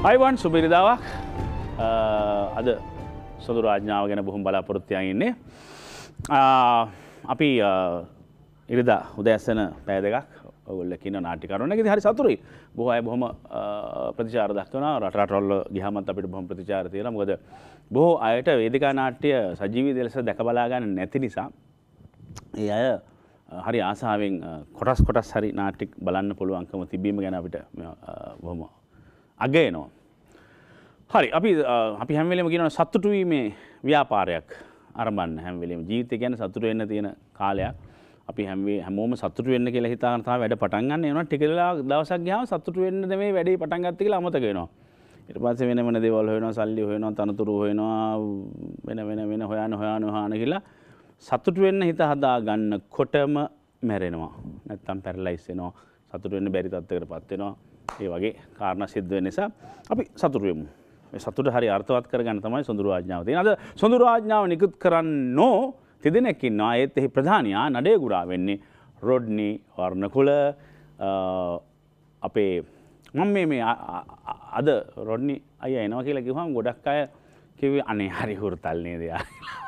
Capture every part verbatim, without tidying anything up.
Ivan සුබිරිදාවක් අද සොඳුරු ආඥාව ගැන බොහොම බලාපොරොත්තුෙන් ඉන්නේ. අපි ඉරිදා උදෑසන පැය දෙකක් ඔයගොල්ලෝ කියන නාට්‍ය කරුණකදී හරි සතුටුයි. බොහෝ අය බොහොම ප්‍රතිචාර දක්වනවා. රට රටවල ගියාමත් අපිට බොහොම ප්‍රතිචාර තියෙනවා. මොකද බොහෝ අයට වේදිකා නාට්‍ය සජීවී ලෙස දැක බලා ගන්න නැති නිසා ඒ අය හරි ආසාවෙන් කොටස් කොටස් හරි නාට්‍ය බලන්න පුළුවන්කම තිබීම ගැන අපිට බොහොම අගයනවා. හරි අපි අපි හැම වෙලේම කියනවා සතුටු වීමේ ව්‍යාපාරයක් ආරම්භන්න හැම වෙලේම ජීවිතය කියන්නේ සතුටු වෙන්න තියෙන කාලයක්. අපි හැම හැමෝම සතුටු වෙන්න කියලා හිතාගෙන තමයි වැඩ පටන් ගන්න. ඒනවා ටික දවසක් ගියාම සතුටු වෙන්න නෙමෙයි වැඩේ පටන් ගත්තේ කියලා අමතක වෙනවා. ඊට පස්සේ වෙන වෙන දේවල් හොයනවා, සල්ලි හොයනවා, තනතුරු හොයනවා, වෙන වෙන වෙන හොයන හොයන හොයන කියලා සතුටු වෙන්න හිත හදා ගන්නකොටම මැරෙනවා. නැත්තම් පැරලයිස් වෙනවා. සතුටු වෙන්න බැරි තත්ත්වයකටපත් වෙනවා. ඒ වගේ කාරණා සිද්ධ වෙන නිසා අපි සතුටු වෙමු. මේ සතුට හරි අර්ථවත් කරගන්න තමයි සොඳුරු ආඥාව තියෙන්නේ. අද සොඳුරු ආඥාව නිකුත් කරන්නෝ තිදෙනෙක් ඉන්නවා. ඒත් එහි ප්‍රධානියා නඩේගුරා වෙන්නේ රොඩ්නි වර්ණකුල. අපේ මම මේ මේ අද රොඩ්නි අයියා එනවා කියලා කිව්වම ගොඩක් අය කිව්වේ අනේ හරි හුරතල් නේද යා.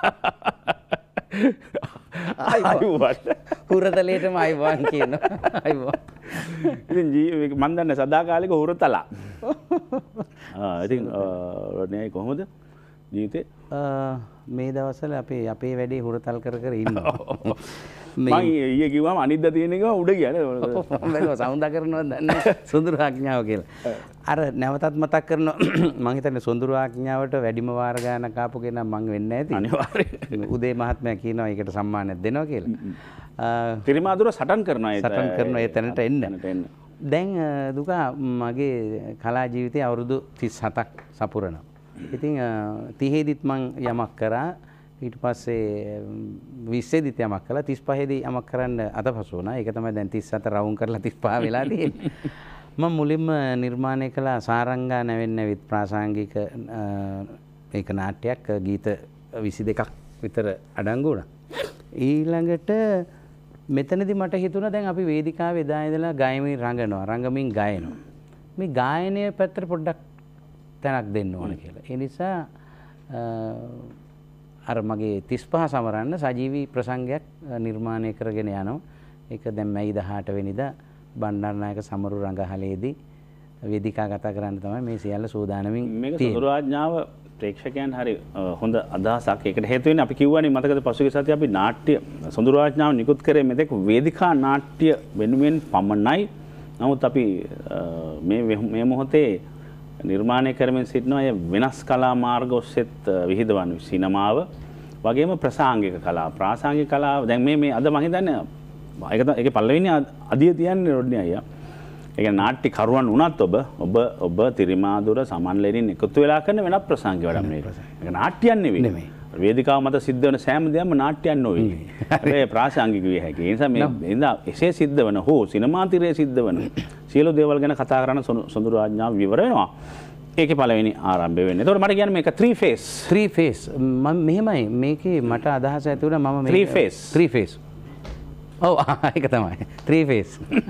අයිබෝන් හුරතලේටම අයිබෝන් කියනවා. අයිබෝන්. ඉතින් ජී මන් දන්නේ සදාකාලික හුරතලා. ආ ඉතින් රොඩ්නි කොහොමද ජීවිතේ? මේ දවස්වල අපේ අපේ වැඩේ හුරතල් කර කර ඉන්නවා. මම ඊයේ කිව්වම අනිද්දා තියෙන එක උඩ ගියානේ. මම සවුන්දා කරනවද දන්නේ සොඳුරු ආඥාව කියලා. අර නැවතත් මතක් කරනවා මම හිතන්නේ සොඳුරු ආඥාවට වැඩිම වාර ගානක් ආපු කෙනා මං වෙන්නේ නැති. අනිවාර්යයෙන්. උදේ මහත්මයා කියනවා ඒකට සම්මානයක් දෙනවා කියලා. තිරිමාදුර සටන් කරනවා ඒ සටන් කරනවා ඒ තැනට එන්න. දැන් දුකා මගේ කලා ජීවිතේ අවුරුදු තිස් හතක් සපුරනවා. ඉතින් තිහේදිත් මං යමක් කරා. ඊට පස්සේ විස්සේදිත් යමක් කළා. තිස් පහේදී යමක් කරන්න අතපසු වුණා. ඒක තමයි දැන් තිස් හත රවුම් කරලා තිස් පහ වෙලා තියෙන්නේ. මම මුලින්ම නිර්මාණය කළ සාරංගා නැවෙන්නවිත් ප්‍රාසංගික ඒක නාට්‍යයක් ගීත විසි දෙකක් විතර අඩංගු වුණා. ඊළඟට මෙතනදී මට හිතුණා දැන් අපි වේදිකාවේ එදා ඉඳලා ගායමින් රඟනවා. රඟමින් ගායනවා. මේ ගායනය පැත්තට පොඩ්ඩක් තැනක් දෙන්න ඕන කියලා. ඒ නිසා අර මගේ තිස් පහ සමරන්න සජීවී ප්‍රසංගයක් නිර්මාණය කරගෙන යනවා. ඒක දැන් මැයි දහඅට වෙනිදා බණ්ඩාරනායක සමරු රංගහලේදී වේදිකාගත කරන්න තමයි මේ සියල්ල සූදානමින් මේක සොඳුරු ආඥාව ප්‍රේක්ෂකයන් හරි හොඳ අදහසක්. ඒකට හේතු වෙන්නේ අපි කිව්වනේ මතකද පසුගිය සතියේ අපි නාට්‍ය සොඳුරු ආඥාව නිකුත් කරේ මෙතෙක් වේදිකා නාට්‍ය වෙනුවෙන් පමණයි. නමුත් අපි මේ මේ මොහොතේ නිර්මාණය කරමින් සිටිනවා ඒ වෙනස් කලා මාර්ග ඔස්සේත් විහිදවන සිනමාව වගේම ප්‍රසාංගික කලාව ප්‍රාසංගික කලාව දැන් මේ මේ අද මම හිතන්නේ ඒක ඒකේ පළවෙනි අදිය තියන්නේ රොඩ්නි අයියා. ඒ කියන්නේ නාට්‍ය කරුවන් වුණත් ඔබ ඔබ ඔබ තිරිමාදුර සමන් ලෙනින් එකතු වෙලා කරන වෙනත් ප්‍රසංගික වැඩක් මේක. ඒක නාට්‍යයක් නෙවෙයි. වේදිකාව මත සිද්ධ වෙන සෑම දෙයක්ම නාට්‍යයක් නෙවෙයි. ඒ ප්‍රාසංගික විය හැකියි. ඒ නිසා මේ එඳා එසේ සිද්ධ වෙන හෝ සිනමා තිරයේ සිද්ධ වෙන සියලු දේවල් ගැන කතා කරන සොඳුරු ආඥාව විවර වෙනවා. ඒකේ පළවෙනි ආරම්භය වෙන්නේ. ඒතකොට මට කියන්නේ මේක three phase. three phase. මම මෙහෙමයි මේකේ මට අදහස ඇති වුණා මම three phase. three phase. ඔව් ඒක තමයි. three phase.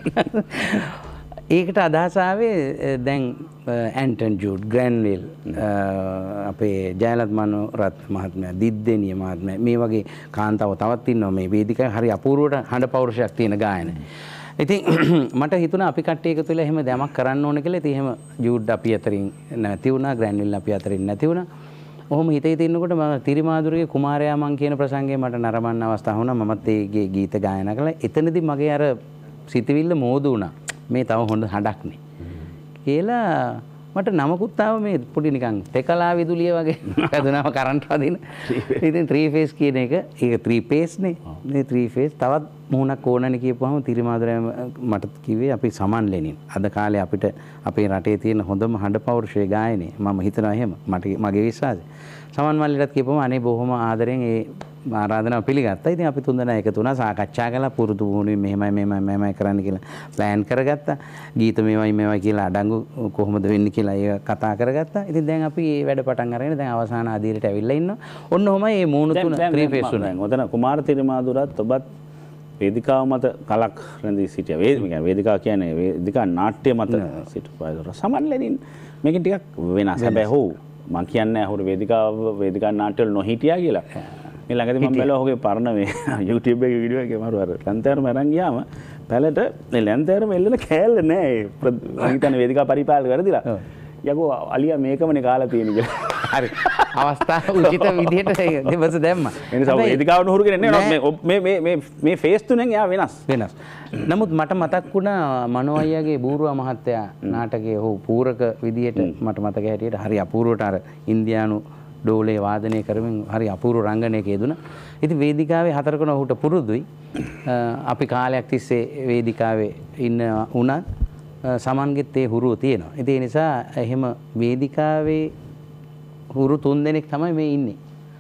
ඒකට අදහස ආවේ දැන් ඇන්ටන් ජූඩ් ග්‍රැන්විල් අපේ ජයලත් මනෝරත් මහත්මයා දිද්දෙනිය මහත්මයා මේ වගේ කාන්තාව තවත් ඉන්නවා මේ වේදිකාවේ හරි අපූර්වට හඬ පෞරුෂයක් තියෙන ගායන. ඉතින් මට හිතුණා අපි කට්ටිය එකතු වෙලා එහෙම දැමක් කරන්න ඕන කියලා. ඉතින් එහෙම ජූඩ් අපි අතරින් නැති වුණා, ග්‍රැන්විල් අපි අතරින් නැති වුණා. ඔහොම හිතේ තින්නකොට මම තිරිමාදුරගේ කුමාරයා මං කියන ප්‍රසංගය මට නරඹන්න අවස්ථාව වුණා. මමත් ඒගේ ගීත ගායනා කළා. එතනදී මගේ අර සිතවිල්ල මෝදු වුණා. මේ තව හොඳ හඬක් නේ කියලා මට නමකුත් ආව මේ පොඩි නිකන් තෙකලා විදුලිය වගේ හැදුනම කරන්ට් වදින. ඉතින් three phase කියන එක ඒක three phase නේ. මේ three phase තවත් මුහුණක් ඕනනේ කියපුවාම තිරිමාදුරයා මට කිව්වේ අපි සමන් ලෙනින්. අද කාලේ අපිට අපේ රටේ තියෙන හොඳම හඬ පෞරුෂයේ ගායනේ මම හිතනවා එහෙම මට මගේ විශ්වාසය. සමන් මල්ලිටත් කියපුවම අනේ බොහොම ආදරෙන් ඒ ආරාධනාව පිළිගත්තා. ඉතින් අපි තුන්දෙනා එකතු වුණා සාකච්ඡා කළා පුරුදු වුණේ මෙහෙමයි මෙහෙමයි මෙහෙමයි කරන්න කියලා ප්ලෑන් කරගත්තා. ගීත මේවයි මේවයි කියලා අඩංගු කොහොමද වෙන්නේ කියලා ඒක කතා කරගත්තා. ඉතින් දැන් අපි මේ වැඩ පටන් අරගෙන දැන් අවසාන අදියරට ඇවිල්ලා ඉන්නවා. ඔන්න ඔහමයි මේ මූණ තුන three phase උනා. ඔතන කුමාර තිරිමාදුරත් ඔබත් වේදිකාව මත කලක් රැඳී සිටියා. වේදිකාව කියන්නේ වේදිකා නාට්‍ය මත සිටුපායතර සමන් ලෙනින් මේකෙන් ටිකක් වෙනස්. හැබැයි හො මං කියන්නේ අහුරු වේදිකාව වේදිකා නාට්‍යවල නොහිටියා කියලා. මේ ළඟදී මම බැලුවා ඔහුගේ පරණ මේ YouTube එකේ වීඩියෝ එකේ මරු අර ලන්තෑරම අරන් ගියාම පැලට මේ ලන්තෑරම එල්ලන කෑල්ල නෑ. මං හිතන්නේ වේදිකා පරිපාලක වැරදිලා. යකෝ අලියා මේකමනේ කාලා තියෙන කියලා. හරි. අවස්ථාව උචිත විදිහට දෙවස දැම්මා. ඒ නිසා වේදිකාවට හුරු කරන්නේ නෑ. මේ මේ මේ මේ ෆේස් තුනෙන් එයා වෙනස්. වෙනස්. නමුත් මට මතක් වුණා මනෝ අයියාගේ බූරුවා මහත්තයා නාටකයේ ඔහු පූරක විදිහට මට මතක හැටියට හරි අපූර්වට අර ඉන්දියානු ඩෝලේ වාදනය කරමින් හරි අපූර්ව රංගනයක යෙදුණා. ඉතින් වේදිකාවේ හතරකන ඔහුට පුරුදුයි. අපි කාලයක් තිස්සේ වේදිකාවේ ඉන්න උනත් සමන්ගෙත් ඒ හුරුව තියෙනවා. ඉතින් ඒ නිසා එහෙම වේදිකාවේ හුරු තුන් දෙනෙක් තමයි මේ ඉන්නේ.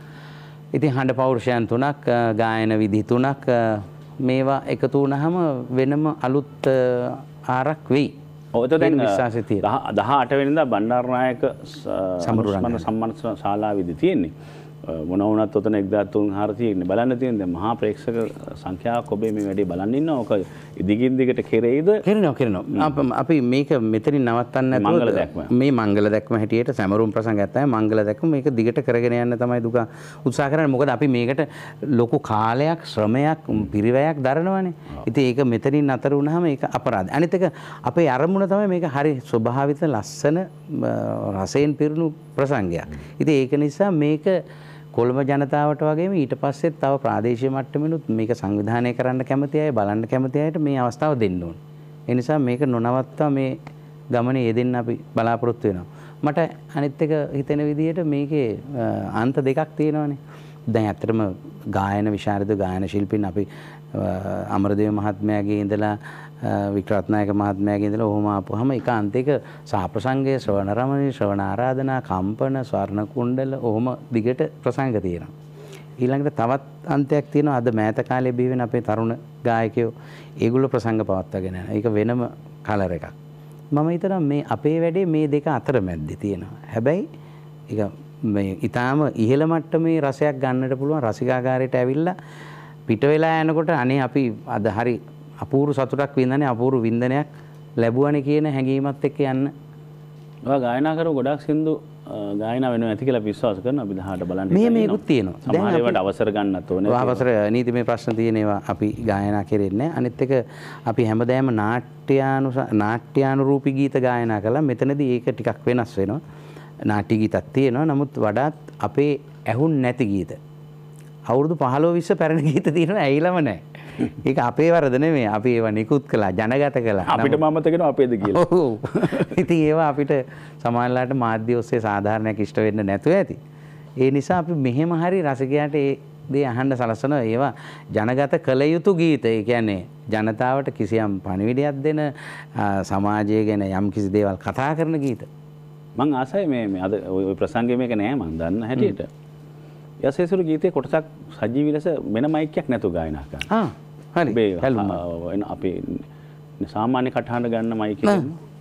ඉතින් හඬ පෞරුෂයන් තුනක්, ගායන විධි තුනක් මේවා එකතු වුණාම වෙනම අලුත් ආරක් වෙයි. ඔව් ඒක දැන් දහඅට වෙනිදා බණ්ඩාරනායක සම්මාන සම්මාන ශාලාවේදී තියෙන්නේ. මොන වුණත් ඔතන එක්දාස් තුන්හාරසිය ඉන්නේ බලන්න තියෙන දැන් මහා ප්‍රේක්ෂක සංඛ්‍යාවක් ඔබේ මේ වැඩේ බලන් ඉන්නවා. ඔක දිගින් දිගට කෙරෙයිද? කෙරෙනවා කෙරෙනවා. අපි මේක මෙතනින් නවත්තන්න නැතුව මේ මංගල දැක්ම හැටියට සැමරුම් ප්‍රසංගයක් තමයි මංගල දැක්ම මේක දිගට කරගෙන යන්න තමයි දුක උත්සාහ කරන්නේ. මොකද අපි මේකට ලොකු කාලයක් ශ්‍රමයක් පිරිවැයක් දරනවානේ. ඉතින් ඒක මෙතනින් අතර වුණාම ඒක අපරාධ. අනිත් එක අපේ අරමුණ තමයි මේක හරි ස්වභාවිත ලස්සන රසයෙන් පිරුණු ප්‍රසංගයක්. ඉතින් ඒක නිසා මේක කොළඹ ජනතාවට වගේම ඊට පස්සෙත් තව ප්‍රාදේශීය මට්ටමිනුත් මේක සංවිධානය කරන්න කැමති අය බලන්න කැමති අයට මේ අවස්ථාව දෙන්න ඕන. ඒ නිසා මේක නොනවත්වා මේ ගමනේ යෙදෙන්න අපි බලාපොරොත්තු වෙනවා. මට අනිත් එක හිතෙන විදිහට මේකේ අන්ත දෙකක් තියෙනවානේ. දැන් ඇත්තටම ගායන විශාරද ගායන ශිල්පීන් අපි අමරදේව මහත්මයාගේ ඉඳලා වික්‍රත්නායක මහත්මයාගේ ඉඳලා ඔහොම ආපුවාම එක අන්තික සාප්‍රසංගයේ ශ්‍රවණ රමණී ශ්‍රවණ ආරාධනා කම්පන ස්වර්ණ කුණ්ඩල ඔහොම දිගට ප්‍රසංග තියෙනවා. ඊළඟට තවත් අන්තයක් තියෙනවා අද මෑත කාලේ බිහි වෙන අපේ තරුණ ගායකයෝ ඒගොල්ලෝ ප්‍රසංග පවත්වාගෙන යනවා. ඒක වෙනම කලර් එකක්. මම හිතනවා මේ අපේ වැඩේ මේ දෙක අතර මැද්දේ තියෙනවා. හැබැයි ඒක මේ ඊටාම ඉහළ මට්ටමේ රසයක් ගන්නට පුළුවන් රසිකාගාරයට ඇවිල්ලා පිට වෙලා යනකොට අනේ අපි අද හරි අපූර්ව සතුටක් වින්දනේ අපූර්ව වින්දනයක් ලැබුවානේ කියන හැඟීමත් එක්ක යන්න. ඔයා ගායනා කරව ගොඩක් සින්දු ගායනා වෙනවා ඇති කියලා විශ්වාස කරනවා අපි දහහට බලන්න. මේ මේකුත් තියෙනවා. සමහර ඒවාට අවසර ගන්නත් ඕනේ. අවසර නීතිමය ප්‍රශ්න තියෙන ඒවා අපි ගායනා කෙරෙන්නේ නැහැ. අනිත් එක අපි හැමදාම නාට්‍යානු නාට්‍යානුරූපී ගීත ගායනා කළා. මෙතනදී ඒක ටිකක් වෙනස් වෙනවා. නාට්‍ය ගීතක් තියෙනවා. නමුත් වඩාත් අපේ ඇහුන් නැති ගීත. අවුරුදු පහළොව විස්ස පැරණි ගීත තියෙනවා ඇයිලම නැහැ. ඒක අපේ වරද නෙමෙයි. අපි ඒවා නිකුත් කළා, ජනගත කළා. අපිට මමත කියනවා අපේද කියලා. ඔව්. ඉතින් ඒවා අපිට සමාජලාට මාධ්‍ය ඔස්සේ සාධාරණයක් ඉෂ්ට වෙන්න නැතුව ඇති. ඒ නිසා අපි මෙහෙම හරි රසිකයාට ඒ දේ අහන්න සලසනවා. ඒවා ජනගත කළ යුතු ගීත. ඒ කියන්නේ ජනතාවට කිසියම් පණිවිඩයක් දෙන සමාජය ගැන යම් කිසි දේවල් කතා කරන ගීත. මං ආසයි මේ මේ අද ওই ප්‍රසංගය මේක නෑ මං දන්න හැටියට. යසේසුරු ගීතේ කොටසක් සජීවී ලෙස වෙන මයික්යක් නැතුව ගායනා කරනවා. ආ හරි. මේ අපි සාමාන්‍ය කටහඬ ගන්න මයික් එක.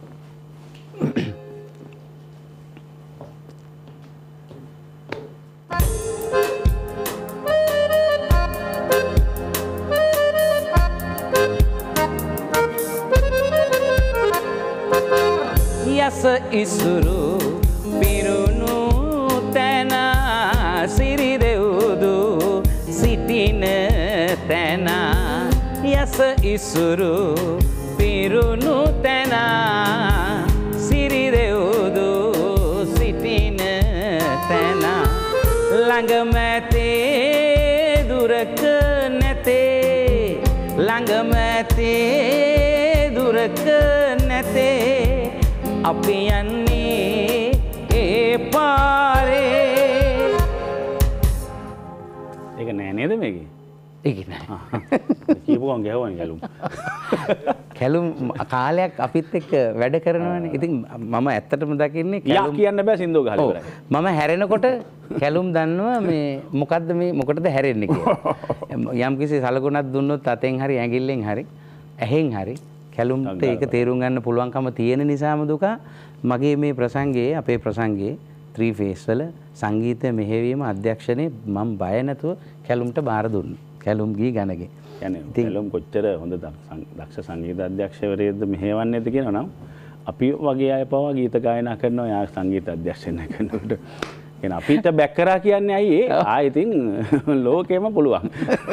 යස ඉසුරු පිරුණු තැන සිරි දෙව්දු සිටින තැන යස ඉසුරු පිරුණු තැන සිරි දෙව්දු සිටින තැන ළඟම ඇතේ දුරක නැතේ ළඟම ඇතේ දුරක නැතේ අපි යන්නේ ඒ පාරේ. ඒක නෑ නේද මේකේ? ඒක නෑ. කියපු ගමන් ගැහුවානේ කැලුම්. කැලුම් කාලයක් අපිත් එක්ක වැඩ කරනවානේ. ඉතින් මම ඇත්තටම දකින්නේ කැලුම් කියන්න බෑ සින්දුව ගහලා ඉවරයි. මම හැරෙනකොට කැලුම් දන්නවා මේ මොකද්ද මේ මොකටද හැරෙන්නේ කියලා. යම් කිසි සලකුණක් දුන්නොත් අතෙන් හරි ඇඟිල්ලෙන් හරි ඇහෙන් හරි කැලුම්ට ඒක තේරුම් ගන්න පුළුවන්කම තියෙන නිසාම දුක මගේ මේ ප්‍රසංගයේ අපේ ප්‍රසංගයේ ත්‍රී ෆේස් වල සංගීත මෙහෙවීම අධ්‍යක්ෂණේ මම බය නැතුව කැලුම්ට බාර දුන්නා. කැලුම් ගී ගණගේ. කියන්නේ කැලුම් කොච්චර හොඳ දක්ෂ සංගීත අධ්‍යක්ෂවරයෙක්ද මෙහෙවන්නේද කියනවා නම් අපි වගේ අය පවා ගීත ගායනා කරනවා යා සංගීත අධ්‍යක්ෂණය කරනකොට එහෙනම් අපිට බැක් කරා කියන්නේ ඇයි ඒ ආ ඉතින් ලෝකෙම පුළුවන්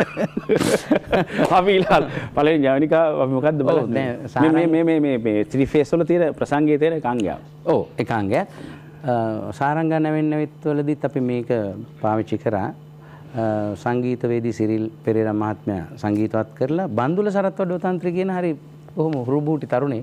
අපි ඉලාල් පළවෙනි ජවනිකා අපි මොකද්ද බලන්නේ මේ මේ මේ මේ මේ ත්‍රි ෆේස් වල තියෙන ප්‍රසංගයේ තියෙන එකාංගයක් ඔව් එකාංගයක් සාරංග නැවෙන්නවිත් වලදීත් අපි මේක පාවිච්චි කරා සංගීතවේදී සිරිල් පෙරේරා මහත්මයා සංගීතවත් කරලා බන්දුල සරත්වඩ තන්ත්‍රී කියන හරි බොහොම හුරුබූටි තරුණේ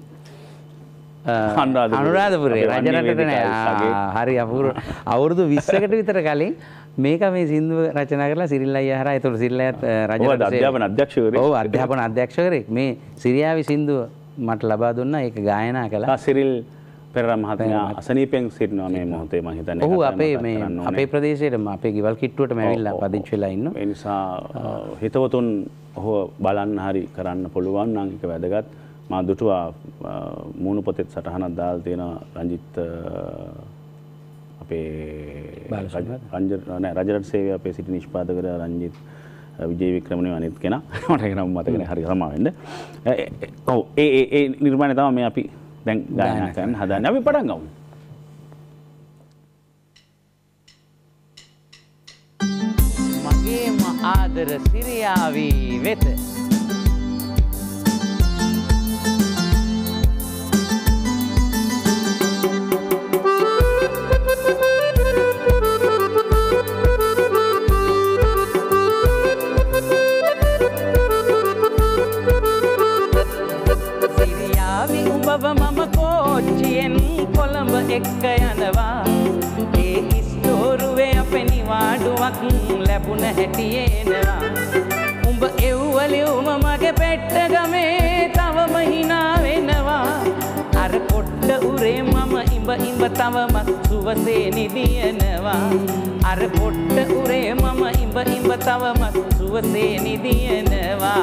අනුරාධපුරේ රජරටට නෑ හරි අපූර්ව අවුරුදු විස්සකට විතර කලින් මේක මේ සින්දුව රචනා කරලා සිරිල් අයියා හරහා ඒතකොට සිරිල් අයියාත් රජරට අධ්‍යාපන අධ්‍යක්ෂකවරයෙක් ඔව් අධ්‍යාපන අධ්‍යක්ෂකවරයෙක් මේ සිරියාවේ සින්දුව මට ලබා දුන්නා ඒක ගායනා කළා සිරිල් පෙරේරා මහත්මයා අසනීපෙන් සිටිනවා මේ මොහොතේ මම හිතන්නේ ඔහු අපේ මේ අපේ ප්‍රදේශයේම අපේ ගෙවල් කිට්ටුවටම ඇවිල්ලා පදිංචි වෙලා ඉන්නවා ඒ නිසා හිතවතුන් ඔහු බලන්න හරි කරන්න පුළුවන් නම් ඒක වැදගත් මා දුටුවා මූණු පොතේ සටහනක් දාලා තියෙනවා රංජිත් අපේ රංජිත් නෑ රජරට සේවය අපේ සිටි නිෂ්පාදකවරයා රංජිත් විජේ වික්‍රමනේ අනිත් කෙනා මට ඒක නම් මතක නෑ හරි සමා වෙන්න ඔව් ඒ ඒ ඒ නිර්මාණය තමයි මේ අපි දැන් ගායනා කරන්න හදන්නේ අපි පටන් ගමු මගේම ආදර සිරියාවි වෙත මම කෝච්චියෙන් කොළඹ එක්ක යනවා ඒ ඉස්තෝරුවේ අපේ නිවාඩුවක් ලැබුණ හැටියේනවා උඹ එව්වලිව්ම මගේ පෙට්ටගමේ තවම hina වෙනවා අර පොට්ට උරේ මම ඉඹ ඉඹ තවමත් සුවසේ නිදියනවා අර පොට්ට උරේ මම ඉඹ ඉඹ තවමත් සුවසේ නිදියනවා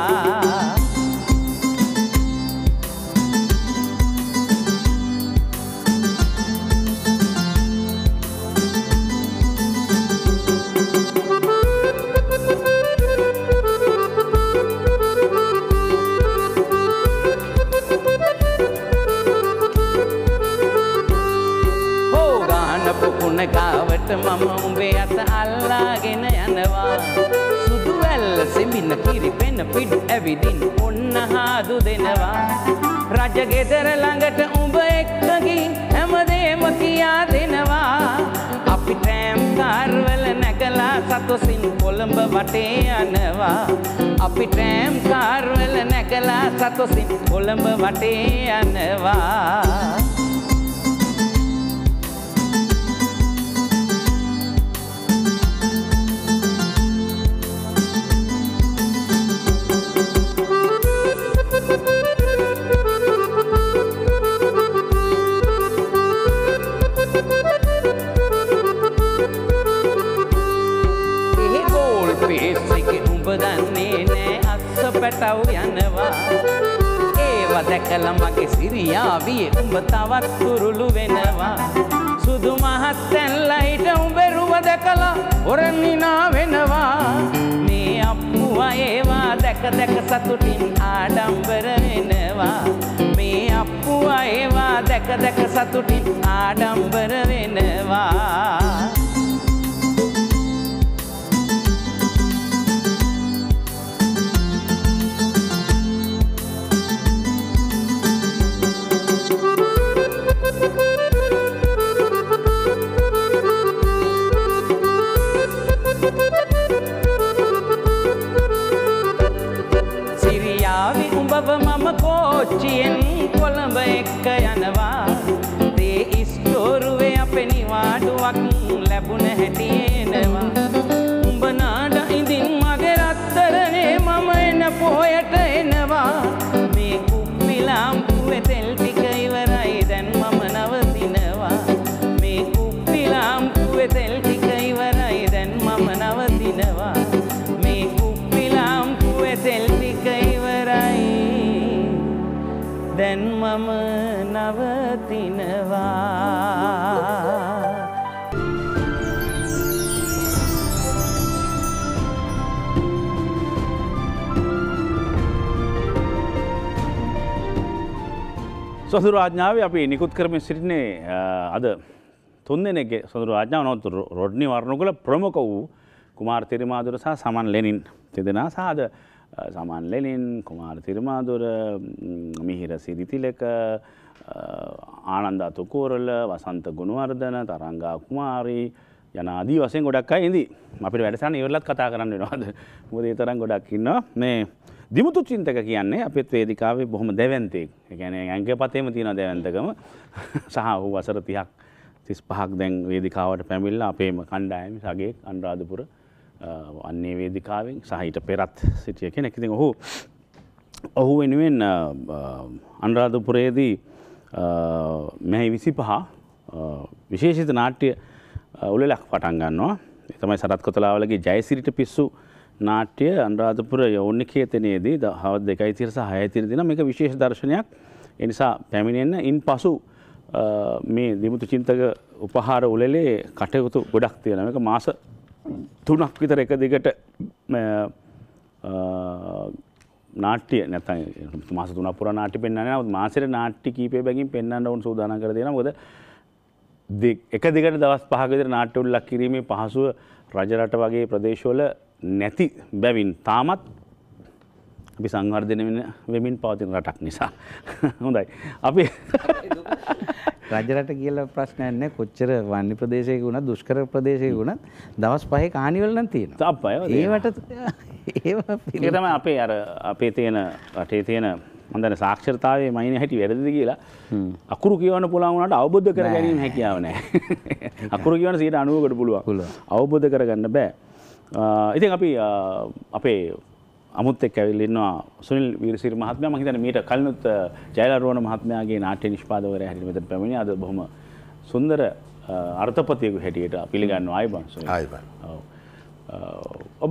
කාවට මම උඹේ අත අල්ලාගෙන යනවා සුදු වැල්ල සෙමින කිරිපෙන පිඩු ඇවිදින් ඔන්න හාදු දෙනවා රජ ගෙදර ළඟට උඹ එක්ක ගිහින් හැමදේම කියා දෙනවා අපි ට්‍රෑම් කාර් වල නැගලා සතොසින් කොළඹ වටේ යනවා අපි ට්‍රෑම් කාර් වල නැගලා සතොසින් කොළඹ වටේ යනවා පැටව් යනවා ඒව දැකලා මගේ සිරියාවියේ උඹ තවත් කුරුළු වෙනවා සුදු මහත්තැන්ලා හිට උඹරුව දැකලා හොරන් hina වෙනවා මේ අප්පුවා ඒවා දැක දැක සතුටින් ආඩම්බර වෙනවා මේ අප්පුවා ඒවා දැක දැක සතුටින් ආඩම්බර වෙනවා කොච්චියෙන් කොළඹ එක්ක යනවා තේ ඉස්තෝරුවේ අපේ නිවාඩුවක් ලැබුණ හැටියේනවා උඹ නාඩ ඉඳින් මගේ රත්තරනේ මම එන පොයට එනවා මේ කුප්පි ලාම්පුවේ තෙල් ටික ඉවරයි දැන් මම නවතිනවා මේ කුප්පි ලාම්පුවේ තෙල් ටික ඉවරයි දැන් මම නවතිනවා මේ කුප්පි ලාම්පුවේ තෙල් ටික ඉවරයි දැන් මම නවතිනවා සොඳුරු ආඥාවේ අපි නිකුත් කරමින් සිටින්නේ අද තුන් දෙනෙක්ගේ සොඳුරු ආඥාව නොත් රොඩ්නි වර්ණකුල ප්‍රමුඛ වූ කුමාර තිරිමාදුර සහ සමන් ලෙනින් තිදෙනා සහ අද සමන් ලෙනින් කුමාර තිරිමාදුර මිහිර සිරිතිලක ආනන්ද අතුකෝරල වසන්ත ගුණවර්ධන තරංගා කුමාරී යන ආදී වශයෙන් ගොඩක් අය ඉඳි. අපිට වැඩසටහන ඉවරලත් කතා කරන්න වෙනවාද? මොකද ඒ තරම් ගොඩක් ඉන්නවා. මේ දිමුතු චින්තක කියන්නේ අපේ වේදිකාවේ බොහොම දැවැන්තෙක්. ඒ කියන්නේ ඇඟපතේම තියෙන දැවැන්තකම සහ ඔහු වසර තිහක් තිස් පහක් දැන් වේදිකාවට පැමිණලා අපේම කණ්ඩායමේ සගයෙක් අනුරාධපුර අන්නේ වේදිකාවෙන් සහ ඊට පෙරත් සිටිය කෙනෙක්. ඉතින් ඔහු ඔහු වෙනුවෙන් අනුරාධපුරයේදී මෙහි විසිපහ විශේෂිත නාට්‍ය උළෙලක් පටන් ගන්නවා. ඒ තමයි සරත් කොතලාවලගේ ජයසිරිට පිස්සු නාට්‍ය අනුරාධපුර යෞනිකේතනයේදී හවස් දෙකයි තිර සහ හයයි තිර දින මේක විශේෂ දර්ශනයක්. ඒ නිසා පැමිණෙන්න ඉන්පසු මේ දිමුතු චින්තක උපහාර උළෙලේ කටයුතු ගොඩක් තියෙනවා. මේක මාස තුනක් විතර එක දිගට නාට්‍ය නැත්නම් මාස තුනක් පුරා නාට්‍ය පෙන්වන්නේ නැහැ. මාසෙට නාට්‍ය කීපය බැගින් පෙන්වන්න ඕන සූදානම් කර දෙනවා. මොකද එක දිගට දවස් පහක විතර නාට්‍ය උළෙලක් කිරීමේ පහසුව රජරට වගේ ප්‍රදේශවල නැති බැවින් තාමත් අපි සංවර්ධනය වෙමින් පවතින රටක් නිසා. හොඳයි. අපි රජරට කියලා ප්‍රශ්නයක් නැහැ. කොච්චර වන්‍ය ප්‍රදේශයක වුණත් දුෂ්කර ප්‍රදේශයක වුණත් දවස් පහේ කානිවල් නම් තියෙනවා. තාප්පය. ඒවට ඒවා ඒක තමයි අපේ අර අපේ තියෙන රටේ තියෙන හොඳන සාක්ෂරතාවයේ මයින් හැටි වැරදිද කියලා අකුරු කියවන්න පුළුවන් වුණාට අවබෝධ කර ගැනීම හැකියාව නැහැ. අකුරු කියවන්න සියයට අනූවකට පුළුවන්. අවබෝධ කරගන්න බෑ. ඉතින් අපි අපේ අමුත් එක්ක ඇවිල්ලා ඉන්නවා සුනිල් වීරසිරි මහත්මයා. මම හිතන්නේ මීට කලිනුත් ජයලරුවන මහත්මයාගේ නාට්‍ය නිෂ්පාදකවරයා හැටියට මෙතන පැමිණියා. අද බොහොම සුන්දර අර්ථපතියෙකු හැටියට පිළිගන්නවා. ආයිබන් සුනිල්. ආයිබන්. ඔව්. ඔබ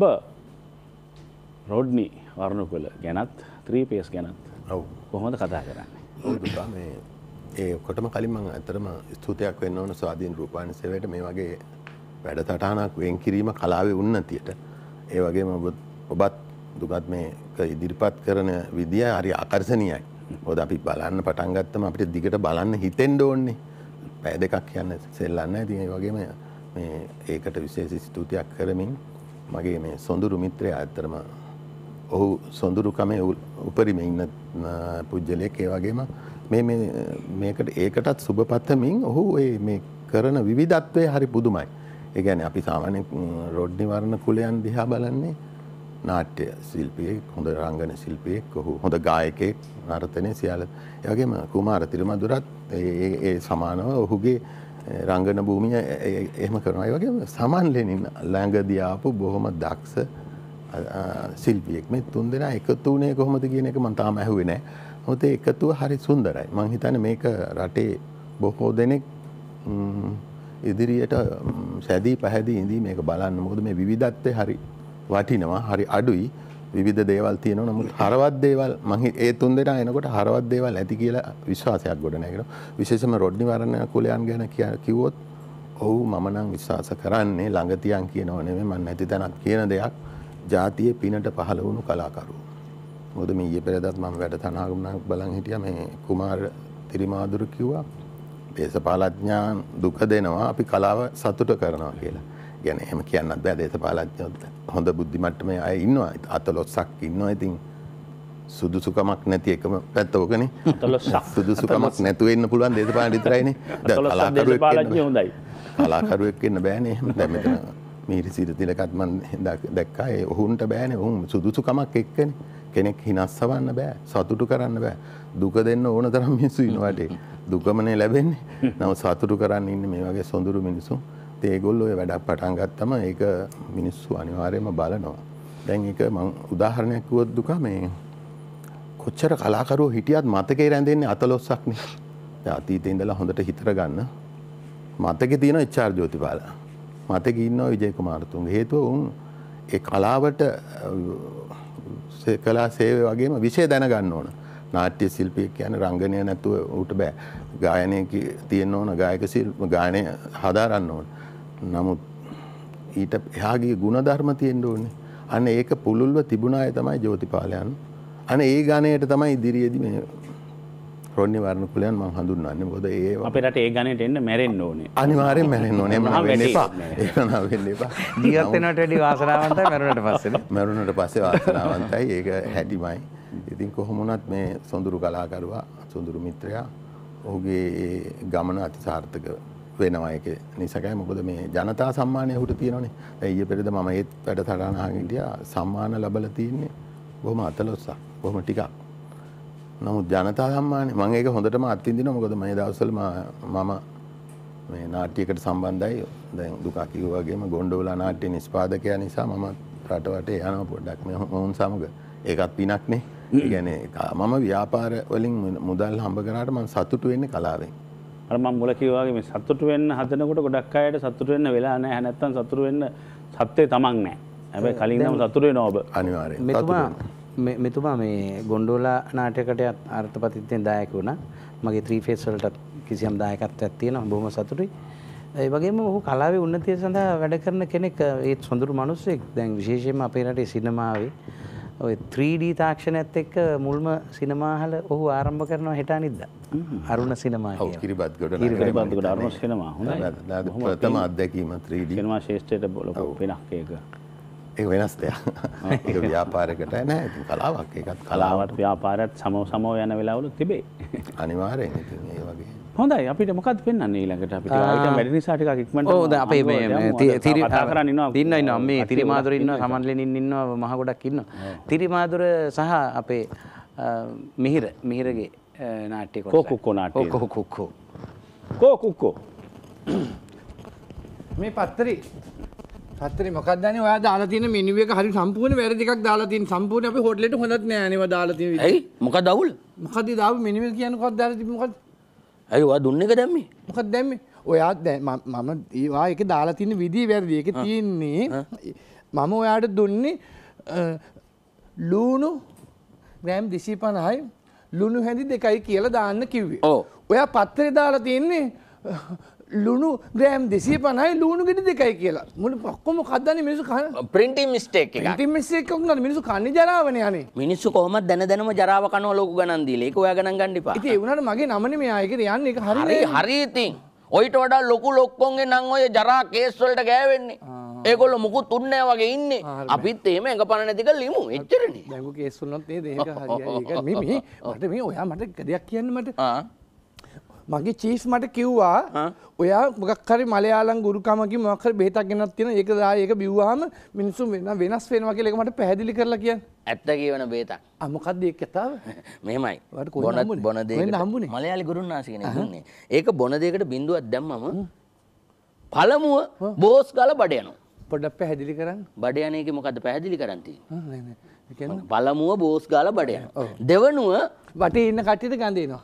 රොඩ්නි වර්ණකුල ගැනත් ත්‍රී පීස් ගැනත් ඔව් කොහොමද කතා කරන්නේ? ඔව් දුකා මේ ඒ ඔක්කොටම කලින් මම ඇත්තටම ස්තුතියක් වෙන්න ඕන ස්වාධීන රූපවාහිනී සේවයට මේ වගේ වැඩසටහනක් වෙන් කිරීම කලාවේ උන්නතියට. ඒ වගේම ඔබත් දුකත් මේක ඉදිරිපත් කරන විදිය හරි ආකර්ශනීයයි. මොකද අපි බලන්න පටන් ගත්තම අපිට දිගට බලන්න හිතෙන්න ඕනේ. පැය දෙකක් කියන්න සෙල්ලන්නේ. ඉතින් ඒ වගේම මේ ඒකට විශේෂ ස්තුතියක් කරමින් මගේ මේ සොඳුරු මිත්‍රයා ඇත්තටම ඔහු සොඳුරු කමේ උපරිම ඉන්න පුජ්‍යලයක්. ඒ වගේම මේ මේ මේකට ඒකටත් සුබ පතමින් ඔහු මේ කරන විවිධත්වය හරි පුදුමයි. ඒ කියන්නේ අපි සාමාන්‍ය රොඩ්නි වර්ණ කුලයන් දිහා බලන්නේ නාට්‍ය ශිල්පියෙක්, හොඳ රංගන ශිල්පියෙක්, ඔහු හොඳ ගායකයෙක්, නර්තනයේ සියල්ල. ඒ වගේම කුමාර තිරිමදුරත් ඒ ඒ සමානව ඔහුගේ රංගන භූමිය එහෙම කරනවා. ඒ වගේම සමන් ලෙනින් ළඟදී ආපු බොහොම දක්ෂ ශිල්පියෙක්. මේ තුන් දෙනා එකතු වුණේ කොහොමද කියන එක මම තාම අහුවේ නැහැ. මොකද ඒ එකතුව හරි සුන්දරයි. මම හිතන්නේ මේක රටේ බොහෝ දෙනෙක් ඉදිරියට සැදී පැහැදී ඉඳී මේක බලන්න. මොකද මේ විවිධත්වය හරි වටිනවා, හරි අඩුයි. විවිධ දේවල් තියෙනවා. නමුත් හරවත් දේවල් මම ඒ තුන් දෙනා එනකොට හරවත් දේවල් ඇති කියලා විශ්වාසයක් ගොඩ නැගෙනවා. විශේෂයෙන්ම රොඩ්නි වර්ණ කුලයන් ගැන කිව්වොත් ඔව් මම නම් විශ්වාස කරන්නේ ළඟ තියන් කියනව නෙමෙයි, මම නැති තැනක් කියන දෙයක්. ජාතියේ පිනට පහළ වුණු කලාකරුවෝ. මොකද මේ ඊයේ පෙරේදාත් මම වැඩසටහනක් බලන් හිටියා. මේ කුමාර තිරිමාදුරු කිව්වා දේශපාලඥයන් දුක දෙනවා අපි කලාව සතුට කරනවා කියලා. කියන්නේ එහෙම කියන්නත් බෑ. දේශපාලඥයෝ හොඳ බුද්ධිමට්ටමේ අය ඉන්නවා. අතලොස්සක් ඉන්නවා. ඉතින් සුදුසුකමක් නැති එකම පැත්ත ඔකනේ. අතලොස්සක් සුදුසුකමක් නැතුව ඉන්න පුළුවන් දේශපාලන විතරයිනේ. කලාකරුවෙක් හොඳයි. කලාකරුවෙක් වෙන්න බෑනේ. එහෙම දැන් මෙතන මිහිරි සිරිතිලකත් මම දැක්කා. ඒ ඔහුන්ට බෑනේ. ඔහුන් සුදුසුකමක් එක්කනේ. කෙනෙක් හිනස්සවන්න බෑ. සතුටු කරන්න බෑ. දුක දෙන්න ඕන තරම් මිනිස්සු ඉන්නවාට දුකමනේ ලැබෙන්නේ. නමුත් සතුටු කරන්න ඉන්නේ මේ වගේ සොඳුරු මිනිස්සු. ඒගොල්ලෝ ඒ වැඩක් පටන් ගත්තම ඒක මිනිස්සු අනිවාර්යයෙන්ම බලනවා. දැන් ඒක මම උදාහරණයක් කිව්වොත් දුක මේ කොච්චර කලාකරුවෝ හිටියත් මතකේ රැඳෙන්නේ අතලොස්සක්නේ. දැන් අතීතේ ඉඳලා හොඳට හිතර ගන්න. මතකේ තියෙන එච් ආර් ජෝතිපාල. මතකේ ඉන්නවා විජය කුමාරතුංග. හේතුව උන් ඒ කලාවට කලා සේවය වගේම විෂය දැනගන්න ඕන. නාට්‍ය ශිල්පියෙක් කියන්නේ රංගනය නැතුව ඌට බෑ. ගායනයේ තියෙන්න ඕන, ගායක ශිල්ප ගායනය හදාරන්න ඕන. නමුත් ඊට එහාගේ ಗುಣධර්ම තියෙන්න ඕනේ. අන්න ඒක පුළුල්ව තිබුණ අය තමයි ජෝතිපාලයන්. අන්න ඒ ගාණයට තමයි ඉදිරියේදී මේ රොඩ්නි වර්ණකුලයන් මම හඳුන්වන්නේ. මොකද ඒ අපේ රටේ ඒ ගණේට එන්න මැරෙන්න ඕනේ. අනිවාර්යෙන් මැරෙන්න ඕනේ. එහෙම නම් වෙන්න එපා. ඒක නම් වෙන්න එපා. ජීවත් වෙනවට වැඩි වාසනාවන්තයි මැරුණට පස්සේ. මැරුණට පස්සේ වාසනාවන්තයි. ඒක හැදිමයි. ඉතින් කොහොම වුණත් මේ සොඳුරු කලාකරුවා සොඳුරු මිත්‍රයා ඔහුගේ ගමන අතිසාර්ථක වෙනවා. ඒක නිසකයි. මොකද මේ ජනතා සම්මානය ඔහුට තියෙනවනේ. දැන් ඊයේ පෙරේද මම ඒත් වැඩසටහන අහගෙන හිටියා. සම්මාන ලැබලා තියෙන්නේ බොහොම අතලොස්සක්. බොහොම ටිකක්. නමුත් ජනතා සම්මානේ මම ඒක හොඳටම අත්විඳිනවා. මොකද මේ දවස්වල මම මේ නාට්‍යයකට සම්බන්ධයි. දැන් දුකක් කිව්වා වගේම ගොණ්ඩෝලා නාට්‍ය නිෂ්පාදකයා නිසා මම රට වටේ යනවා පොඩ්ඩක් මේ මොවුන් සමග. ඒකත් පිනක්නේ. ඒ කියන්නේ මම ව්‍යාපාර වලින් මුදල් හම්බ කරාට මම සතුටු වෙන්නේ කලාවෙන්. අර මම මුල කිව්වා වගේ මේ සතුටු වෙන්න හදනකොට ගොඩක් අයට සතුටු වෙන්න වෙලා නැහැ. නැත්තම් සතුටු වෙන්න සත්‍යේ තමන් නැහැ. හැබැයි කලින් නම් සතුටු වෙනවා ඔබ. අනිවාර්යෙන්. මෙතුමා මෙතුමා මේ ගොණ්ඩෝලා නාටකයට අර්ථපතිත්වයෙන් දායක වුණා. මගේ ත්‍රී ෆේස් වලට කිසියම් දායකත්වයක් තියෙනවා. බොහොම සතුටුයි. ඒ වගේම ඔහු කලාවේ උන්නතිය සඳහා වැඩ කරන කෙනෙක්. ඒත් සොඳුරු මිනිස්සෙක්. දැන් විශේෂයෙන්ම අපේ රටේ සිනමාවේ ඔය ත්‍රී ඩී තාක්ෂණයත් එක්ක මුල්ම සිනමාහල ඔහු ආරම්භ කරනවා හෙට අනිද්දා. අරුණ සිනමා ඔව් කිරිබත්ගොඩ කිරිබත්ගොඩ අරුණ සිනමා. හොඳයි. ප්‍රථම අත්දැකීම ත්‍රී ඩී සිනමා ශේෂ්ත්‍රයට ලොකු වෙනක් ඒක. ඒක වෙනස් දෙයක්. ඒක ව්‍යාපාරයකට නෑ. ඉතින් කලාවක්. ඒකත් කලාවට ව්‍යාපාරයත් සම සමව යන වෙලාවලු තිබේ. අනිවාර්යෙන්. ඉතින් ඒ වගේ. හොඳයි. අපිට මොකද්ද පෙන්වන්නේ ඊළඟට අපිට අයිටම් වැඩි නිසා ටිකක් ඉක්මනට ඔව් දැන් අපේ මේ තිරි කතා කරන්න ඉන්නවා. ඉන්නවා ඉන්නවා මේ තිරිමාදුර ඉන්නවා සමන් ලෙනින් ඉන්නවා මහ ගොඩක් ඉන්නවා. තිරිමාදුර සහ අපේ මිහිර මිහිරගේ නාට්‍ය කොටස. කෝ කුක්කෝ නාට්‍ය. කෝ කුක්කෝ. කෝ කුක්කෝ. මේ පත්තරේ පත්තරේ මොකක්ද අනේ ඔයා දාලා තියෙන මෙනු එක හරි සම්පූර්ණ වැරදි එකක් දාලා තියෙන සම්පූර්ණ අපේ හොටලෙට හොඳත් නෑ අනේ ඔයා දාලා තියෙන විදිහ. ඇයි මොකක්ද අවුල? මොකක්ද දාපු මෙනු එක කියන්නේ මොකක්ද දාලා තිබ්බේ මොකක්ද? ඇයි ඔයා දුන්න එක දැම්මේ? මොකක්ද දැම්මේ? ඔයා දැන් මම ඒවා ඒක දාලා තියෙන විදිහ වැරදි. ඒක තියෙන්නේ මම ඔයාට දුන්නේ ලුණු ග්‍රෑම් දෙසිය පනහයි ලුණු හැඳි දෙකයි කියලා දාන්න කිව්වේ. ඔව්. ඔයා පත්තරේ දාලා තියෙන්නේ ලුණු ග්‍රෑම් දෙසිය පනහයි ලුණු ගෙඩි දෙකයි කියලා. මුළු ඔක්කොම මොකක්ද අනේ මිනිස්සු කන? ප්‍රින්ටින් මිස්ටේක් එකක්. ප්‍රින්ටින් මිස්ටේක් එකක් නේද මිනිස්සු කන්නේ ජරාවනේ අනේ. මිනිස්සු කොහොමද දැන දැනම ජරාව කනවා ලොකු ගණන් දීලා. ඒක ඔයා ගණන් ගන්න එපා. ඉතින් ඒ වුණාට මගේ නමනේ මෙයා ඒකට යන්නේ ඒක හරි හරිනේ. හරි ඉතින්. ඔයිට වඩා ලොකු ලොක්කොන්ගේ නම් ඔය ජරා කේස් වලට ගෑවෙන්නේ. ඒගොල්ලෝ මුකුත් උන්නේ නැහැ වගේ ඉන්නේ. අපිත් එහෙම එඟපණ නැති කරලා ඉමු. එච්චරනේ. දැන් ඔය කේස් වලත් නේද ඒක හරියයි. ඒක මේ මේ මට මේ ඔයා මට දෙයක් කියන්න මට. ආ මගේ චීෆ් මට කිව්වා ඔයා මොකක් හරි මලයාලම් ගුරුකමකින් මොකක් හරි බෙහෙතක් ගෙනත් තියෙනවා. ඒක දාලා ඒක බිව්වහම මිනිස්සු වෙනස් වෙනවා කියලා ඒක මට පැහැදිලි කරලා කියන්න. ඇත්ත කියවන බේතක්. ආ මොකද්ද ඒක කතාව? මෙහෙමයි. ඔයාට කොහෙන්ද බොන හම්බුනේ? බොන කොහෙන්ද දෙයකට හම්බුනේ? මලයාලි ගුරුන්නාසි කෙනෙක් දුන්නේ. ඒක බොන දෙයකට බින්දුවක් දැම්මම පළමුව බෝස් ගාලා බඩ යනවා. පොඩ්ඩක් පැහැදිලි කරන්න. බඩ යන එකේ මොකද්ද පැහැදිලි කරන් තියෙන්නේ? ආ නෑ නෑ. ඒ කියන්නේ පළමුව බෝස් ගාලා බඩ යනවා. දෙවනුව වටේ ඉන්න කට්ටියට ගඳ එනවා.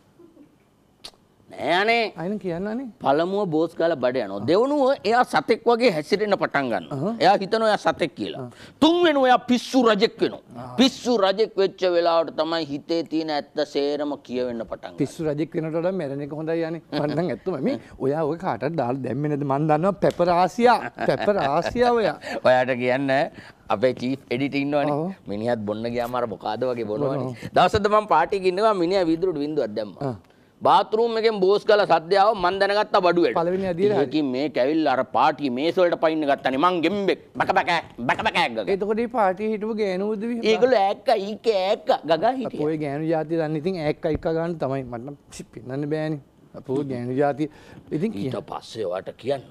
නෑ අනේ. අයින් කියන්න අනේ. පළමුව බෝස් ගාලා බඩ යනවා. දෙවනුව එයා සතෙක් වගේ හැසිරෙන්න පටන් ගන්නවා. එයා හිතනවා එයා සතෙක් කියලා. තුන්වෙනුව එයා පිස්සු රජෙක් වෙනවා. පිස්සු රජෙක් වෙච්ච වෙලාවට තමයි හිතේ තියෙන ඇත්ත සේරම කියවෙන්න පටන් ගන්නේ. පිස්සු රජෙක් වෙනට වඩා මැරෙන එක හොඳයි යන්නේ. මම නම් ඇත්තම මේ ඔයා ඔය කාටද දාලා දැම්මේ නැද්ද මන් දන්නවා පෙපර් ආසියා. පෙපර් ආසියා ඔයා. ඔයාට කියන්න අපේ චීෆ් එඩිටර් ඉන්නවනේ. මිනිහත් බොන්න ගියාම අර මොකාද වගේ බොනවනේ. දවසක්ද මම පාටි එකේ ඉන්නවා මිනිහා වීදුරුට බින්දුවක් දැම්මා. බාත්රූම් එකෙන් බෝස් ගාලා සද්ද ආව මන් දැනගත්තා බඩුවට. පළවෙනි අදියලා හරි. ඒකකින් මේ කැවිල්ලා අර පාටි මේස වලට පයින්න ගත්තානේ මං ගෙම්බෙක් බක බක බක බක ගග. එතකොට මේ පාටි හිටපු ගෑනුද වි? ඒගොල්ලෝ ඈක්ක ඊක ඈක්ක ගගා හිටියා. අපෝ ගෑනු ජාතිය දන්න ඉතින් ඈක්ක එක්ක ගන්න තමයි මට නම් පින්නන්න බෑනේ. අපෝ ගෑනු ජාතිය ඉතින් ඊට පස්සේ ඔයාට කියන්න.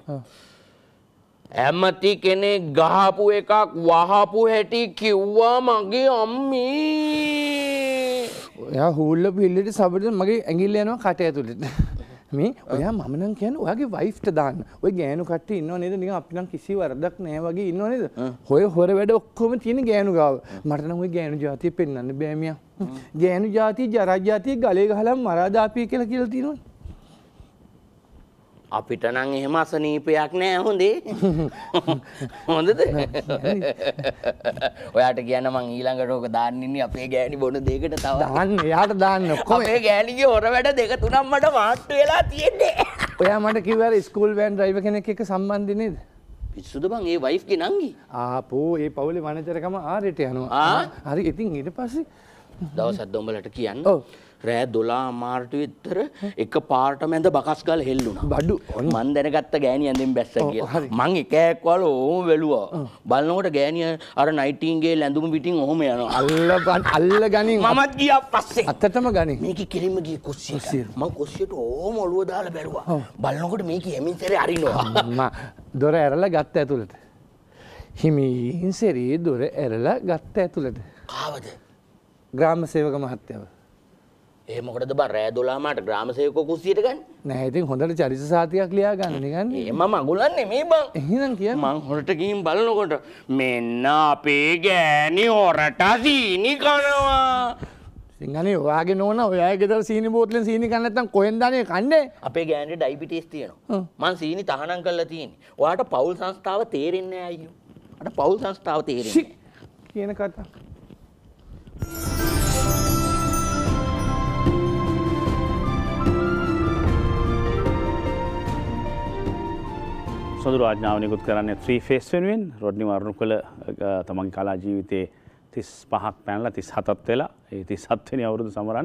ඇමති කෙනෙක් ගහපු එකක් වහපු හැටි කිව්වා මගේ අම්මී. ඔයා හූල්ල පිල්ලට සබට මගේ ඇඟිල්ල යනවා කට ඇතුළට. මේ ඔයා මම නම් කියන්නේ ඔයාගේ වයිෆ්ට දාන්න. ඔය ගෑනු කට්ටිය ඉන්නව නේද? නිකන් අපි නම් කිසි වරදක් නැහැ වගේ ඉන්නව නේද? හොය හොර වැඩ ඔක්කොම තියෙන ගෑනු ගාව. මට නම් ඔය ගෑනු ජාතිය පෙන්වන්න බෑ මියා. ගෑනු ජාතිය ජරා ජාතිය ගලේ ගහලා මරා දාපිය කියලා කියලා තියෙනවා. අපිට නම් එහෙම අසනීපයක් නෑ හොඳේ. හොඳද? ඔයාට කියන්න මං ඊළඟට ඕක දාන්න ඉන්නේ අපේ ගෑණි බොන දෙයකට තව. දාන්න එයාට දාන්න ඔක්කොම. අපේ ගෑණිගේ හොර වැඩ දෙක තුනක් මට මාට්ටු වෙලා තියෙන්නේ. ඔයා මට කිව්වා ස්කූල් වෑන් ඩ්‍රයිවර් කෙනෙක් එක්ක සම්බන්ධ නේද? පිස්සුද බං ඒ වයිෆ්ගේ නංගි? ආපෝ ඒ පවුලේ මැනේජර්කම ආරෙට යනවා. හරි ඉතින් ඊට පස්සේ දවසක් දොඹලට කියන්න. ඔව්. රෑ දොළහ මාරට විතර එක පාරට මැද බකස් ගාලා හෙල්ලුණා. බඩු මන් දැනගත්ත ගෑණි ඇඳෙන් බැස්ස කියලා. මං එක එකක් වල ඕම වැළුවා. බලනකොට ගෑණිය අර නයිටින්ගේ ඇඳුම පිටින් ඔහොම යනවා. අල්ල අල්ල ගනින් මමත් ගියා පස්සේ. අතටම ගනින්. මේකේ කෙලින්ම ගියේ කුස්සියට. මං කුස්සියට ඕම ඔළුව දාලා බැලුවා. බලනකොට මේකේ හැමින් සැරේ අරිනවා. අම්මා දොර ඇරලා ගත්ත ඇතුළට. හිමින් සැරේ දොර ඇරලා ගත්ත ඇතුළට. කාවද? ග්‍රාම සේවක මහත්තයව. ඒ මොකටද බං රෑ දොළහ මාට ග්‍රාම සේවකෝ කුස්සියට ගන්න? නෑ ඉතින් හොඳට චරිත සාතිකයක් ලියා ගන්න නිකන්. ඒ මම අගුලන්නේ මේ බං. එහෙනම් කියන්න. මං හොරට ගිහින් බලනකොට මෙන්න අපේ ගෑණි හොරට සීනි කනවා. සිංහනේ ඔයාගේ නෝනා ඔයාගේ ගෙදර සීනි බෝතලෙන් සීනි කන්න නැත්නම් කොහෙන්ද අනේ කන්නේ? අපේ ගෑණිට ඩයබටිස් තියෙනවා. මං සීනි තහනම් කරලා තියෙන්නේ. ඔයාට පෞල් සංස්ථාව තේරෙන්නේ නැහැ අයියෝ. අර පෞල් සංස්ථාව තේරෙන්නේ නැහැ. කියන කතා. සොඳුරු ආඥාව නිකුත් කරන්නේ ත්‍රී ෆේස් වෙනුවෙන් රොඩ්නි වර්ණකුල තමන්ගේ කලා ජීවිතයේ තිස් පහක් පැනලා තිස් හතක් වෙලා ඒ තිස් හත් වෙනි අවුරුදු සමරන්න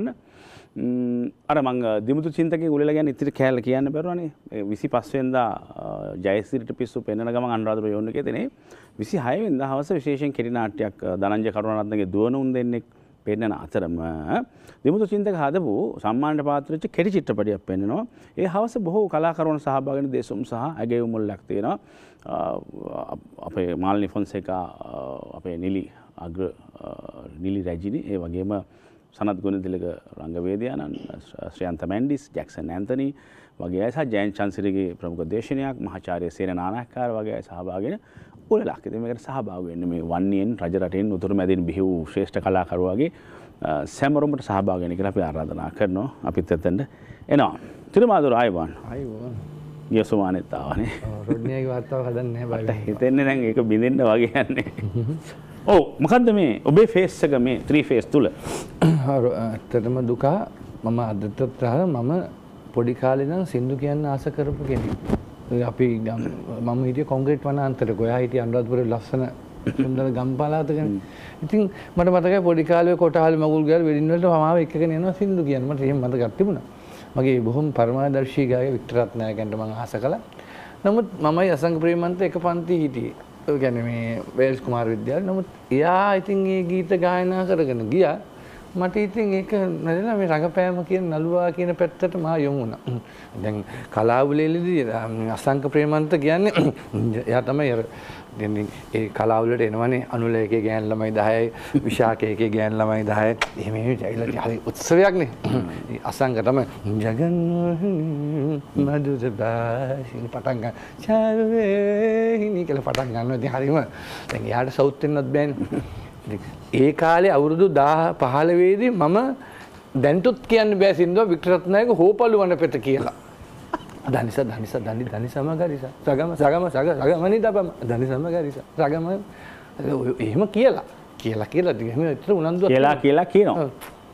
අර මං දිමුතු චින්තකයේ උලෙලා ගැන ඉතිරි කෑල්ල කියන්න බැරුවනේ විසි පහ වෙනිදා ජයසිරිට පිස්සු පෙන්නන ගමන් අනුරාධපුර යොන්න කේතනේ විසි හය වෙනිදා හවස විශේෂයෙන් කෙටි නාට්‍යයක් දනංජය කරුණාරත්නගේ දුවනුන් දෙන්නෙක් පෙන්නන අතරම දිමුතු චින්තක හදපු සම්මානට පාත්‍ර වෙච්ච කෙටි චිත්‍රපටයක් පෙන්නනවා. ඒ හවස බොහෝ කලාකරුවන් සහභාගී වෙන දේශම් සහ ඇගයුම් මුල්ලක් තියෙනවා. අපේ මාල්නි ෆොන්සේකා අපේ නිලි අග්‍ර නිලි රැජිනි ඒ වගේම සනත් ගුණතිලක රංගවේදියාණන් ශ්‍රියන්ත මැන්ඩිස් ජැක්සන් ඇන්තනි වගේ අය සහ ජයන් චන්සිරිගේ ප්‍රමුඛ දේශනයක් මහාචාර්ය සේන නානායක්කාර වගේ අය සහභාගී වෙන උලලක්. ඉතින් මේකට සහභාගී වෙන්න මේ වන්නියෙන් රජ රටින් උතුරු මැදින් බිහි වූ ශ්‍රේෂ්ඨ කලාකරුවාගේ සැමරුමට සහභාගී වෙන්න කියලා අපි ආරාධනා කරනවා. අපිත් එතෙන්ට එනවා. තිරුමාදුර ආයුබෝවන්. ආයුබෝවන්. ගිය සුමානෙත් ආවනේ. ඔව් රොඩ්නියාගේ වාර්තාව හදන්නේ නැහැ බයි. හිතෙන්නේ දැන් ඒක බින්දින්න වගේ යන්නේ. ඔව් මොකද්ද මේ ඔබේ ෆේස් එක මේ ත්‍රී ෆේස් තුල? ඇත්තටම දුක මම අදට ප්‍රහාර මම පොඩි කාලේ ඉඳන් සින්දු කියන්න ආස කරපු කෙනෙක්. අපි මම හිටියේ කොන්ක්‍රීට් වනාන්තරයක. ඔයා හිටියේ අනුරාධපුරේ ලස්සන සුන්දර ගම් පළාතක. ඉතින් මට මතකයි පොඩි කාලේ කොටහල් මගුල් ගාල් වෙඩින් වලට මාව එක්කගෙන යනවා සින්දු කියන්න. මට එහෙම මතකක් තිබුණා. මගේ බොහොම පරමාදර්ශී ගායක වික්ටර් රත්නායකන්ට මම ආස කළා. නමුත් මමයි අසංග ප්‍රේමන්ත එක පන්ති හිටියේ. ඒ කියන්නේ මේ වේල්ස් කුමාර විද්‍යාලේ. නමුත් එයා ඉතින් ඒ ගීත ගායනා කරගෙන ගියා. මට ඉතින් ඒක නැදලා මේ රඟපෑම කියන නළුවා කියන පැත්තට මා යොමු වුණා. දැන් කලාවලේදී අසංක ප්‍රේමන්ත කියන්නේ එයා තමයි අර ඒ කලාවලට එනවනේ අනුල එකේ ගෑන් ළමයි දහයයි විශාඛ එකේ ගෑන් ළමයි දහයයි එහෙම එහෙම ජයිලා හරි උත්සවයක්නේ. අසංක තමයි ජගන් මధుර බාසිනි පටන් ගන්න. චාරවේහිනි කියලා පටන් ගන්නවා. ඉතින් හරිම දැන් එයාට සවුත් වෙන්නත් බෑනේ. ඒ කාලේ අවුරුදු දාහ පහළොව දී මම දැන්ටුත් කියන්න බෑ සින්දුව වික්ටර් රත්නායක හෝපලු වන පෙත කියලා. දනිස දනිස දනි දනි සමගරිස සගම සගම සග සගමනි දපම දනි සමගරිස සගම එහෙම කියලා කියලා කියලා එහෙම විතර උනන්දුවක් කියලා කියලා කියනවා.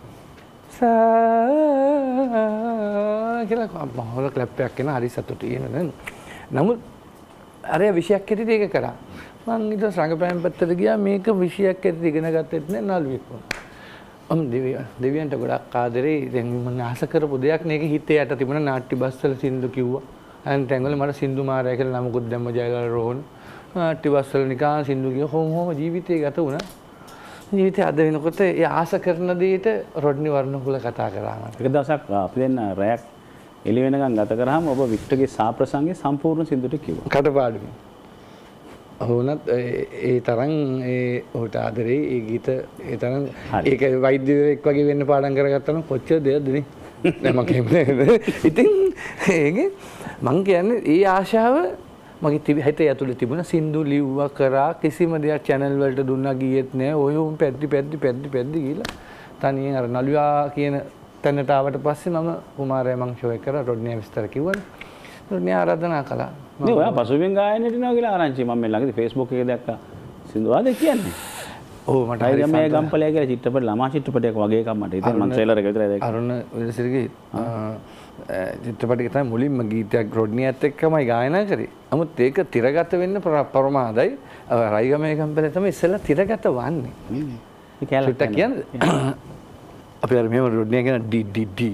සා කියලා බහවල ක්ලැප් එකක් එන හරි සතුටුයි නේද? නමුත් අර විශයක් ඇටිට ඒක කරා. මං ඊට රංගපෑම් පැත්තට ගියා මේක විශයක් ඇටිට ඉගෙන ගත්තෙත් නෑ නළුවෙක් වුණා. අම් දෙවියන් දෙවියන්ට ගොඩක් ආදරේ. දැන් මම ආස කරපු දෙයක් නේ ඒක හිතේ යට තිබුණා. නාට්‍ය බස්වල සින්දු කිව්වා. අන් තැන්වල මට සින්දු මාරය කියලා නමකුත් දැම්ම ජයලාල් රෝහණ. නාට්‍ය බස්වල නිකන් සින්දු කිව්ව කොහොම හොම ජීවිතේ ගත වුණා. ජීවිතේ අද වෙනකොට ඒ ආස කරන දෙයට රොඩ්නි වර්ණකුල කතා කරා මට. එක දවසක් අපි දෙන්න රැයක් එළි වෙනකන් ගත කරාම ඔබ වික්ටර්ගේ සාප්‍රසංගේ සම්පූර්ණ සින්දුට කිව්වා. කටපාඩුවෙන්. ඔහුනත් ඒ තරම් ඒ ඔහුට ආදරේ ඒ ගීත ඒ තරම් ඒක වෛද්‍යවරයෙක් වගේ වෙන්න පාඩම් කරගත්තා නම් කොච්චර දෙයක්ද නේ. දැන් මම කියන්නේ ඉතින් ඒකේ මං කියන්නේ ඒ ආශාව මගේ හිතේ ඇතුලේ තිබුණා. සින්දු ලිව්වා කරා කිසිම දෙයක් channel වලට දුන්නා ගියෙත් නෑ. ඔය උන් පැද්දි පැද්දි පැද්දි පැද්දි ගිහලා තනියෙන් අර නළුවා කියන තැනට ආවට පස්සේ මම කුමාරයා මං ෂෝ එක කරා රොඩ්නි විස්තර කිව්වනේ. රොඩ්නි ආරාධනා කළා. නේ ඔයා පසුබිම් ගායනයට යනවා කියලා ආරංචි මම මේ ළඟදී Facebook එකේ දැක්කා. සින්දුවාද කියන්නේ? ඔව් මට හරි මේ ගම්පලයා කියලා චිත්‍රපට ළමා චිත්‍රපටයක් වගේ එකක් මට. ඉතින් මම ට්‍රේලර් එක විතරයි දැක්කේ. අරුණ විරසිරිගේ චිත්‍රපටයේ තමයි මුලින්ම ගීතයක් රොඩ්නියත් එක්කමයි ගායනා කරේ. නමුත් ඒක තිරගත වෙන්න ප්‍රමාදයි. රයිගමේ ගම්පලේ තමයි ඉස්සෙල්ලා තිරගත වන්නේ. ඒ කැලේ කියන්නේ අපි අර මෙහෙම රොඩ්නි කියන ඩි ඩි ඩි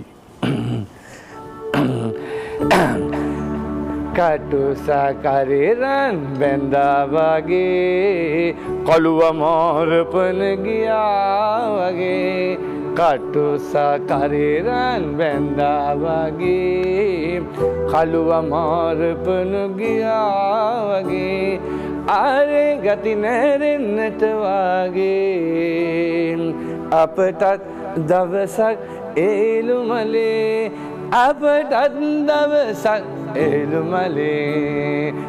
කටු සාකරේරන් බැඳා වගේ කළුව මාරපන ගියා වගේ කටු සාකරේරන් බැඳා වගේ කළුව මාරපන ගියා වගේ ආරේ ගති නැරෙන්නට වගේ අපටත් දවසක් ඒළුමලේ අපටත් දවසක් ඒළුමලේ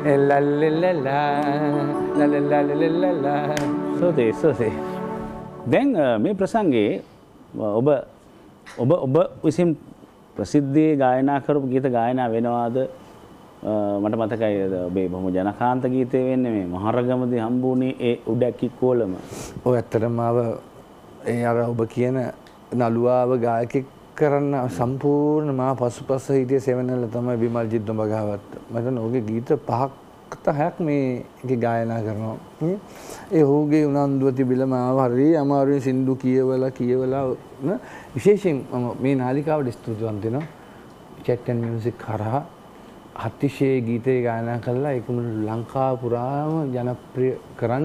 ලල්ලලලා ලල්ලලලලා සෝතේ සෝතේ දැන් මේ ප්‍රසංගයේ ඔබ ඔබ ඔබ විසින් ප්‍රසිද්ධියේ ගායනා කරපු ගීත ගායනා වෙනවාද මට මතකයි ඔබේ බොහොම ජනකාන්ත ගීතය වෙන්නේ මේ මහරගමදී හම්බුනේ ඒ උඩැක්කි කෝලම. ඔය ඇත්තටම ආව ඒ අර ඔබ කියන නළුවාව ගායකෙක් කරන්න සම්පූර්ණ මා පසුපස හිටිය සෙවනල තමයි විමල්ජිත් දොඹගාවත්. මට ඔහුගේ ගීත පහක් හයක් මේ ගායනා කරනවා. ඒ ඔහුගේ උනන්දුව තිබිලා මාව හරි අමාරුවෙන් සින්දු කියවලා කියවලා විශේෂයෙන් මම මේ නාලිකාවට ස්තුතිවන්ත වෙනවා. චැට් ඇන්ඩ් මියුසික් කරා අතිශය ගීතේ ගායනා කළා ඒක මුළු ලංකාව පුරාම ජනප්‍රිය කරන්න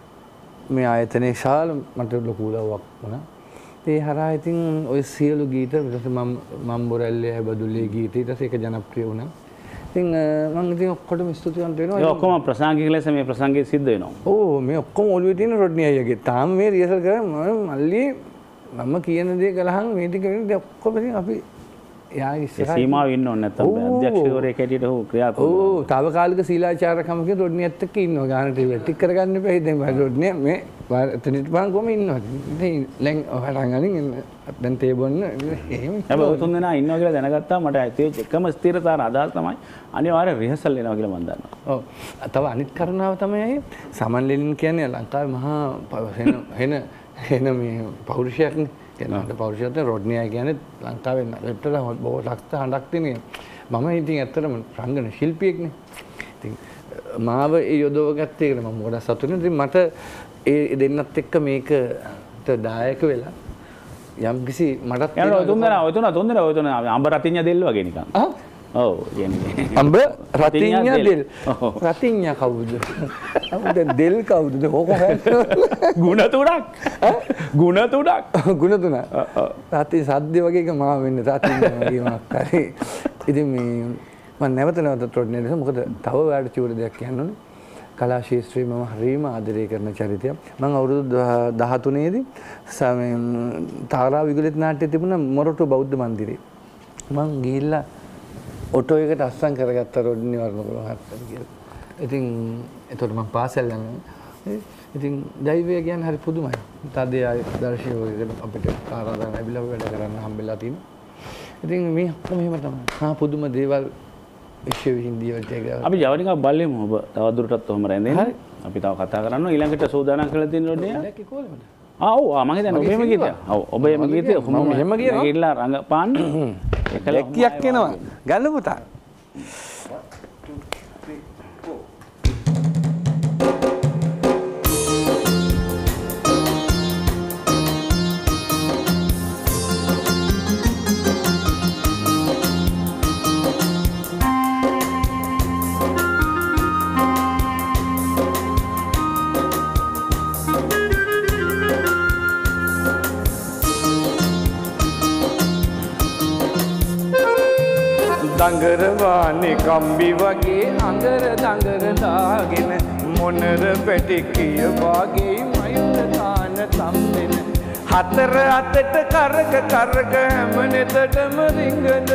මේ ආයතනයේ ශාල මට ලොකු උදව්වක් වුණා. ඒ හරහා ඉතින් ওই සියලු ගීත ඊට මම මම් බොරැල්ලේ බදුල්ලේ ගීත ඊට පස්සේ ඒක ජනප්‍රිය වුණා. ඉතින් මම ඉතින් ඔක්කොටම ස්තුතිවන්ත වෙනවා. ඒ ඔක්කොම ප්‍රසංගික ලෙස මේ ප්‍රසංගය සිද්ධ වෙනවා. ඕ මේ ඔක්කොම ඔළුවේ තියෙන රොඩ්නි අයියාගේ. තාම මේ රිහර්සල් කරා මම මල්ලි මම කියන දේ කළහන් මේ ටික වෙන්නේ ඔක්කොම ඉතින් අපි යාගේ ඉස්සරහ සීමාව ඉන්න ඕනේ නැත්තම් අධ්‍යක්ෂකවරයෙක් හැටියට ඔහු ක්‍රියාත්මක වෙනවා. ඕ තාවකාලික සීලාචාරකමකින් රොඩ්නියත් එක්ක ඉන්නවා. ගානට ටික කරගන්න එපා. දැන් රොඩ්නිය මේ එතනට බං කොහම ඉන්නවා. ඉතින් ලෙන් ඔහරන් අනින් දැන් තේ බොන්න එහෙම. හැබැයි තුන් දෙනා ඉන්නවා කියලා දැනගත්තා මට ඇත්තේ එකම ස්ථිරතාවන අදහස් තමයි අනිවාර්ය රිහර්සල් වෙනවා කියලා මම දන්නවා. ඔව්. තව අනිත් කාරණාව තමයි සමන් ලෙනින් කියන්නේ ලංකාවේ මහා වෙන වෙන වෙන මේ පෞරුෂයක්නේ. කෙනාට පෞරුෂයත් රොඩ්නි අය කියන්නේ ලංකාවේ නැත්තට බොහෝ ලක්ෂ හඬක් තියෙන. මම ඉතින් ඇත්තටම රංගන ශිල්පියෙක්නේ. ඉතින් මාව ඒ යොදව ගත්තේ කියලා මම ගොඩක් සතුටුයි. ඉතින් මට ඒ දෙන්නත් එක්ක මේකට දායක වෙලා යම් කිසි මටත් යනවා ඔය තුන් දෙනා ඔය තුන තුන් දෙනා ඔය තුන අඹ රතිඤ්ඤ දෙල් වගේ නිකන්. ආ ඔව් කියන්නේ අඹ රතිඤ්ඤ දෙල්. රතිඤ්ඤ කවුද? අඹ දෙල් කවුද? ඕක ගුණ තුනක්. ගුණ තුනක්. ගුණ තුනක්. රති සද්ද වගේ එක මා වෙන්නේ රතිඤ්ඤ වගේ මොකක් හරි. ඉතින් මේ මම නැවත නැවතත් රොඩ්නි නිසා මොකද තව වැඩ චූර දෙයක් කියන්න ඕනේ. කලා ශාස්ත්‍රයේ මම හරිම ආදරය කරන චරිතයක්. මම අවුරුදු දහතුනේ දී තාරා විගලිත නාට්‍යයේ තිබුණ මොරටු බෞද්ධ මන්දිරේ මම ගිහිල්ලා ඔටෝ එකට අස්සම් කරගත්ත රොඩ්නි වර්ණකුල මහත්තයා කියලා. ඉතින් එතකොට මම පාසල් යනවා. ඉතින් දෛවය කියන්නේ හරි පුදුමයි. තදේ ආය දර්ශකයකට අපිට ආරාධනා ලැබිලා වැඩ කරන්න හම්බෙලා තිනවා. ඉතින් මේ ඔක්කොම එහෙම තමයි. හා පුදුම දේවල් විශ්ව හින්දි වලට ඒක. අපි ජවනිකක් බලමු ඔබ තවදුරටත් ඔහම රැඳෙන්න. අපි තව කතා කරනවා ඊළඟට සූදානම් කරලා තියෙන රොඩ්නි. දැක්කේ කොහොමද? ආ ඔව් ආ මම හිතන්නේ ඔබ එහෙම ගියා. ඔව් ඔබ එහෙම ගියේ කොහොමද? මම එහෙම ගියා. ගිහිල්ලා රඟපාන්න. ලැක්කියක් එනවා. ගන්න පුතා. දඟරවානේ කම්බි වගේ අඟර දඟර දාගෙන මොනර පැටිකිය වාගේ මයුර තාන තම්බෙන හතර අතට කරක කරක හැම නෙතටම රිංගන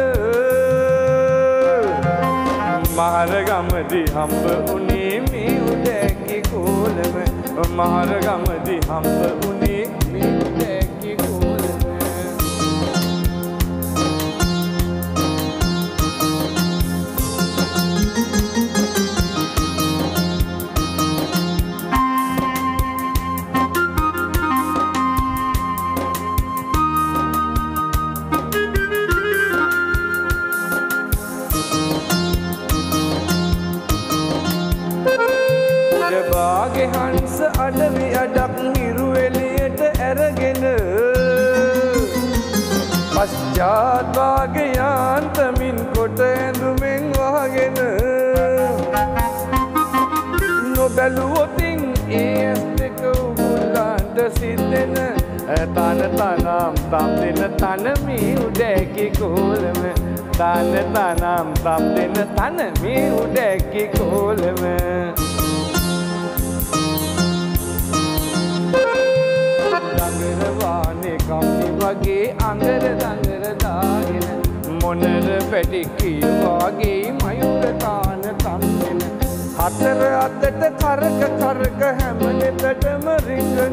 මහරගමදී හම්බ උනේ මේ උදැක්කි කෝලම මහරගමදී හම්බ උනේ මේ උදැක්කි කෝලම ගේ හංස අඩවි අඩක් හිරු එළියට ඇරගෙන පශ්චාත්වාගයාන්තමින් කොට ඇඳුමෙන් වහගෙන නොබැලුවොතින් ඒ ඇස් දෙක උගුල්ලන්ට සිද්දෙන තන තනම් තම් දෙන තන මේ උඩැකි කෝලම තන තනම් තම් දෙන තන මේ උඩැකි කෝලම දඟරවානේ කම්පි වගේ අඟර දඟර දාගෙන මොනර පැටිකිය වගේ මයුර තාන තම්ගෙන හතර අතට කරක කරක හැම නෙතටම රිංගන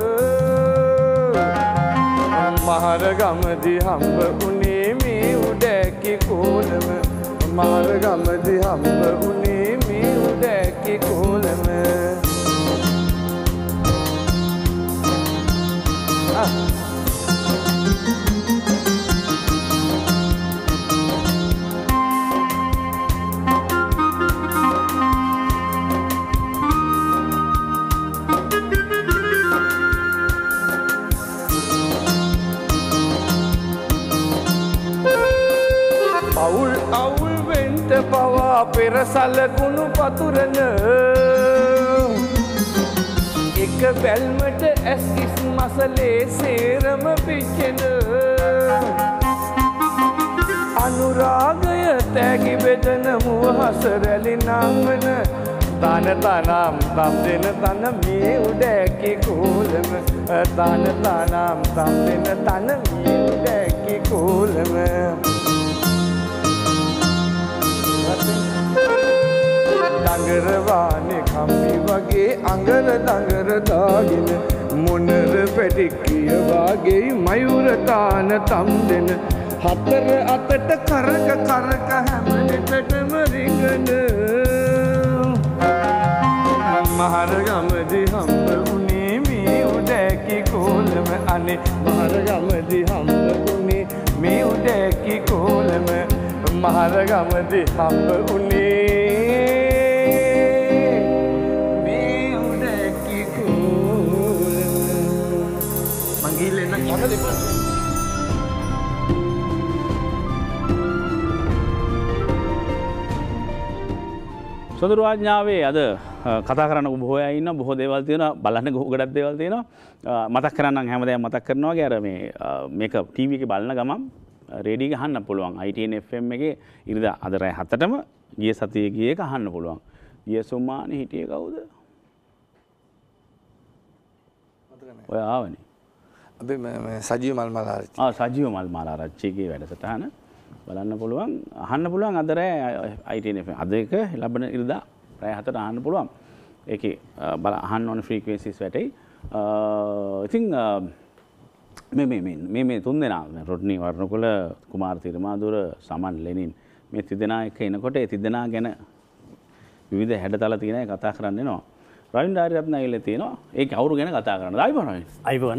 මහරගමදි හම්බ උනේ මේ උඩැකි කෝලම මහරගමදි හම්බ උනේ මේ උඩැකි කෝලම අවුල් අවුල් වෙන්ට පවා පෙර සලකුණු පතුරන එක බැල්මට ඇස් ඉස් මසලේ සේරම පිච්චෙන අනුරාගය තැගි බෙදන මුවහස රැලි නංවන තන තනම් තම් දෙන තන මේ උඩැකි කෝලම තන තනම් තම් දෙන තන මේ උඩැකි කෝලම දඟරවානේ කම්පි වගේ අඟර දඟර දාගෙන මොනර පැටිකිය වගේ මයුර තාන තම් දෙන හතර අතට කරක කරක හැම නෙතටම රිංගන මහරගමදි හම්බ උනේ මේ උඩැකි කෝලම අනේ මහරගමදි හම්බ උනේ මේ උඩැකි කෝලම මහරගමදි හම්බ උනේ සොඳුරු ආඥාවේ අද කතා කරන්න බොහෝ අය ඉන්නවා බොහෝ දේවල් තියෙනවා බලන්න ගොඩක් දේවල් තියෙනවා මතක් කරන්නම් හැමදාම මතක් කරනවා වගේ අර මේ මේක ටීවී එකේ බලන ගමන් රේඩියෝ එක අහන්න පුළුවන් I T N F M එකේ ඉරිදා අද රෑ හතටම ගිය සතියේ ගිය එක අහන්න පුළුවන් ගිය සෝමානේ හිටියේ කවුද ඔය ආවනේ අපි සජීව මල් මාලාරච්චි ආ සජීව මල් මාලාරච්චිගේ වැඩසටහන බලන්න පුළුවන් අහන්න පුළුවන් අද රෑ I T N F M අද එක ලැබෙන ඉරිදා රෑ හතට අහන්න පුළුවන් ඒකේ බල අහන්න ඕන ෆ්‍රීකවෙන්සිස් වැටෙයි ඉතින් මේ මේ මේ මේ තුන් දෙනා රොඩ්නි වර්ණකුල කුමාර තිරමාදුර සමන් ලෙනින් මේ තිදෙනා එක එනකොට ඒ තිදෙනා ගැන විවිධ හැඩතල තියෙන අය කතා කරන්න එනවා රවින්ද්‍ර ආරියරත්න ඇවිල්ලා තියෙනවා ඒක කවුරු ගැන කතා කරන්නද ආයිබෝන් ආයිබෝන්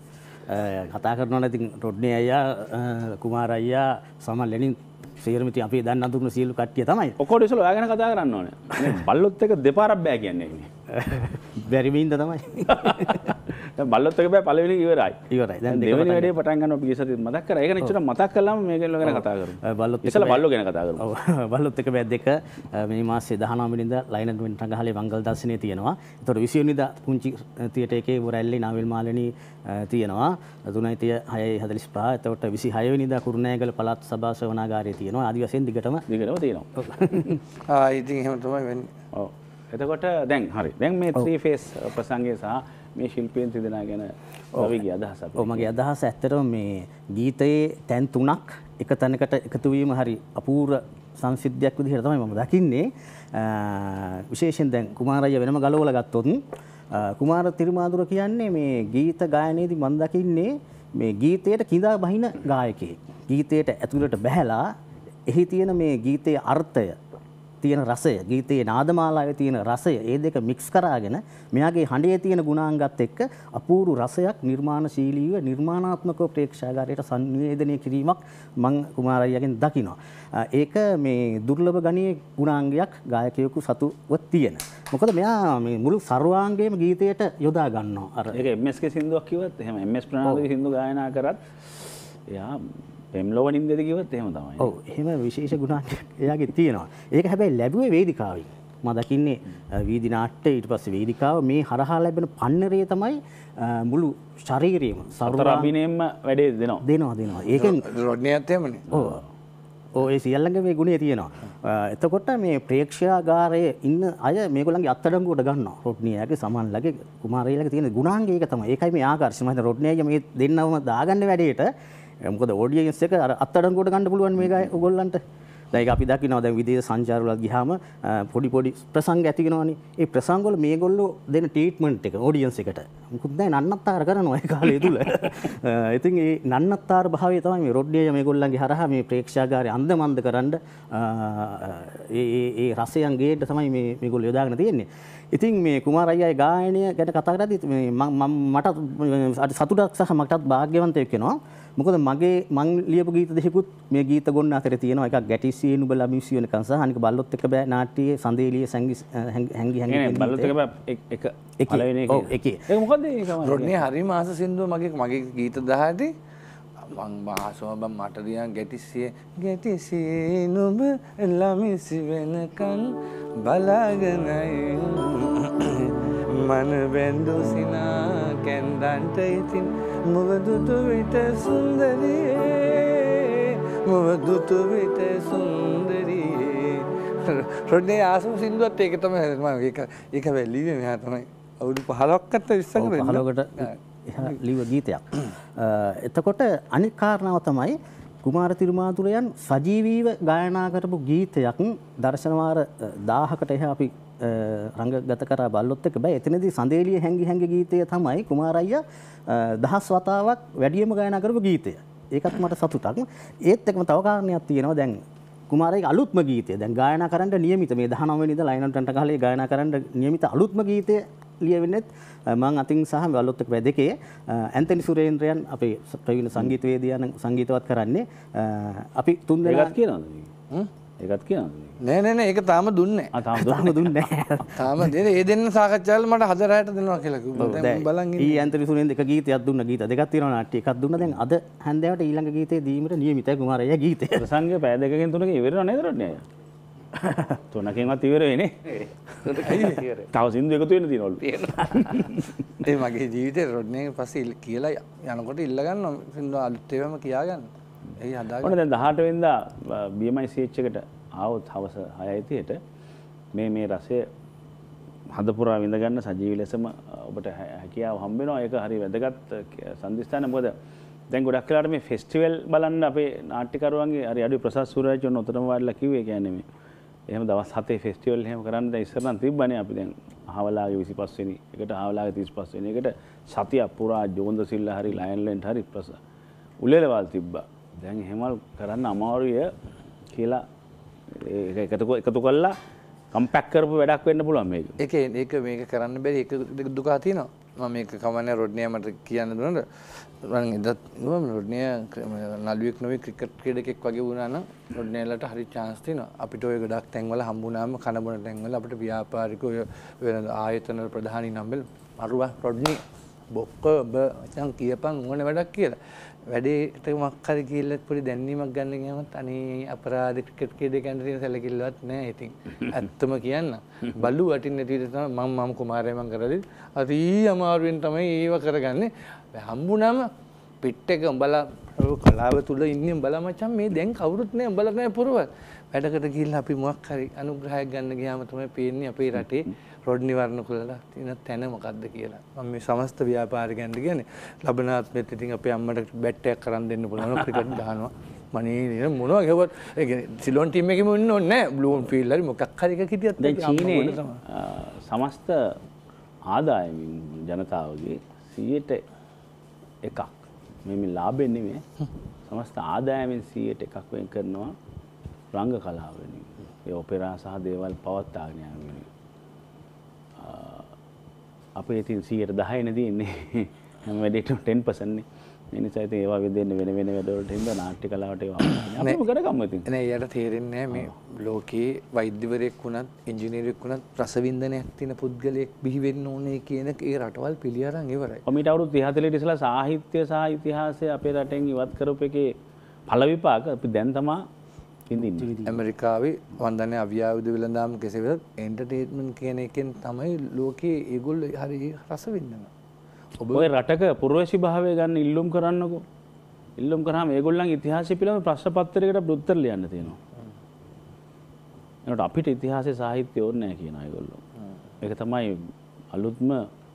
කතා කරනවා ඉතින් රොඩ්නි අයියා කුමාර අයියා සමන් ලෙනින් සීරමිති අපි දැන් අඳුරන සියලු කට්ටිය තමයි ඔක්කොට ඉස්සෙල්ලා ඔයා ගැන කතා කරන්න ඕනේ මේ බල්ලොත් එක දෙපාරක් බෑ කියන්නේ මේ බැරි බින්ද තමයි දැන් බල්ලොත් එක බෑ පළවෙනි ඉවරයි ඉවරයි දැන් දෙවෙනි වැඩේ පටන් ගන්නවා අපි ගිය සතියේ මතක් කරා ඒක නෙච්චර මතක් කළාම මේක ගැන කතා කරමු බල්ලොත් ඉස්සෙල්ලා බල්ලෝ ගැන කතා කරමු ඔව් බල්ලොත් එක බෑ දෙක මේ මාසේ දහනව වෙනිදා ලයිනර් රංගහලේ මංගල දර්ශනයේ තියෙනවා ඒතකොට විසි වෙනිදා පුංචි තියටර් එකේ වරැල්ලේ නාවල් මාලනී තියෙනවා තුනයි තිය හයයි හතළිස් පහ එතකොට විසි හය වෙනිදා කුරුණෑගල පළාත් සභා ශ්‍රවණාගාරයේ තියෙනවා ආදි වශයෙන් දිගටම දිගටම තියෙනවා ආ ඉතින් එහෙම තමයි වෙන්නේ ඔව් එතකොට දැන් හරි දැන් මේ ත්‍රී ෆේස් ප්‍රසංගය සහ මේ ශිල්පීන් තිදෙනා ගැන රවිගේ අදහස අපිට ඔව් මගේ අදහස ඇත්තටම මේ ගීතයේ තැන් තුනක් එක තැනකට එකතු වීම හරි අපූර්ව සංසිද්ධියක් විදිහට තමයි මම දකින්නේ විශේෂයෙන් දැන් කුමාර අයියා වෙනම ගලවලා ගත්තොත් කුමාර තිරමාදුර කියන්නේ මේ ගීත ගායනයේදී මම දකින්නේ මේ ගීතයට කිඳා බහින ගායකයෙක්. ගීතයට ඇතුළට බැහැලා එහි තියෙන මේ ගීතයේ අර්ථය තියෙන රසය ගීතයේ නාදමාලාවේ තියෙන රසය ඒ දෙක මික්ස් කරාගෙන මෙයාගේ හඬේ තියෙන ගුණාංගات එක්ක අපූර්ව රසයක් නිර්මාණශීලීව නිර්මාණාත්මකව ප්‍රේක්ෂාගාරයට සංවේදනය කිරීමක් මම කුමාර අයියාගෙන් දකිනවා. ඒක මේ දුර්ලභ ගණයේ ගුණාංගයක් ගායකයෙකු සතුව තියෙන. මොකද මෙයා මේ මුළු සර්වාංගයේම ගීතයට යොදා ගන්නවා. අර ඒක එම් එස් ගේ සින්දුවක් කිව්වත් එහෙම එම් එස් ප්‍රනාන්දුගේ සින්දු ගායනා කරත් එයා පෙම්ලොව නින්දද කිව්වත් එහෙම තමයි. ඔව් එහෙම විශේෂ ගුණයක් එයාගේ තියෙනවා. ඒක හැබැයි ලැබුවේ වේදිකාවෙන්. මම දකින්නේ වීදි නාට්‍ය ඊට පස්සේ වේදිකාව මේ හරහා ලැබෙන පන්නරේ තමයි මුළු ශරීරයම සතර අභිනයෙන්ම වැඩේ දෙනවා. දෙනවා දෙනවා. ඒකෙන් රොඩ්නියත් එහෙමනේ. ඔව්. ඔව් ඒ සියල්ලගේ මේ ගුණය තියෙනවා. එතකොට මේ ප්‍රේක්ෂාගාරයේ ඉන්න අය මේගොල්ලන්ගේ අත්අඩංගුවට ගන්නවා. රොඩ්නියාගේ සමන්ලගේ කුමාරයලගේ තියෙන ගුණාංගය ඒක තමයි. ඒකයි මේ ආකර්ෂණ. මම හිතන්නේ රොඩ්නියාගේ මේ දෙන්නවම දාගන්න වැඩේට මොකද ඔඩියන්ස් එක අර අත්අඩංගුවට ගන්න පුළුවන් මේක ඔයගොල්ලන්ට. දැන් ඒක අපි දකිනවා දැන් විදේශ සංචාරවල ගියාම පොඩි පොඩි ප්‍රසංග ඇති වෙනවනේ. ඒ ප්‍රසංග වල මේගොල්ලෝ දෙන ට්‍රීට්මන්ට් එක ඔඩියන්ස් එකට මොකද දැන් නන්නත්තර කරනවා ඒ කාලේ තුල. ඉතින් ඒ නන්නත්තර භාවය තමයි මේ රොඩ්නිය මේගොල්ලන්ගේ හරහා මේ ප්‍රේක්ෂාගාරය අන්දමන්ද කරන්න ඒ ඒ ඒ රසයන් ගේන්න තමයි මේ මේගොල්ලෝ යොදාගෙන තියෙන්නේ. ඉතින් මේ කුමාර අයියාගේ ගායනය ගැන කතා කරද්දි මම මට සතුටක් සහ මටත් වාග්යවන්තයෙක් වෙනවා. මොකද මගේ මං ලියපු ගීත දෙකකුත් මේ ගීත ගොන්න අතරේ තියෙනවා. එකක් ගැටිසියේ නුඹලා මිස් වෙනකන් සහ අනික බල්ලොත් එක්ක බෑ නාට්‍යයේ සඳේලියේ සංගි හැංගි හැංගි බල්ලොත් එක්ක බෑ එක පළවෙනි එක. ඔව් එකේ. ඒක මොකද්ද ඒක? රොඩ්නි හරිම ආස සින්දුව මගේ මගේ ගීත දහයේදී මං මාසෝ බම් මට දියන් ගැටිසියේ ගැටිසියේ නුඹලා මිස් වෙනකන් බලාගෙනයි මන බැඳු සිනා කැන්දන්ට ඉතින් මුවදුතු විට සුන්දරියේ මුවදුතු විට සුන්දරියේ රොඩ්නි ආසම සින්දුවත් ඒක තමයි මම ඒක ඒක වෙලිවේ මෙහා තමයි අවුරුදු පහළොවකට විස්සක වෙන්න පහළොවකට එහා ලිව ගීතයක්. එතකොට අනිත් කාරණාව තමයි කුමාර තිරුමාතුරයන් සජීවීව ගායනා කරපු ගීතයක් දර්ශනවාර දාහකට එහා අපි රංගගත කරා බල්ලොත් එක්ක බෑ. එතනදී සඳේලිය හැංගි හැංගි ගීතය තමයි කුමාර අයියා දහස් වතාවක් වැඩියම ගායනා කරපු ගීතය. ඒකත් මට සතුටක්. ඒත් එක්කම තව කාරණයක් තියෙනවා. දැන් කුමාර අයියාගේ අලුත්ම ගීතය දැන් ගායනා කරන්න නියමිත මේ දහනව වෙනි ඉඳලා ලයිනන්ටන්ට කාලේ ගායනා කරන්න නියමිත අලුත්ම ගීතය ලියවෙන්නෙත් මම අතින් සහ බල්ලොත් එක්ක දෙකේ ඇන්තනි සුරේන්ද්‍රයන් අපේ ප්‍රවීණ සංගීතවේදියාන සංගීතවත් කරන්නේ අපි තුන් දෙනා ඒකත් කියනවද? හ්ම් ඒකත් කියනවද? නෑ නෑ නෑ ඒක තාම දුන්නේ ආ තාම තාම දුන්නේ නැහැ. තාම දෙන්නේ ඒ දෙන්න සාකච්ඡාවල මට හද රැයට දෙනවා කියලා කිව්වා. දැන් බලන් ඉන්නේ. ඊ ඇන්තනි සුරේන්ද්‍ර එක ගීතයක් දුන්න ගීත දෙකක් තියෙනවා නාට්‍ය එකක් දුන්න දැන් අද හැන්දෑවට ඊළඟ ගීතේ දීමට නියමිතයි කුමාර අයියා ගීතය. ප්‍රසංගය පැය දෙකකින් තුනකින් ඉවර නේද රොඩ්නි අයියා? තුනකින්වත් ඉවර වෙන්නේ. තව සින්දු එකතු වෙන්න තියෙනවලු. ඒ මගේ ජීවිතේ රොඩ්නියගේ පස්සේ කියලා යනකොට ඉල්ල ගන්නවා සින්දු අලුත් ඒවාම කියා ගන්න. එයි හදාගන්න. ඔන්න දැන් දහඅට වෙනිදා බී එම් ආයි සී එච් එකට ආවොත් හවස හයයි තිහට මේ මේ රසය හද පුරා විඳ ගන්න සජීවී ලෙසම ඔබට හැකියාව හම්බ වෙනවා. ඒක හරි වැදගත් සම්දිස්ථාන. මොකද දැන් ගොඩක් වෙලාවට මේ ෆෙස්ටිවල් බලන්න අපේ නාට්‍යකරුවන්ගේ හරි අඩු ප්‍රසස් සූරජ් ඔන්න උතරම වාඩිලා කිව්වේ කියන්නේ මේ එහෙම දවස් හතේ ෆෙස්ටිවල් එහෙම කරන්න දැන් ඉස්සර නම් තිබ්බනේ අපි දැන් අහවලාගේ විසිපස් වෙනි එකට අහවලාගේ තිස්පස් වෙනි එකට සතිය පුරා ජෝන්ද සිල්ලා හරි ලයන් ලෙන්ට් හරි ප්‍රස උලෙලවල් තිබ්බා. දැන් එහෙමල් කරන්න අමාරුය කියලා ඒක එකතු එකතු කළා කම්පැක් කරපු වැඩක් වෙන්න පුළුවන් මේක. ඒක ඒක මේක කරන්න බැරි එක දුක තියෙනවා. මම මේක කමන්නේ රොඩ්නිය මට කියන්න දුන්නද මම එදත් නෝ රොඩ්නිය නළුවෙක් නොවේ ක්‍රිකට් ක්‍රීඩකෙක් වගේ වුණා නම් රොඩ්නියලට හරි chance තියෙනවා. අපිට ඔය ගොඩක් තැන්වල හම්බුනාම කන බොන තැන්වල අපිට ව්‍යාපාරික ඔය වෙන ආයතන ප්‍රධානී නම්බල් මරුවා රොඩ්නි බොක්ක ඔබ මචං කියපන් ඕනේ වැඩක් කියලා. වැඩේට මොකක් හරි කියලා පොඩි දැනීමක් ගන්න ගියාමත් අනේ අපරාධ ක්‍රිකට් ක්‍රීඩකයන්ට තියෙන සැලකිල්ලවත් නැහැ ඉතින්. ඇත්තම කියන්න බලු වටින් නැති විදිහට තමයි මම මම කුමාරයා මම කරලා හරි අමාරුවෙන් තමයි ඒව කරගන්නේ. හම්බුනම පිට් එක උඹලා කලාව තුල ඉන්නේ උඹලා මචං මේ දැන් කවුරුත් නැහැ උඹලා නැහැ පුරවල්. වැඩකට ගිහිල්ලා අපි මොකක් හරි අනුග්‍රහයක් ගන්න ගියාම තමයි පේන්නේ අපේ රටේ රොඩ්නි වර්ණකුලලා තියෙන තැන මොකද්ද කියලා. මම මේ සමස්ත ව්‍යාපාරිකයන්ට කියන්නේ ලබනාත්මෙත් ඉතින් අපේ අම්මට බැට් එකක් කරන් දෙන්න පුළුවන් ක්‍රිකට් ගහනවා. මනේ මොනවා ගෙවුවත් ඒ කියන්නේ සිලෝන් ටීම් එකෙම ඉන්න ඕනේ නැහැ. බ්ලූන් ෆීල්ඩ් හරි මොකක් හරි එකක හිටියත් දැන් චීනේ සමස්ත ආදායමින් ජනතාවගේ සීයට එකක් මේ මේ ලාභෙන් නෙමෙයි සමස්ත ආදායමෙන් සීයට එකක් වෙන් කරනවා රංග කලාව වෙනුවෙන්. ඒ ඔපෙරා සහ දේවල් පවත්වාගෙන යාම වෙනුවෙන්. අපේ ඉතින් සීයට දහයනේ තියෙන්නේ හැම වෙලේටම ටෙන් පර්සන්ට් නේ. ඒ නිසා ඉතින් ඒවා වෙදෙන්න වෙන වෙන වැඩවලට හින්දා නාට්‍ය කලාවට ඒවා අපි මොකද ගමු ඉතින් නෑ යාට තේරෙන්නේ නෑ මේ ලෝකේ වෛද්‍යවරයෙක් වුණත් ඉංජිනේරයෙක් වුණත් රසවින්දනයක් තියෙන පුද්ගලයෙක් බිහි වෙන්න ඕනේ කියන ඒ රටවල් පිළි අරන් ඉවරයි. ඔමිට අවුරුදු තිහ හතලිස් ඉස්සලා සාහිත්‍ය සහ ඉතිහාසය අපේ රටෙන් ඉවත් කරපු එකේ ඵල විපාක අපි දැන් තමා විඳින්නේ. ඇමරිකාවේ වන්දනේ අවියාවුද විලඳාම් කෙසේ වෙතත් එන්ටර්ටේන්මන්ට් කියන එකෙන් තමයි ලෝකේ ඒගොල්ලෝ හරි රස විඳිනවා. ඔය රටක පුරවැසි භාවය ගන්න ඉල්ලුම් කරන්නකෝ. ඉල්ලුම් කරාම ඒගොල්ලන්ගේ ඉතිහාසය පිළිබඳ ප්‍රශ්න පත්‍රයකට උත්තර ලියන්න තියෙනවා. එනකොට අපිට ඉතිහාසය සාහිත්‍ය ඕනේ නැහැ කියන අයගොල්ලෝ. ඒක තමයි අලුත්ම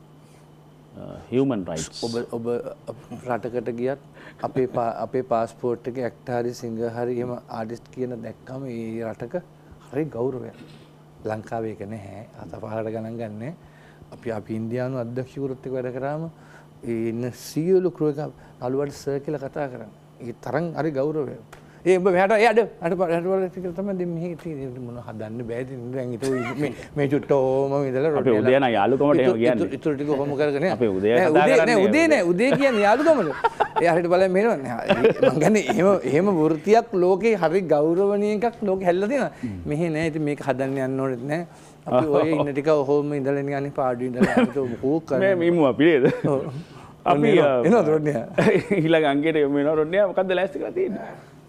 human rights. ඔබ ඔබ රටකට ගියත් අපේ අපේ පාස්පෝර්ට් එකේ ඇක්ටර් හරි සිංගර් හරි එහෙම ආටිස්ට් කියන දැක්කම ඒ රටක හරි ගෞරවයක්. ලංකාවේ ඒක නැහැ. අතපහකට ගණන් ගන්නෑ. අපි අපි ඉන්දියානු අධ්‍යක්ෂකවරුත් එක්ක වැඩ කරාම ඒ ඉන්න සියලු ක්‍රෝ එක නළුවට සර් කියලා කතා කරන්නේ. ඒ තරම් හරි ගෞරවයක්. ඒ උඹ මෙහාට එයාට අඩ අඩ වල ටික තමයි දැන් මෙහි තියෙන්නේ මොන හදන්න බෑද දැන් ඊට මේ මේ චුට්ටෝම ඉඳලා අපි උදේ නා යාළුකමට එහෙම කියන්නේ. ඉතුරු ටික කොහොම කරගෙන අපි උදේ කතා කරන්නේ නෑ උදේ නෑ උදේ කියන්නේ යාළුකමද. ඒ හරියට බලන්න මෙහෙම මං ගන්නේ එහෙම එහෙම වෘත්තියක් ලෝකේ හරි ගෞරවණීය එකක් ලෝකේ හැල්ලලා තියෙනවා. මෙහෙ නෑ ඉතින් මේක හදන්න යන්න ඕනෙත් නෑ. අපි ඔය ඉන්න ටික ඔහොම ඉඳලා නිකන් පාඩු ඉඳලා අපිට මොකෝ කරන්නේ. මේ මිමු අපි නේද? අපි එනවා රොඩ්නිය. ඊළඟ අංගයට යමු වෙනවා රොඩ්නිය මොකද්ද ලෑස්ති කරලා තියෙන්නේ?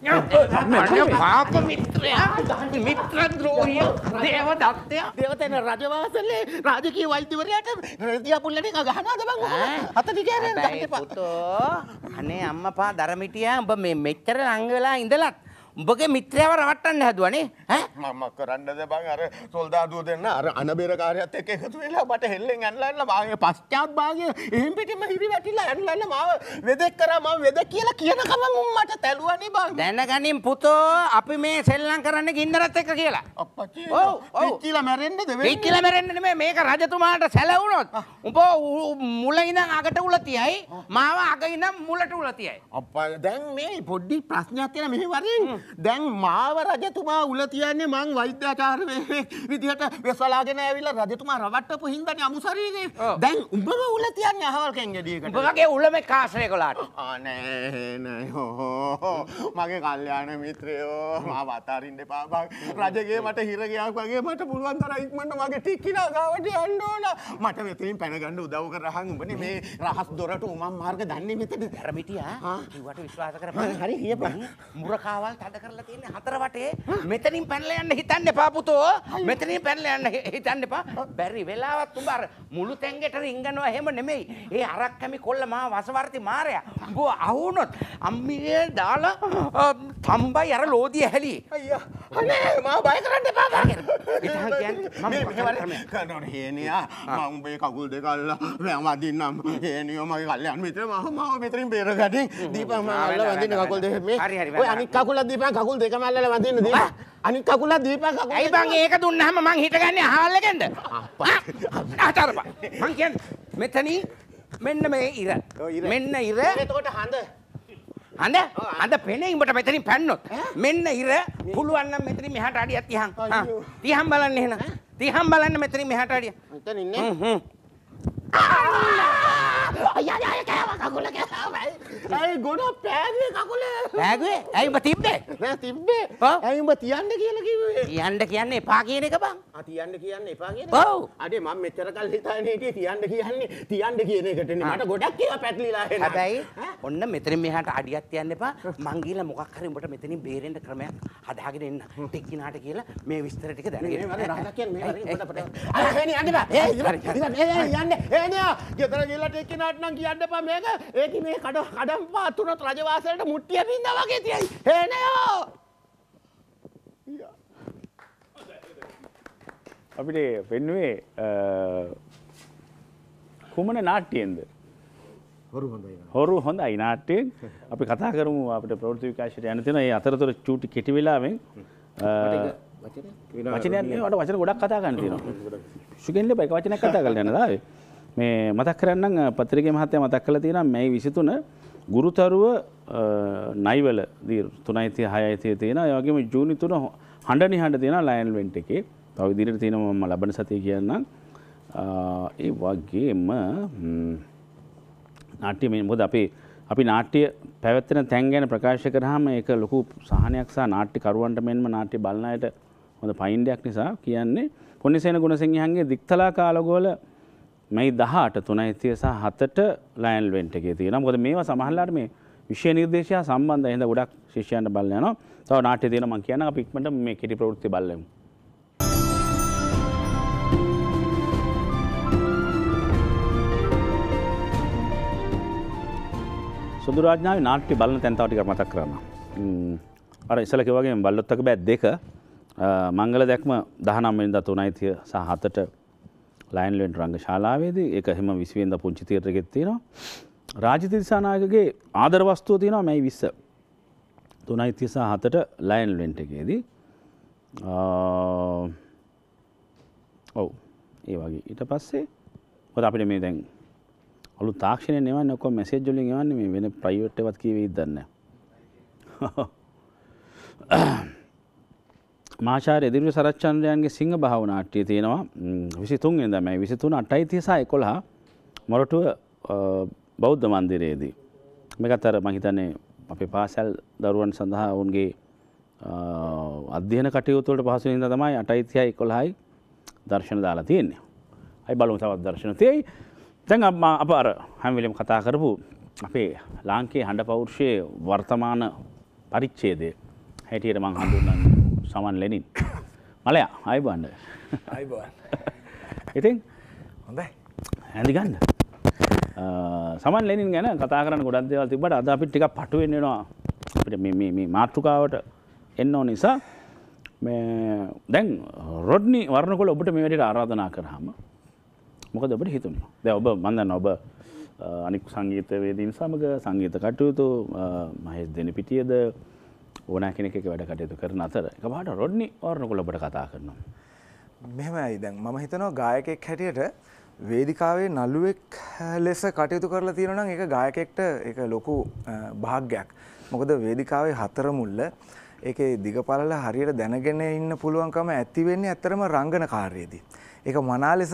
පාප මිත්‍රයා මිත්‍රද්‍රෝහිය දේව දත්තයා දේවතන රජවාසලේ රාජකීය වෛද්‍යවරයාට රෙදියා පුල්ලනේ ගහනවාද බං අත දිගෑරෙන් පුතෝ අනේ අම්මපා දරමිටියා උඹ මේ මෙච්චර ලං වෙලා ඉඳලත් උඹගේ මිත්‍රයව රවට්ටන්න හැදුවනේ ඈ මම කරන්නද බං අර සොල්දාදුව දෙන්න අර අනබේරකාරයත් එක්ක එකතු වෙලා මට හෙල්ලෙන් ඇනලා ඇනලා මාගේ පශ්චාත් භාගය එහෙම් පිටින්ම හිරි වැටිලා ඇනලා ඇනලා මාව වෙදෙක් කරා මම වෙදෙක් කියලා කියන කමන් උන් මට තැළුවනේ බං දැනගනින් පුතෝ අපි මේ සෙල්ලම් කරන්න ගින්නරත් එක්ක කියලා අප්පච්චි ඔව් ඔව් පිච්චිලා මැරෙන්නද වෙන්නේ පිච්චිලා මැරෙන්න නෙමෙයි මේක රජතුමාට සැලවුනොත් උඹ මුල ඉඳන් අගට උල තියයි මාව අග ඉඳන් මුලට උල තියයි අප්පා දැන් මේ පොඩි ප්‍රශ්නයක් තියෙන මෙහෙ වරෙන් දැන් මාව රජතුමා උල තියන්නේ මං වෛද්‍යාචාර්යවරයෙක් විදිහට වෙසලාගෙන ඇවිල්ලා රජතුමා රවට්ටපු හින්දානේ අමු ශරීරේ. දැන් උඹව උල තියන්නේ අහවල් කෙන්ගෙඩියකට. උඹ වගේ උල මේ කාශ්‍රය කළාට. ආ නෑ නෑ හෝ මගේ කල්යාණ මිත්‍රයෝ මාව අතාරින්න එපා බං. රජගේ මට හිර ගියා වගේ මට පුළුවන් තරම් ඉක්මනට මගේ ටිකිනා ගාවට යන්න ඕන. මට මෙතනින් පැන ගන්න උදව් කරහන් උඹනේ මේ රහස් දොරට උමම් මාර්ග දන්නේ මෙතන. ධර්මිටියා කිව්වට විශ්වාස කරපන්. හරි කියපන්. මුරකාවල් තඩ කරලා තියෙන්නේ හතර වටේ මෙතනින් පැනලා යන්න හිතන්න එපා පුතෝ මෙතනින් පැනලා යන්න හිතන්න එපා බැරි වෙලාවත් උඹ අර මුළු තැංගෙට රිංගනවා එහෙම නෙමෙයි ඒ අරක් කැමි කොල්ල මහා වසවර්ති මාරයා උඹ අහුනොත් අම්මියේ දාලා තම්බයි අර ලෝදිය හැලි අයියා අනේ මම බය කරන්න එපා බං ඉතින් කියන්නේ මම කනෝන හේනියා මම උඹේ කකුල් දෙක අල්ලලා මම වදින්නම් හේනියෝ මගේ කල්යාණ මිත්‍ර මම මාව මෙතනින් බේරගනින් දීපන් මම අල්ල වදින්න කකුල් දෙක මේ හරි හරි ඔය අනිත් කකුල දීපන් කකුල් දෙකම අල්ලලා වදින්න දීපන් අනිත් කකුල දීපන් කකුල් ඇයි බං ඒක දුන්නාම මං හිටගන්නේ අහවල් එකෙන්ද අතරපා මං කියන්නේ මෙතනින් මෙන්න මේ ඉර මෙන්න ඉර එතකොට හඳ හඳ හඳ පෙනේ උඹට මෙතනින් පැන්නොත් මෙන්න ඉර පුළුවන් නම් මෙතනින් මෙහාට අඩියක් තියහන් තියහන් බලන්න එහෙනම් තියහන් බලන්න මෙතනින් මෙහාට අඩිය මෙතන ඉන්නේ හ්ම් අයියා අයියා කෑවා කකුල කෑවා ඇයි ගොඩ පෑගුවේ කකුල පෑගුවේ ඇයි උඹ තිබ්බේ නෑ තිබ්බේ ඇයි උඹ තියන්න කියලා කිව්වේ තියන්න කියන්නේ එපා කියන එක බං ආ තියන්න කියන්නේ එපා කියන ඔව් අඩේ මම මෙච්චර කල් හිතානේ හිටියේ තියන්න කියන්නේ තියන්න කියන එකටනේ මට ගොඩක් ඒවා පැටලිලා එනවා හැබැයි ඔන්න මෙතනින් මෙහාට අඩියක් තියන්න එපා මං ගිහලා මොකක් හරි උඹට මෙතනින් බේරෙන්න ක්‍රමයක් හදාගෙන එන්න ටිකිනාට කියලා මේ විස්තර ටික දැනගෙන මේ රහක් කියන්නේ මේ පොඩ පොඩ අර හේනි යන්න බෑ ඒ යන්න හේනියා ගෙදර ගිහලා ටිකිනාට නම් කියන්න එපා මේක ඒක මේ කඩ කඩම් පාතුනත් රජවාසලට මුට්ටිය බින්දා වගේ තියයි හේනයෝ අපිට පෙන්නුවේ කුමන නාට්‍යයෙන්ද හොරු හොඳයි හොරු හොඳයි නාට්‍යයෙන් අපි කතා කරමු අපිට ප්‍රවෘත්ති විකාශයට යන තියෙන ඒ අතරතුර චූටි කෙටි වෙලාවෙන් වචනයක් නේ වඩ වචන ගොඩක් කතා ගන්න තියෙනවා සුගෙන්ල බයික වචනයක් කතා කරලා යනවා ආවේ මේ මතක් කරන්නම් පත්‍රිකේ මහත්තයා මතක් කරලා තියෙනවා මේ විසිතුන ගුරුතරුව නයිවල තුනයි තිහ හයයි තිහ තියෙනවා ඒ වගේම ජූනි තුන හඬ නිහඬ තියෙනවා ලයන් වෙන්ට් එකේ තව ඉදිරියට තියෙනවා මම ලබන සතියේ කියන්නම් ඒ වගේම නාට්‍ය මේ මොකද අපේ අපි නාට්‍ය පැවැත්වෙන තැන් ගැන ප්‍රකාශ කරාම ඒක ලොකු සහනයක් සහ නාට්‍යකරුවන්ට මෙන්ම නාට්‍ය බලන අයට හොඳ පයින්ඩයක් නිසා කියන්නේ පොන්නිසේන ගුණසිංහයන්ගේ දික්තලා කාලගෝල මේ දහඅට තුනයි තිය සහ හතට ලයන් වෙන්ට් එකේ තියෙනවා. මොකද මේවා සමහරලාට මේ විෂය නිර්දේශය සම්බන්ධයි. හින්දා ගොඩක් ශිෂ්‍යයන්ට බලන්න යනවා. තව නාට්‍ය තියෙනවා මම කියනවා අපි ඉක්මනට මේ කෙටි ප්‍රවෘත්ති බලමු. සොඳුරු ආඥාවේ නාට්‍ය බලන තැන් තව ටිකක් මතක් කරන්න. අර ඉස්සල කිව්වා වගේ බල්ලොත්තක බෑ දෙක මංගල දැක්ම දහනවය වෙනිදා තුනයි තිය සහ හතට ලයන් වෙන්ට් රංගශාලාවේදී ඒක එහෙම විසි වෙනිදා පුංචි තියටර් එකෙත් තියෙනවා. රාජිත දිසානායකගේ ආදර වස්තුව තියෙනවා මේ විස්ස තුනයි තිය සහ හතට ලයන් වෙන්ට් එකේදී. ඔව් ඒ වගේ ඊට පස්සේ මොකද අපිට මේ දැන් අලුත් තාක්ෂණය නෙවන්නේ ඔක්කොම මැසේජ් වලින් එවන්නේ මේ වෙන ප්‍රයිවට් එකවත් කීවෙයිද දන්නේ නැහැ. මාචාර්ය දිර්ය සරච්චන්ද්‍රයන්ගේ සිංහ භාව නාට්‍යය තියෙනවා විසි තුන් වෙනිදා මේ විසි තුන අටයි තිය සහ එකොළහ මොරටුව බෞද්ධ මන්දිරයේදී. මේකත් අර මම හිතන්නේ අපේ පාසල් දරුවන් සඳහා ඔවුන්ගේ අධ්‍යයන කටයුතු වලට පහසු වෙනින්දා තමයි අටයි තියයි එකොළහයි දර්ශන දාලා තියෙන්නේ. අයි බලමු තවත් දර්ශන තියෙයි. දැන් අප අර හැම වෙලෙම කතා කරපු අපේ ලාංකේය හඬ පෞරුෂයේ වර්තමාන පරිච්ඡේදය හැටියට මම හඳුන්වන්නේ සමන් ලෙනින්. මලයා ආයිබෝන්. ආයිබෝන්. ඉතින් හොඳයි. හැඳි ගන්න. සමන් ලෙනින් ගැන කතා කරන්න ගොඩක් දේවල් තිබ්බට අද අපිට ටිකක් පටු වෙන්න වෙනවා. අපිට මේ මේ මේ මාතෘකාවට එන්න ඕන නිසා මේ දැන් රොඩ්නි වර්ණකොළ ඔබට මේ වැඩේට ආරාධනා කරාම මොකද ඔබට හිතුනේ? දැන් ඔබ මම දන්නවා ඔබ අනික් සංගීතවේදීන් සමග සංගීත කටයුතු මහේෂ් දෙනිපිටියද ඕනෑ කෙනෙක් එක්ක වැඩ කටයුතු කරන අතර එකපාරට රොඩ්නි වර්ණකොළ ඔබට කතා කරනවා. මෙහෙමයි දැන් මම හිතනවා ගායකයෙක් හැටියට වේදිකාවේ නළුවෙක් ලෙස කටයුතු කරලා තියෙනවා නම් ඒක ගායකයෙක්ට ඒක ලොකු භාග්යක්. මොකද වේදිකාවේ හතර මුල්ල ඒකේ දිගපළල හරියට දැනගෙන ඉන්න පුළුවන්කම ඇති වෙන්නේ ඇත්තරම රංගන කාර්යයේදී. ඒක මනා ලෙස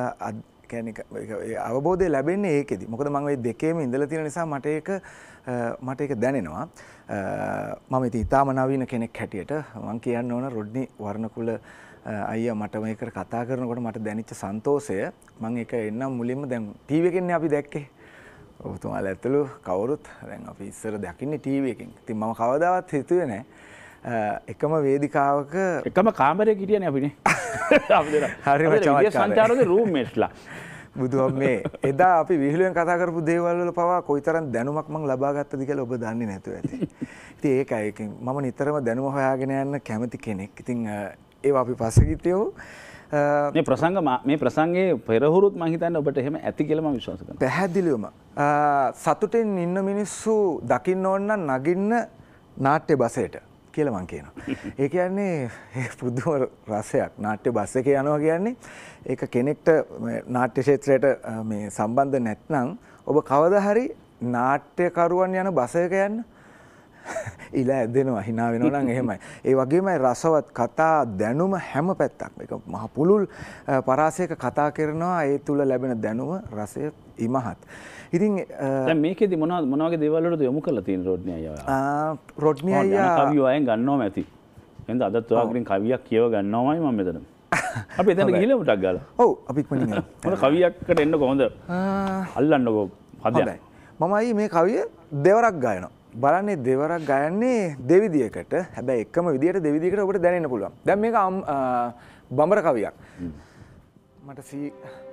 අවබෝධය ලැබෙන්නේ ඒකෙදි. මොකද මම මේ දෙකේම ඉඳලා තියෙන නිසා මට ඒක මට ඒක දැනෙනවා. මම ඉතින් ඊටාම නවීන කෙනෙක් හැටියට මම කියන්න ඕන රොඩ්නි වර්ණකුල අයියා මට මේකට කතා කරනකොට මට දැනෙච්ච සන්තෝෂය මම ඒක එන්නම් මුලින්ම දැන් ටීවී එකෙන්නේ අපි දැක්කේ. ඔබතුමාලා ඇතුළු කවුරුත් දැන් අපි ඉස්සර දකින්නේ ටීවී එකෙන්. ඉතින් මම කවදාවත් හිතුවේ නැහැ එකම වේදිකාවක එකම කාමරයක හිටියනේ අපිනේ. අපි දෙන හරිම චමත්කාරයි. සංචාරයේ රූම්මේට්ස්ලා. බුදුහාම මේ එදා අපි විහිළුවෙන් කතා කරපු දේවල් වල පවා කොයිතරම් දැනුමක් මම ලබා ගත්තද කියලා ඔබ දන්නේ නැතුව ඇති. ඉතින් ඒකයි ඒකෙන් මම නිතරම දැනුම හොයාගෙන යන්න කැමති කෙනෙක්. ඉතින් ඒවා අපි පස්සේ කිව්වෝ. මේ ප්‍රසංග මේ ප්‍රසංගයේ පෙරහුරුත් මම හිතන්නේ ඔබට එහෙම ඇති කියලා මම විශ්වාස කරනවා. පැහැදිලිවම සතුටින් ඉන්න මිනිස්සු දකින්න ඕන නම් නගින්න නාට්‍ය බසයට කියලා මම කියනවා. ඒ කියන්නේ පුදුම රසයක් නාට්‍ය බස් එකේ යනවා කියන්නේ ඒක කෙනෙක්ට නාට්‍ය ක්ෂේත්‍රයට මේ සම්බන්ධ නැත්නම් ඔබ කවදා හරි නාට්‍යකරුවන් යන බස් එක යන්න ඉල ඇදෙනවා hina වෙනවා නම් එහෙමයි. ඒ වගේමයි රසවත් කතා දැනුම හැම පැත්තක්ම ඒක මහ පුළුල් පරාසයක කතා කරනවා ඒ තුල ලැබෙන දැනුම රසය ඉමහත්. ඉතින් දැන් මේකෙදි මොනවද මොන වගේ දේවල් වලද යොමු කරලා තියෙන රොඩ්නි අයියා? ආ රොඩ්නි අයියා කවිය වයින් ගන්නවම ඇති. එහෙනම් අදත් ඔයාගෙන් කවියක් කියව ගන්නවමයි මම මෙතන. අපි එතන ගිහලා උටක් ගාලා. ඔව් අපි ඉක්මනින් යනවා. මොන කවියක්කට එන්නකො හොඳ. අල්ලන්නකො පදයක්. මම අයි මේ කවිය දෙවරක් ගායනවා. බලන්නේ දෙවරක් ගයන්නේ දෙවිදියකට. හැබැයි එකම විදියට දෙවිදියකට ඔබට දැනෙන්න පුළුවන්. දැන් මේක බඹර කවියක්. මට සී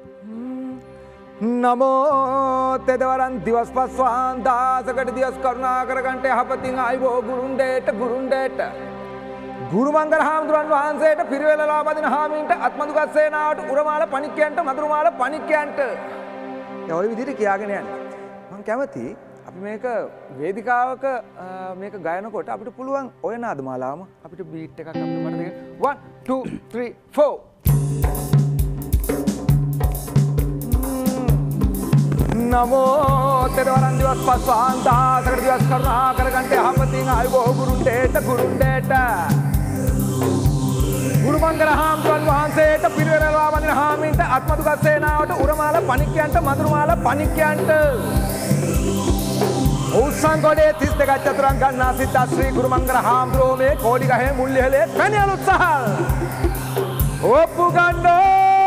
නමෝ තෙදවරන් දිවස් පස්වාන් දාසකට දිවස් කරුණා කරගන්ට යහපතින් ආයිබෝ ගුරුන්ඩේට ගුරුන්ඩේට ගුරු මංගල හාමුදුරන් වහන්සේට පිරිවෙලලා බදින හාමීන්ට අත්මදුගත් සේනාවට උරමාල පණික්කයන්ට මදුරුමාල පණික්කයන්ට ඔය විදිහට කියාගෙන යන්න. මම කැමති අපි මේක වේදිකාවක මේක ගයනකොට අපිට පුළුවන් ඔය නාද මාලාවම අපිට බීට් එකක් අපිට මට දෙන්න one two three four නමෝ තෙරවරන් දිවස් පස්වාන් දාසකට දිවස් කරුණා කරගන්ට යහපතින් ආයුබෝ ගුරුන්ඩේට ගුරුන්ඩේට ගුරු මංගල හාමුදුරන් වහන්සේට පිරිවෙලලා වදින හාමීන්ට අත්මදුගත් සේනාවට උරමාල පණික්කයන්ට මදුරුමාල පණික්කයන්ට උස්සන්ගොඩේ තිස් දෙකක් චතුරංග ගන්නා සිත ශ්‍රී ගුරුමංගල හාමුදුරුවෝ මේ කෝඩිගහේ මුල්ලිහලේ පැනියල් උත්සාහ ඔප්පු ගන්නෝ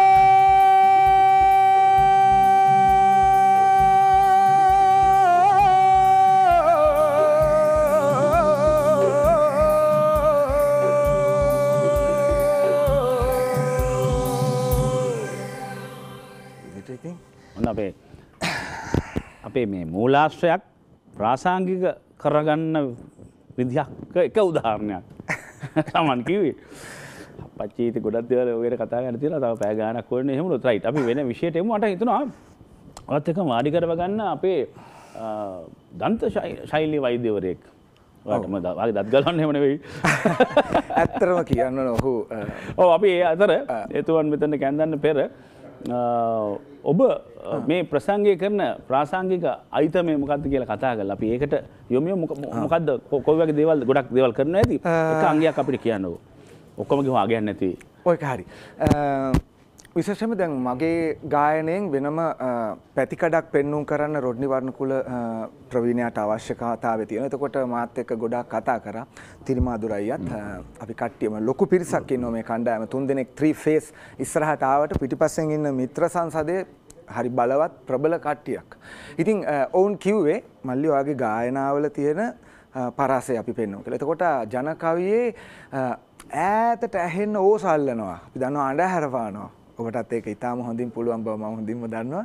අපේ අපේ මේ මූලාශ්‍රයක් ප්‍රාසංගික කරගන්න විදිහක් එක උදාහරණයක් සමන් කිව්වේ පච්චීති ගොඩක් දේවල් ඔයයට කතා කරන්න තියලා තව පැය ගාණක් ඕනේ එහෙම උනොත් රයිට් අපි වෙන විෂයට එමු මට හිතුණා ඔයත් එක්ක වාඩි කරව ගන්න අපේ දන්ත ශෛලී වෛද්‍යවරයෙක් ඔයාලටම වාගේ දත් ගලවන්න එහෙම නෙවෙයි ඇත්තටම කියන්න ඕන ඔහු ඔව් අපි ඒ අතර එතුමන් මෙතන කැඳන්න පෙර ඔබ මේ ප්‍රසංගය කරන ප්‍රාසංගික අයිතමය මොකක්ද කියලා කතා කරලා අපි ඒකට යොමු මොකද්ද කොයි වගේ දේවල් ගොඩක් දේවල් කරනවා ඇති එක අංගයක් අපිට කියන්නකෝ ඔක්කොම ගිහුම අගයන් නැති ඔයක හරි විශේෂයෙන්ම දැන් මගේ ගායනයෙන් වෙනම පැතිකඩක් පෙන්වුම් කරන්න රොඩ්නි වර්ණකුල ප්‍රවීණයාට අවශ්‍යතාවය තියෙනවා. එතකොට මාත් එක්ක ගොඩාක් කතා කරා තිරිමාදුර අයියත් අපි කට්ටියම ලොකු පිරිසක් ඉන්නවා මේ කණ්ඩායම තුන් දෙනෙක් three face ඉස්සරහට ආවට පිටිපස්සෙන් ඉන්න මිත්‍ර සංසදයේ හරි බලවත් ප්‍රබල කට්ටියක්. ඉතින් ඔවුන් කිව්වේ මල්ලි ඔයාගේ ගායනාවල තියෙන පරාසය අපි පෙන්වමු කියලා. එතකොට ජන කවියේ ඈතට ඇහෙන්න ඕසල්ලනවා. අපි දන්නවා අඬහැර පානවා. ඔබටත් ඒක ඉතාම හොඳින් පුළුවන් බව මම හොඳින්ම දන්නවා.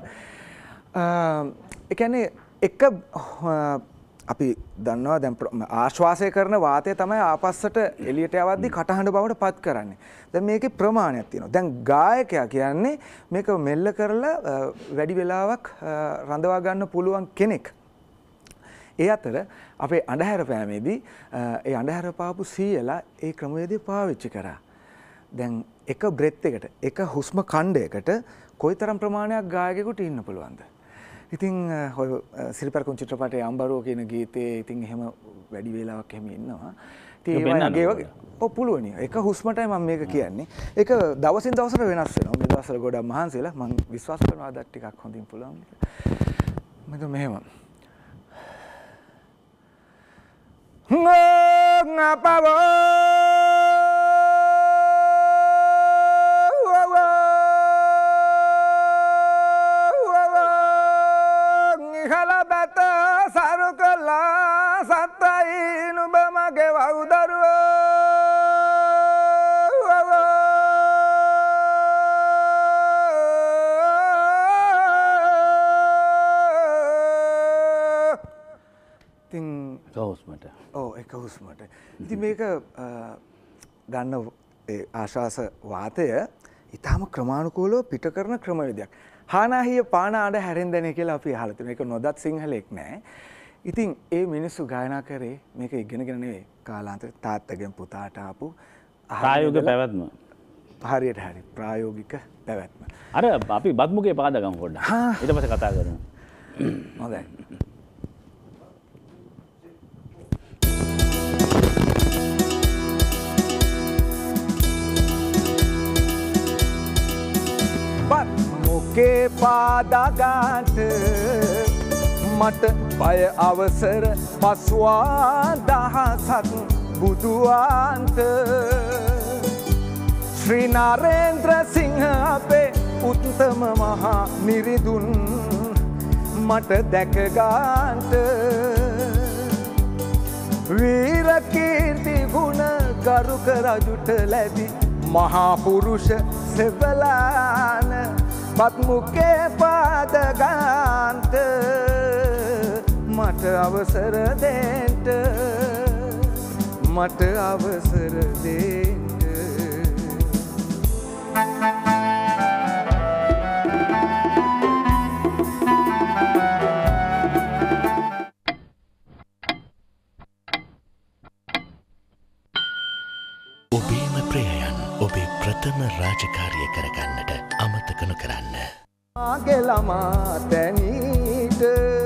ඒ කියන්නේ එක අපි දන්නවා දැන් ආශ්වාසය කරන වාතය තමයි ආපස්සට එළියට යවද්දි කටහඬ බවට පත් කරන්නේ. දැන් මේකේ ප්‍රමාණයක් තියෙනවා. දැන් ගායකයා කියන්නේ මේක මෙල්ල කරලා වැඩි වෙලාවක් රඳවා ගන්න පුළුවන් කෙනෙක්. ඒ අතර අපේ අඳුර පෑමේදී ඒ අඳුර පාපු සීයලා ඒ ක්‍රමවේදය පාවිච්චි කරා. දැන් එක බ්‍රෙත් එකට එක හුස්ම ඛණ්ඩයකට කොයිතරම් ප්‍රමාණයක් ගායකයෙකුට ඉන්න පුළුවන්ද? ඉතින් ඔය සිරිපරකුන් චිත්‍රපටයේ අම්බරෝ කියන ගීතේ ඉතින් එහෙම වැඩි වේලාවක් එහෙම ඉන්නවා. ඉතින් ඒ වගේ වගේ ඔව් පුළුවනි. එක හුස්මටයි මම මේක කියන්නේ. ඒක දවසින් දවසට වෙනස් වෙනවා. මේ දවස්වල ගොඩක් මහන්සිලා මම විශ්වාස කරනවා අදත් ටිකක් හොඳින් පුළුවන්. මම මෙහෙම ngapavo nghala bata sarukala satai nubamage waudaru ting හුස්මට ඔව් එක හුස්මට. ඉතින් මේක ගන්න ඒ ආශ්වාස වාතය ඊටාම ක්‍රමානුකූලව පිට කරන ක්‍රමවේදයක්. හානාහිය පාන ආඩ හැරෙන්දනේ කියලා අපි අහලා තියෙනවා. ඒක නොදත් සිංහලෙක් නෑ. ඉතින් ඒ මිනිස්සු ගායනා කරේ මේක ඉගෙනගෙන නෙවෙයි කාලාන්තරේ තාත්තගෙන් පුතාට ආපු ප්‍රායෝගික පැවැත්ම. හරියට හරි ප්‍රායෝගික පැවැත්ම. අර අපි බත්මුගේ පාදගමු පොඩ්ඩක්. ඊට පස්සේ කතා කරමු. හොඳයි. මුකේ පාදගාට මට බය අවසර පස්වා දහසක් බුදුවන්ත ශ්‍රී නරේන්ද්‍ර සිංහ අපේ උත්තම මහා මිරිඳුන් මට දැකගාන්ට වීර කීර්ති ගුණ ගරුක රජුට ලැබි මහා පුරුෂ සෙවලාන බත්මුකේ පාදගාන්ට මට අවසර දෙන්න මට අවසර දෙන්න ඔබේම ප්‍රියයන් ඔබේ ප්‍රථම රාජකාරිය කරගන්නට අමතක නොකරන්න. ආගේ ළමා තැනීට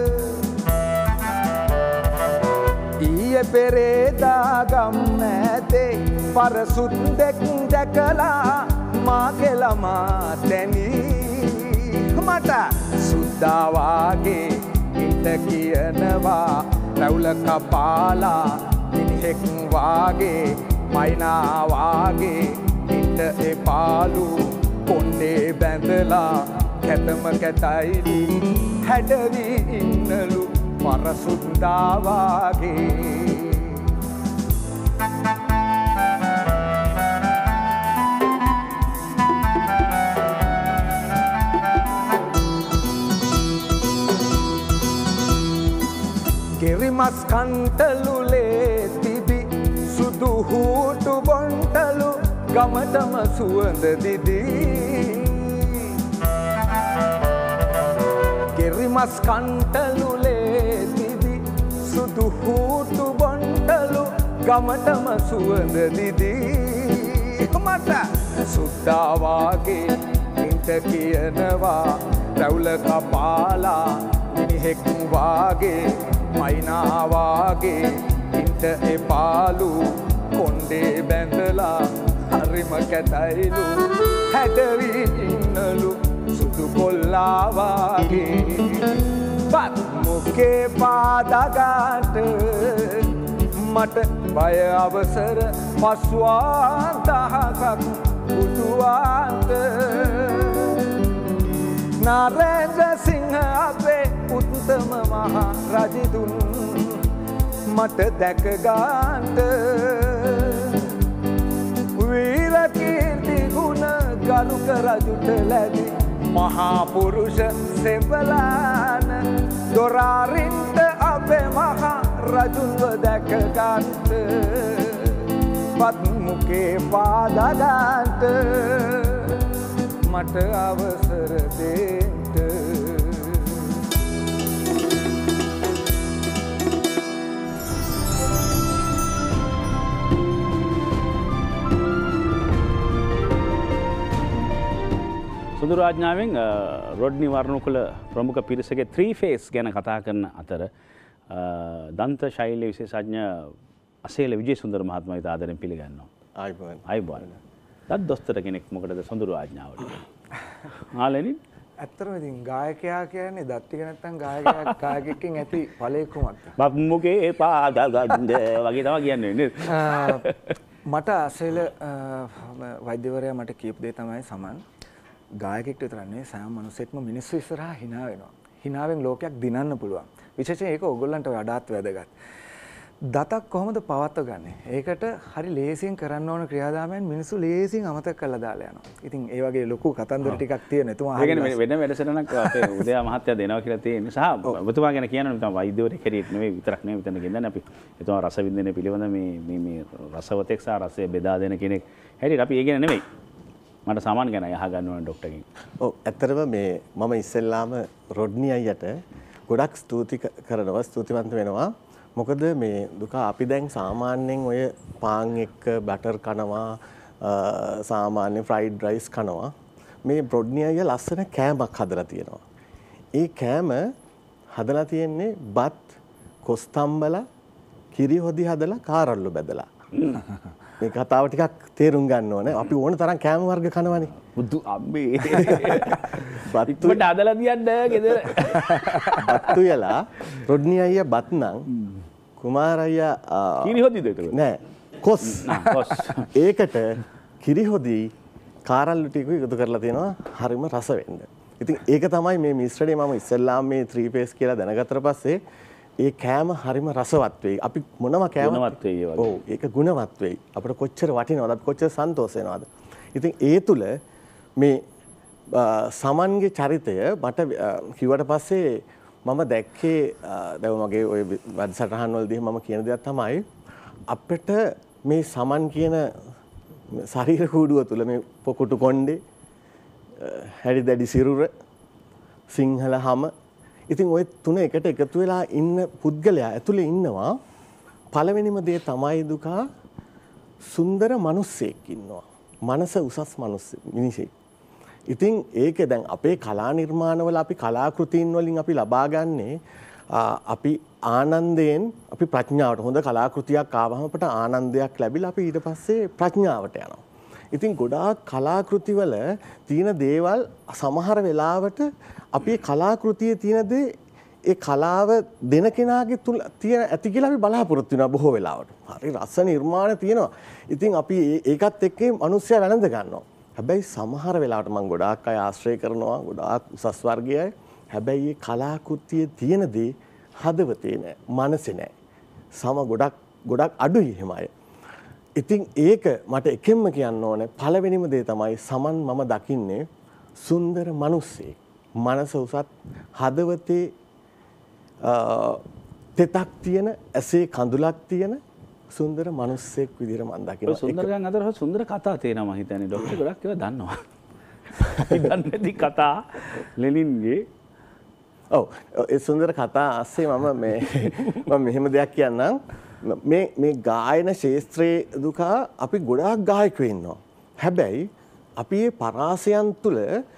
ඊයේ පෙරේදා ගම් නැතේ පරසුත් දෙක් දැකලා මාගේ ළමා තැනී මට සුද්දා වාගේ හිත කියනවා රැවුල කපාලා මිනිහෙක් වාගේ මයිනා වාගේ ඉන්න එපාලු කොණ්ඩේ බැඳලා කැතම කැතයිලි හැඩවි ඉන්නලු පරසුද්දා වාගේ ගෙරිමස් කන්ටලුලේ තිබි සුදු හූටු බොන්ටලු ගමටම සුවඳ දිදී ගෙරිමස් කන්ටලුලේ තිබි සුදු හූටු බොන්ටලු ගමටම සුවඳ දිදී මට සුද්දා වාගේ ඉන්ට කියනවා රැවුල කපාලා මිනිහෙක් වාගේ මයිනා වාගේ ඉන්ට එපාලු කොණ්ඩේ බැඳලා හරිම කැතයිලු හැඩවි ඉන්නලු සුදු කොල්ලා වාගේ බත් මුකේ පාදගාට මට බය අවසර පස්වාන්තහකක් පුතුවාන්ට නරේන්ද්‍ර සිංහ අපේ උත්තම මහා රජතුන් මට දැක ගන්නට වීර කීර්ති ගුණ ගරුක රජුට ලැබි මහා පුරුෂ සෙබලාන දොරාරින්ට අපේ මහා රජුන්ව දැක ගන්නට පත් මුකේ පාදා ගන්නට මට අවසර දෙන්න සොඳුරු ආඥාවෙන් රොඩ්නි වර්ණකුල ප්‍රමුඛ පිරිසගේ ත්‍රී ෆේස් ගැන කතා කරන අතර දන්ත ශෛල්‍ය විශේෂඥ අසේල විජේසුන්දර මහත්මයා ඉතා ආදරෙන් පිළිගන්නවා. ආයිබෝන්. ආයිබෝන්. දත් දොස්තර කෙනෙක් මොකටද සොඳුරු ආඥාවට? ආලෙනි ඇත්තටම ඉතින් ගායකයා කියන්නේ දත් ටික නැත්තම් ගායකයා ගායකෙක්ගෙන් ඇති ඵලයේ කුමක්ද? බත් මුකේ පාදගන්ද වගේ තමයි කියන්නේ නේද? මට අසේල වෛද්‍යවරයා මට කියපු දේ තමයි සමන් ගායකෙක්ට විතරක් නෙවෙයි සෑම මිනිසෙක්ම මිනිස්සු ඉස්සරහා hina වෙනවා. hinaවෙන් ලෝකයක් දිනන්න පුළුවන්. විශේෂයෙන් ඒක ඕගොල්ලන්ට වඩාත් වැදගත්. දතක් කොහොමද පවත්ව ගන්නෙ? ඒකට හරි ලේසියෙන් කරන්න ඕන ක්‍රියාදාමයන් මිනිස්සු ලේසියෙන් අමතක කරලා දාලා යනවා. ඉතින් ඒ වගේ ලොකු කතන්දර ටිකක් තියෙන. එතුමා ඒ කියන්නේ වෙන වැඩසටහනක් අපේ උදයා මහත්තයා දෙනවා කියලා තියෙන නිසා ඔබතුමා ගැන කියනවා නම් වෛද්‍යවරයෙක් හැටියට නෙවෙයි විතරක් නෙවෙයි මෙතන ගෙන්නන්නේ අපි. එතුමා රස වින්දනය පිළිබඳ මේ මේ මේ රසවතෙක් සහ රසය බෙදා දෙන කෙනෙක් හැටියට අපි ඒ ගැන නෙවෙයි. මට සමන් ගැන අහගන්න ඕන ડોක්ටර්ගෙන්. ඔව් ඇත්තටම මේ මම ඉස්සෙල්ලාම රොඩ්නි අයියට ගොඩක් ස්තුති කරනවා ස්තුතිවන්ත වෙනවා. මොකද මේ දුක අපි දැන් සාමාන්‍යයෙන් ඔය පාන් එක්ක බටර් කනවා සාමාන්‍ය ෆ්‍රයිඩ් රයිස් කනවා. මේ රොඩ්නි අයියා ලස්සන කෑමක් හදලා තියෙනවා. ඒ කෑම හදලා තියෙන්නේ බත් කොස්තම්බලා කිරි හොදි හදලා කාරල්ලු බැදලා. මේ කතාව ටිකක් තේරුම් ගන්න ඕනේ. අපි ඕන තරම් කෑම වර්ග කනවනේ. බුදු අම්මේ. බත්තු වට හදලා තියන්න ගෙදර. බත්තු යලා රොඩ්නි අයියා බත් නම් කුමාර අයියා කිරි හොදිද ඒක? නෑ. කොස්. කොස්. ඒකට කිරි හොදි කාරල්ලු ටික එකතු කරලා තියෙනවා හරිම රස වෙන්න. ඉතින් ඒක තමයි මේ මිශ්‍රණය මම ඉස්සෙල්ලාම මේ ත්‍රී ෆේස් කියලා දැනගත්තට පස්සේ ඒ කෑම හරිම රසවත් වෙයි. අපි මොනම කෑම ගුණවත් වෙයි වගේ. ඔව් ඒක ගුණවත් වෙයි. අපිට කොච්චර වටිනවද? අපි කොච්චර සන්තෝෂ වෙනවද? ඉතින් ඒ තුල මේ සමන්ගේ චරිතය මට කිව්වට පස්සේ මම දැක්කේ දැන් මගේ ওই වැඩසටහන් වලදී මම කියන දෙයක් තමයි අපිට මේ සමන් කියන ශරීර කූඩුව තුල මේ පොකුටු කොණ්ඩේ හැරි දැඩි සිරුර සිංහල හම ඉතින් ওই තුන එකට එකතු වෙලා ඉන්න පුද්ගලයා ඇතුලේ ඉන්නවා පළවෙනිම දේ තමයි දුකා සුන්දර මිනිස්සෙක් ඉන්නවා. මනස උසස් මිනිස් මිනිසෙක්. ඉතින් ඒක දැන් අපේ කලා නිර්මාණවල අපි කලාකෘතීන් වලින් අපි ලබා ගන්නේ අපි ආනන්දයෙන් අපි ප්‍රඥාවට හොඳ කලාකෘතියක් ආවම අපට ආනන්දයක් ලැබිලා අපි ඊට පස්සේ ප්‍රඥාවට යනවා. ඉතින් ගොඩාක් කලාකෘතිවල තියෙන දේවල් සමහර වෙලාවට අපි කලාකෘතියේ තියෙන දේ ඒ කලාව දෙන කෙනාගේ තුල තියෙන ඇති කියලා අපි බලාපොරොත්තු වෙනවා බොහෝ වෙලාවට. හරි රස නිර්මාණ තියෙනවා. ඉතින් අපි ඒකත් එක්ක මිනිස්සයා වැළඳ ගන්නවා. හැබැයි සමහර වෙලාවට මම ගොඩාක් අය ආශ්‍රය කරනවා ගොඩාක් උසස් වර්ගයයි. හැබැයි මේ කලාකෘතියේ තියෙන දේ හදවතේ නෑ, මනසේ නෑ. සම ගොඩක් ගොඩක් අඩුයි එහෙම අය. ඉතින් ඒක මට එකෙන්ම කියන්න ඕනේ පළවෙනිම දේ තමයි සමන් මම දකින්නේ සුන්දර මිනිස්සෙක්. මනස උසත් හදවතේ තෙතක් තියෙන ඇසේ කඳුලක් තියෙන සුන්දර මිනිස්සෙක් විදිහට මම දකිනවා. සුන්දරයන් අතර සුන්දර කතා තියෙනවා මම හිතන්නේ ડોක්ටර් ගොඩක් ඒවා දන්නවා. අපි දන්නේ නැති කතා ලෙනින්ගේ. ඔව් ඒ සුන්දර කතා ඇස්සේ මම මේ මම මෙහෙම දෙයක් කියන්නම්. මේ මේ ගායන ශාස්ත්‍රයේ දුක අපි ගොඩාක් ගායකයෝ ඉන්නවා. හැබැයි අපි මේ පරාසයන් තුල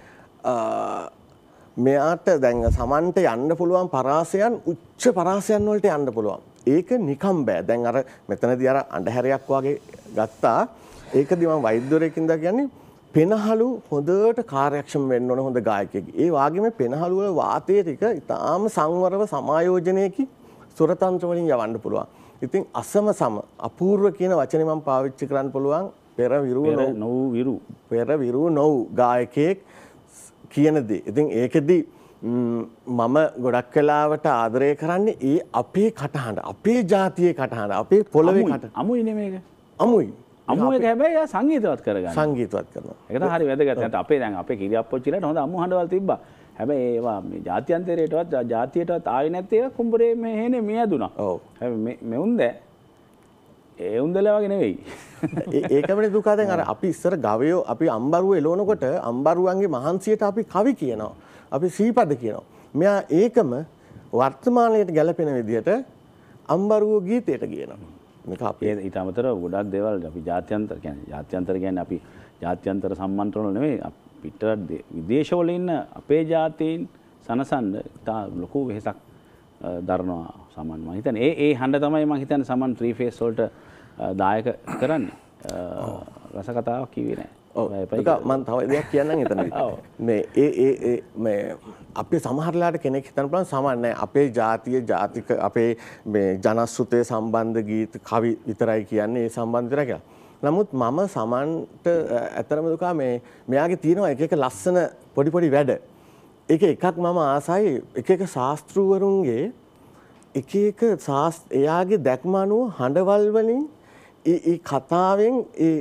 මෙයාට දැන් සමන්ට යන්න පුළුවන් පරාසයන් උච්ච පරාසයන් වලට යන්න පුළුවන්. ඒක නිකම් බෑ. දැන් අර මෙතනදී අර අඳුරයක් වගේ ගත්තා. ඒකදී මම වෛද්‍යවරයෙක්ින්ද කියන්නේ පෙනහළු හොඳට කාර්යක්ෂම වෙන්න ඕන හොඳ ගායකයෙක්. ඒ වගේම පෙනහළු වල වාතය ටික ඉතාම සංවරව සමායෝජනයකින් සුරතන්ත්‍ර වලින් යවන්න පුළුවන්. ඉතින් අසම සම අපූර්ව කියන වචනේ මම පාවිච්චි කරන්න පුළුවන් පෙර විරු නොවු විරු පෙර විරු නොවු ගායකයෙක් කියන දේ. ඉතින් ඒකෙදි මම ගොඩක් වෙලාවට ආදරය කරන්නේ ඒ අපේ කටහඬ, අපේ ජාතියේ කටහඬ, අපේ පොළවේ කටහඬ. අමුයි නෙමේක. අමුයි. අමු එක හැබැයි යා සංගීතවත් කරගන්න. සංගීතවත් කරනවා. ඒක තමයි හරි වැදගත්. නැත්නම් අපේ දැන් අපේ කිරියප්පොච්චිලට හොඳ අමු හඬවල් තිබ්බා. හැබැයි ඒවා මේ ජාත්‍යන්තරයටවත් ජාතියටවත් ආවේ නැත්තේ ඒවා කුඹරේ මේ හේනේ මියදුනා. ඔව්. හැබැයි මේ මෙවුන්ද ඒ උන්දලා වගේ නෙවෙයි. ඒකමනේ දුක දැන් අර අපි ඉස්සර ගවයෝ අපි අම්බරුව එලවනකොට අම්බරුවන්ගේ මහන්සියට අපි කවි කියනවා. අපි සීපද කියනවා. මෙයා ඒකම වර්තමානයට ගැලපෙන විදිහට අම්බරුව ගීතයට කියනවා. මේක අපි ඊට අමතරව ගොඩක් දේවල් අපි ජාත්‍යන්තර කියන්නේ ජාත්‍යන්තර කියන්නේ අපි ජාත්‍යන්තර සම්මන්ත්‍රණ වල නෙවෙයි පිට විදේශවල ඉන්න අපේ ජාතීන් සනසන්න තා ලොකු වෙහසක් දරනවා සමන් මම හිතන්නේ ඒ ඒ හඬ තමයි මම හිතන්නේ සමන් ත්‍රී ෆේස් වලට දායක කරන්නේ රස කතාවක් කිව්වේ නෑ. ඔව් ඒක මම තව දෙයක් කියන්නම් එතනදී. මේ ඒ ඒ මේ අපේ සමහරලාට කෙනෙක් හිතන්න පුළුවන් සමන් නෑ අපේ ජාතිය ජාතික අපේ මේ ජනශ්‍රුතය සම්බන්ධ ගීත කවි විතරයි කියන්නේ ඒ සම්බන්ධ විතරයි කියලා. නමුත් මම සමන්ට ඇතරම දුකා මේ මෙයාගේ තියෙනවා එක එක ලස්සන පොඩි පොඩි වැඩ. ඒක එකක් මම ආසයි එක එක ශාස්ත්‍රූවරුන්ගේ එක එක එයාගේ දැක්ම අනුව හඬවල් වලින් ඒ කතාවෙන් ඒ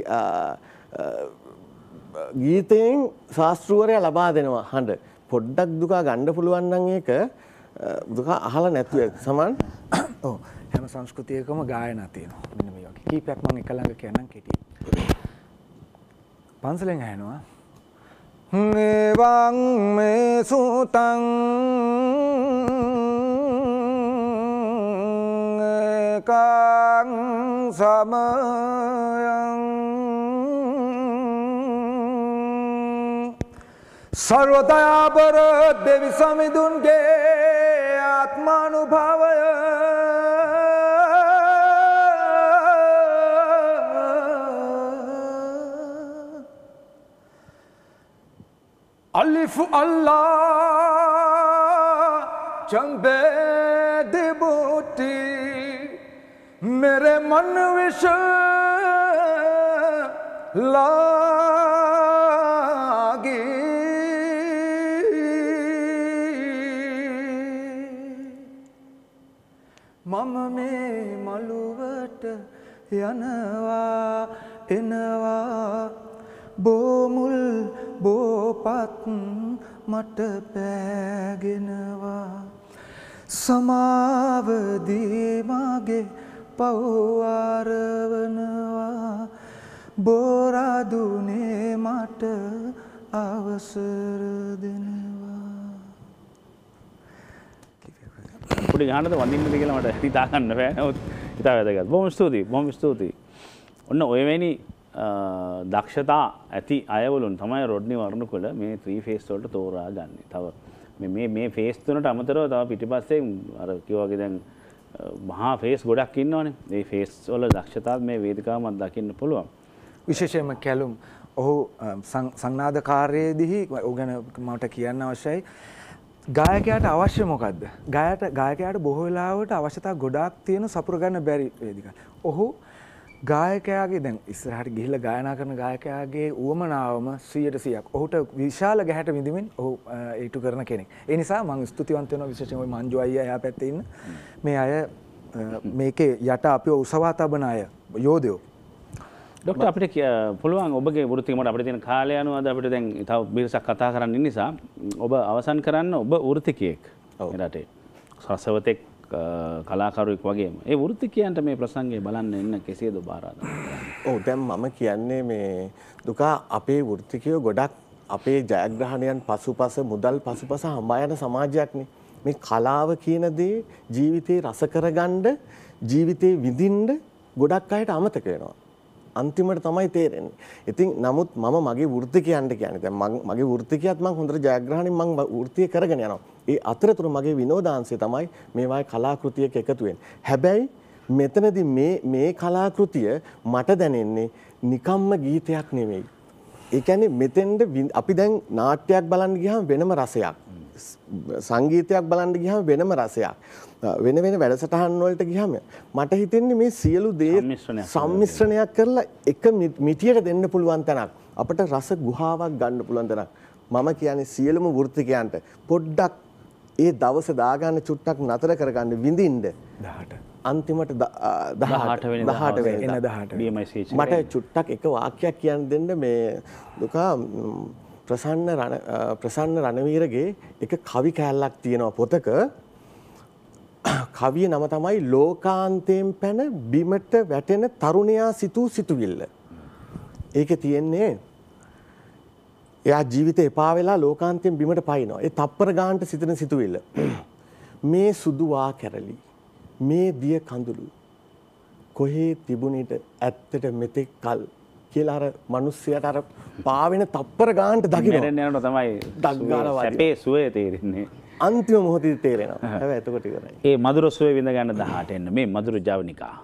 ගීතයෙන් ශාස්ත්‍රූවරයා ලබා දෙනවා හඬ. පොඩ්ඩක් දුකා ගන්න පුළුවන් නම් ඒක දුකා අහලා නැතුව සමන්. ඔව් හැම සංස්කෘතියකම ගායනා තියෙනවා. මෙන්න මේ වගේ. කීපයක් මම එක ළඟ කියන්නම් කෙටි. පන්සලෙන් ඇහෙනවා. එවං මේ සුතං එකං සමයං සර්වතයාපර දෙවි සමිඳුන්ගේ ආත්මානුභාවය अलिफ अल्लाह चंबे दिबूटी मेरे मन विष लागी मम में मलुवट यनवा एनवा බෝමුල් බෝපත් මට පෑගෙනවා සමාවදී මගේ පව්වාරවනවා බෝරාදුනේ මට අවසර දෙනවා. පොඩි ගානද වඳින්නද කියලා මට හිතා ගන්න බෑ. නමුත් හිතා වැදගත්. බොහොම ස්තුතියි. බොහොම ස්තුතියි. ඔන්න ඔය වෙනි දක්ෂතා ඇති අයවලුන් තමයි රොඩ්නි වර්ණකුල මේ ත්‍රී ෆේස් වලට තෝරා ගන්න. තව මේ මේ ෆේස් තුනට අමතරව තව පිටිපස්සේ අර කිව්වා වගේ දැන් මහා ෆේස් ගොඩක් ඉන්නවනේ. මේ ෆේස් වල දක්ෂතාව මේ වේදිකාවම දකින්න පුළුවන්. විශේෂයෙන්ම කැලුම් ඔහු සංනාදකාරයේදී ඔහු ගැන මට කියන්න අවශ්‍යයි. ගායකයාට අවශ්‍ය මොකක්ද? ගායට ගායකයාට බොහෝ වෙලාවට අවශ්‍යතා ගොඩාක් තියෙන සපුර ගන්න බැරි වේදිකා. ඔහු ගායකයාගේ දැන් ඉස්සරහට ගිහිල්ලා ගායනා කරන ගායකයාගේ උවමනාවම සීයට සීයක්. ඔහුට විශාල ගැහැට විඳිමින් ඔහු ඊටු කරන කෙනෙක්. ඒ නිසා මම ස්තුතිවන්ත වෙනවා විශේෂයෙන් ওই මංජු අයියා එහා පැත්තේ ඉන්න මේ අය මේකේ යට අපිව උසවා තබන අය යෝධයෝ. ඩොක්ටර් අපිට පුළුවන් ඔබගේ වෘත්තිය මට අපිට තියෙන කාලය අනුව අද අපිට දැන් තව බිරසක් කතා කරන්න ඉන්න නිසා ඔබ අවසන් කරන්න ඔබ වෘත්තිකයෙක් මේ රටේ සසවතෙක් කලාකරුවෙක් වගේම ඒ වෘත්තිකයන්ට මේ ප්‍රසංගය බලන්න එන්න කෙසේද ඔබ ආරාධනා කරන්නේ? ඔව් දැන් මම කියන්නේ මේ දුකා අපේ වෘත්තිකයෝ ගොඩක් අපේ ජයග්‍රහණයන් පසුපස මුදල් පසුපස හඹා යන සමාජයක්නේ. මේ කලාව කියන දේ ජීවිතේ රස කරගන්න ජීවිතේ විඳින්න ගොඩක් අයට අමතක වෙනවා. අන්තිමට තමයි තේරෙන්නේ. ඉතින් නමුත් මම මගේ වෘත්තිකයන්ට කියන්නේ දැන් මගේ වෘත්තිකයත් මම හොඳට ජයග්‍රහණයෙන් මම වෘත්තිය කරගෙන යනවා. ඒ අතරතුර මගේ විනෝදාංශය තමයි මේවායි කලාකෘතියක එකතු වෙන්නේ. හැබැයි මෙතනදී මේ මේ කලාකෘතිය මට දැනෙන්නේ නිකම්ම ගීතයක් නෙවෙයි. ඒ කියන්නේ මෙතෙන්ද අපි දැන් නාට්‍යයක් බලන්න ගියාම වෙනම රසයක්. සංගීතයක් බලන්න ගියාම වෙනම රසයක්. වෙන වෙන වැඩසටහන් වලට ගියාම මට හිතෙන්නේ මේ සියලු දේ සම්මිශ්‍රණයක් කරලා එක මිටියට දෙන්න පුළුවන් තැනක්. අපිට රස ගුහාවක් ගන්න පුළුවන් තැනක්. මම කියන්නේ සියලුම වෘත්තිකයන්ට පොඩ්ඩක් ඒ දවස දාගන්න චුට්ටක් නතර කරගන්න විඳින්න දහට අන්තිමට දහට වෙනි දහට වෙනි එන දහට මට චුට්ටක් එක වාක්‍යයක් කියන්න දෙන්න මේ දුකා ප්‍රසන්න රණ ප්‍රසන්න රණවීරගේ එක කවි කෑල්ලක් තියෙනවා පොතක කවිය නම තමයි ලෝකාන්තයෙන් පැන බිමට වැටෙන තරුණයා සිතූ සිතුවිල්ල. ඒකේ තියෙන්නේ එයා ජීවිතේ එපා වෙලා ලෝකාන්තයෙන් බිමට පයින්නවා. ඒ තප්පර ගානට සිටින සිතුවිල්ල. මේ සුදු වා කැරලි මේ දිය කඳුළු කොහේ තිබුණිට ඇත්තට මෙතෙක් කල් කියලා අර මිනිස්සයාට අර පාවෙන තප්පර ගානට දකින්න. මෙරෙන් යනකොට තමයි දග්ගාලා සැපේ සුවේ තේරෙන්නේ. අන්තිම මොහොතේ තේරෙනවා. හැබැයි එතකොට ඉවරයි. ඒ මధుර සුවේ විඳ ගන්න දහට එන්න මේ මధుර ජවනිකා.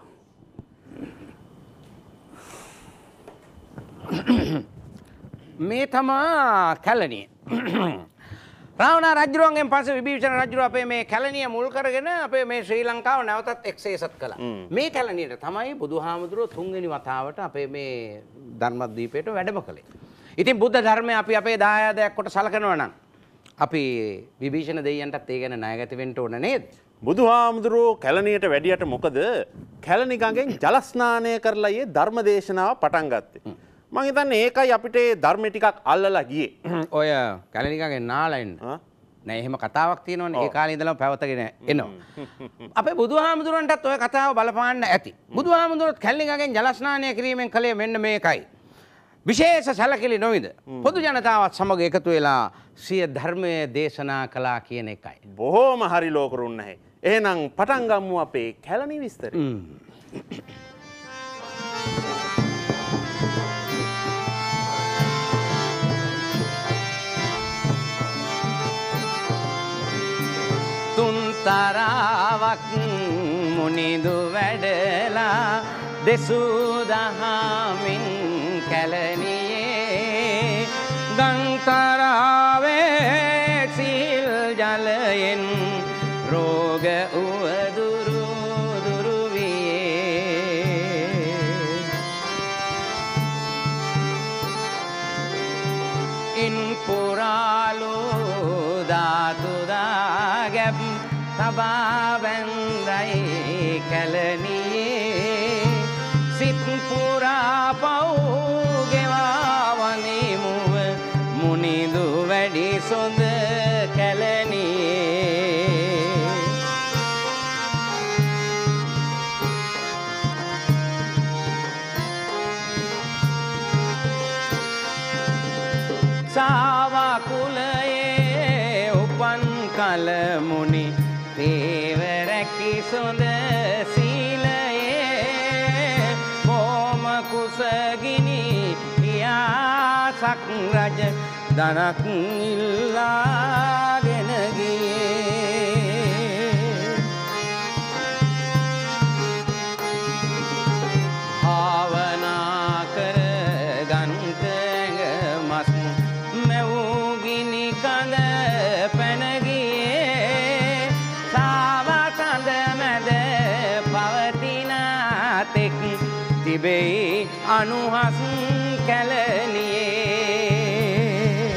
මේ තමා කැලණිය. රාවණා රජුරුවන්ගෙන් පස්සේ විභීෂණ රජුරුව අපේ මේ කැලණිය මුල් කරගෙන අපේ මේ ශ්‍රී ලංකාව නැවතත් එක්සේසත් කළා. මේ කැලණියට තමයි බුදුහාමුදුරුවෝ තුන්වෙනි වතාවට අපේ මේ ධර්මදීපයට වැඩම කළේ. ඉතින් බුද්ධ ධර්මය අපි අපේ දායාදයක් කොට සලකනවා නම් අපි විභීෂණ දෙයියන්ටත් ඒ ගැන ණයගැති වෙන්න ඕන නේද? බුදුහාමුදුරුවෝ කැලණියට වැඩියට මොකද කැලණි ගඟෙන් ජල ස්නානය කරලා ඊයේ ධර්ම දේශනාව පටන් ගත්තේ. මං හිතන්නේ ඒකයි අපිට ධර්ම ටිකක් අල්ලලා ගියේ. ඔය කැලණි ගඟෙන් නාලා එන්න. නෑ එහෙම කතාවක් තියෙනවනේ ඒ කාලේ ඉඳලම පැවතගෙන එනවා. අපේ බුදුහාමුදුරන්ටත් ඔය කතාව බලපාන්න ඇති. බුදුහාමුදුරුවෝත් කැලණි ගඟෙන් ජල ස්නානය කිරීමෙන් කලේ මෙන්න මේකයි. විශේෂ සැලකිලි නොවිද පොදු ජනතාවත් සමග එකතු වෙලා සිය ධර්මය දේශනා කළා කියන එකයි. බොහෝම හරි ලෝකරුන් නැහැ. එහෙනම් පටන් ගමු අපේ කැලණි විස්තරය. තුන්තරාවක් මුනිදු වැඩලා දෙසූ දහමින් කැලණියේ ගංතරාවේ සිල් ජලයෙන් රෝග උවදුරු දුරු වියේ ඉන් පුරාලෝ දාතුදා ගැබ් තබා වැන්දයි කැලණියේ සිත් පුරා පව් ගෙවාවනිමුව මුනිදු වැඩි සොඳ කැලණියේ සාවා කුලයේ උපන් කල මුනි තේවරැකි සොඳ සීලයේ බොම කුසගිනි පියාසක් රජ දනක් ඉල්ලාගෙන ගියේ භාවනා කර ගන්ත ඇඟ මස් මැව් ගිනි කඳ පැන ගියේ තෙක් තිබෙයි අනුහස් කැලණියේ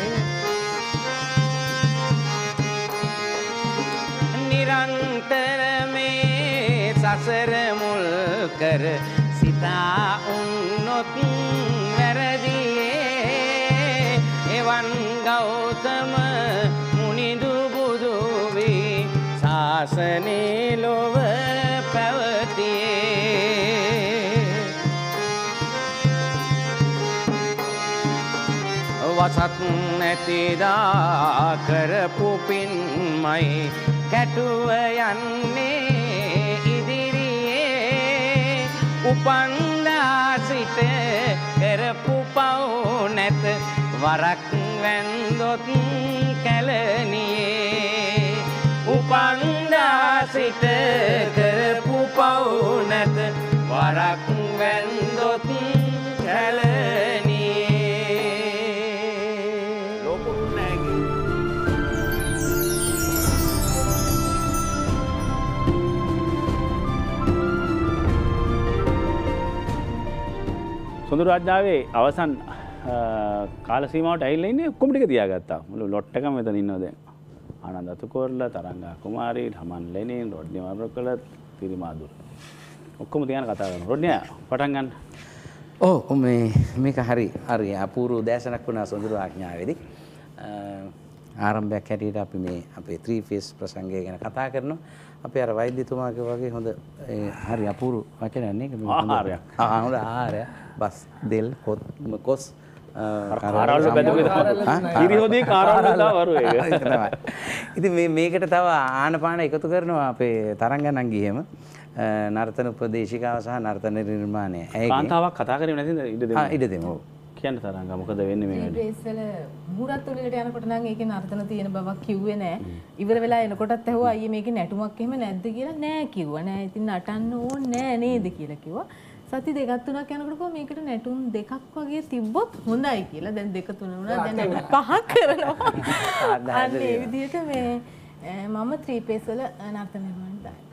නිරන්තර මේ සසර මුල් කර සිතා උන්නොත් වැරදියේ එවන් ගෞතම මුනිදු බුදු වී ශාසනේ ලොව පැවතියේ වසත් නැතිදා කරපු පින්මයි කැටුව යන්නේ ඉදිරියේ උපන්දා සිට කරපු පව් නැත වරක් වැන්දොත් කැලණියේ උපන්දා සිට කරපු පව් නැත වරක් වැන්දොත් කැලණියේ සොඳුරු ආඥාවේ අවසන් කාල සීමාවට ඇවිල්ලා ඉන්නේ ඔක්කොම ටික තියාගත්තා. මුළු ලොට් එකම මෙතන ඉන්නවා දැන්. ආනන්ද අතුකෝරලා, තරංගා කුමාරී, හමන් ලෙනින්, රොඩ්නි වර්ණකල, තිරිමාදුර. ඔක්කොම තියන කතා කරනවා. රොඩ්නි පටන් ගන්න. ඔව් මේ මේක හරි හරි අපූර්ව උදෑසනක් වුණා සොඳුරු ආඥාවේදී. ආරම්භයක් හැටියට අපි මේ අපේ three phase ප්‍රසංගය ගැන කතා කරනවා. අපි අර වෛද්‍යතුමාගේ වගේ හොඳ හරි අපූර්ව වචනයක් නේ. ආහාරයක්. ආ හොඳ ආහාරයක්. බස් දෙල් කොස් කාරවල බෙදුවේ කිරිහොදී කාරවල දා වරු ඒක. ඉතින් මේ මේකට තව ආනපාන එකතු කරනවා අපේ තරංගනන් ගියේම නර්තන උපදේශිකාව සහ නර්තන නිර්මාණය. කාන්තාවක් කතා කරේ නැතිද ඉඩ දෙමු. ආ ඉඩ දෙමු. කියන්න තරංගා මොකද වෙන්නේ මේ වැඩේ? ඉතින් මුහුරත් උළෙලට යනකොට නම් ඒකේ නර්තන තියෙන බවක් කිව්වේ නෑ. ඉවර වෙලා එනකොටත් ඇහුවා අයියේ මේකේ නැටුමක් එහෙම නැද්ද කියලා. නෑ කිව්වා. නෑ ඉතින් නටන්න ඕනේ නෑ නේද කියලා කිව්වා. සති දෙකක් තුනක් යනකොට කොහොම මේකට නැටුම් දෙකක් වගේ තිබ්බොත් හොඳයි කියලා. දැන් දෙක තුන වුණා. දැන් පහක් කරනවා. අන්න ඒ විදිහට මේ මම three phase වල නර්තන නිර්මාණ දානවා.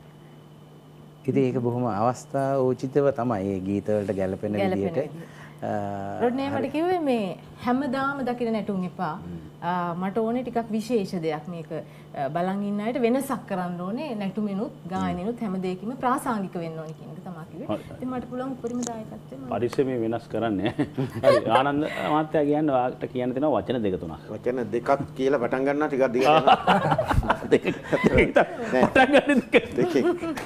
ඉතින් ඒක බොහොම අවස්ථාෝචිතව තමයි මේ ගීත වලට ගැලපෙන විදිහට. රොඩ්නි මට කිව්වේ මේ හැමදාම දකින නැටුම් එපා. මට ඕනේ ටිකක් විශේෂ දෙයක් මේක බලන් ඉන්න අයට වෙනසක් කරන්න ඕනේ නැටුමිනුත් ගායනිනුත් හැම දෙයකින්ම ප්‍රාසංගික වෙන්න ඕනේ කියන එක තමයි කිව්වේ. ඉතින් මට පුළුවන් උපරිම දායකත්වය මම පරිස්සමෙන් වෙනස් කරන්නේ. හරි ආනන්ද මහත්තයා කියන්නේ ඔයාලට කියන්න තියෙනවා වචන දෙක තුනක්. වචන දෙකක් කියලා පටන් ගන්නවා ටිකක් දිගට යනවා. දෙක පටන් ගන්න දෙක. දෙකක්.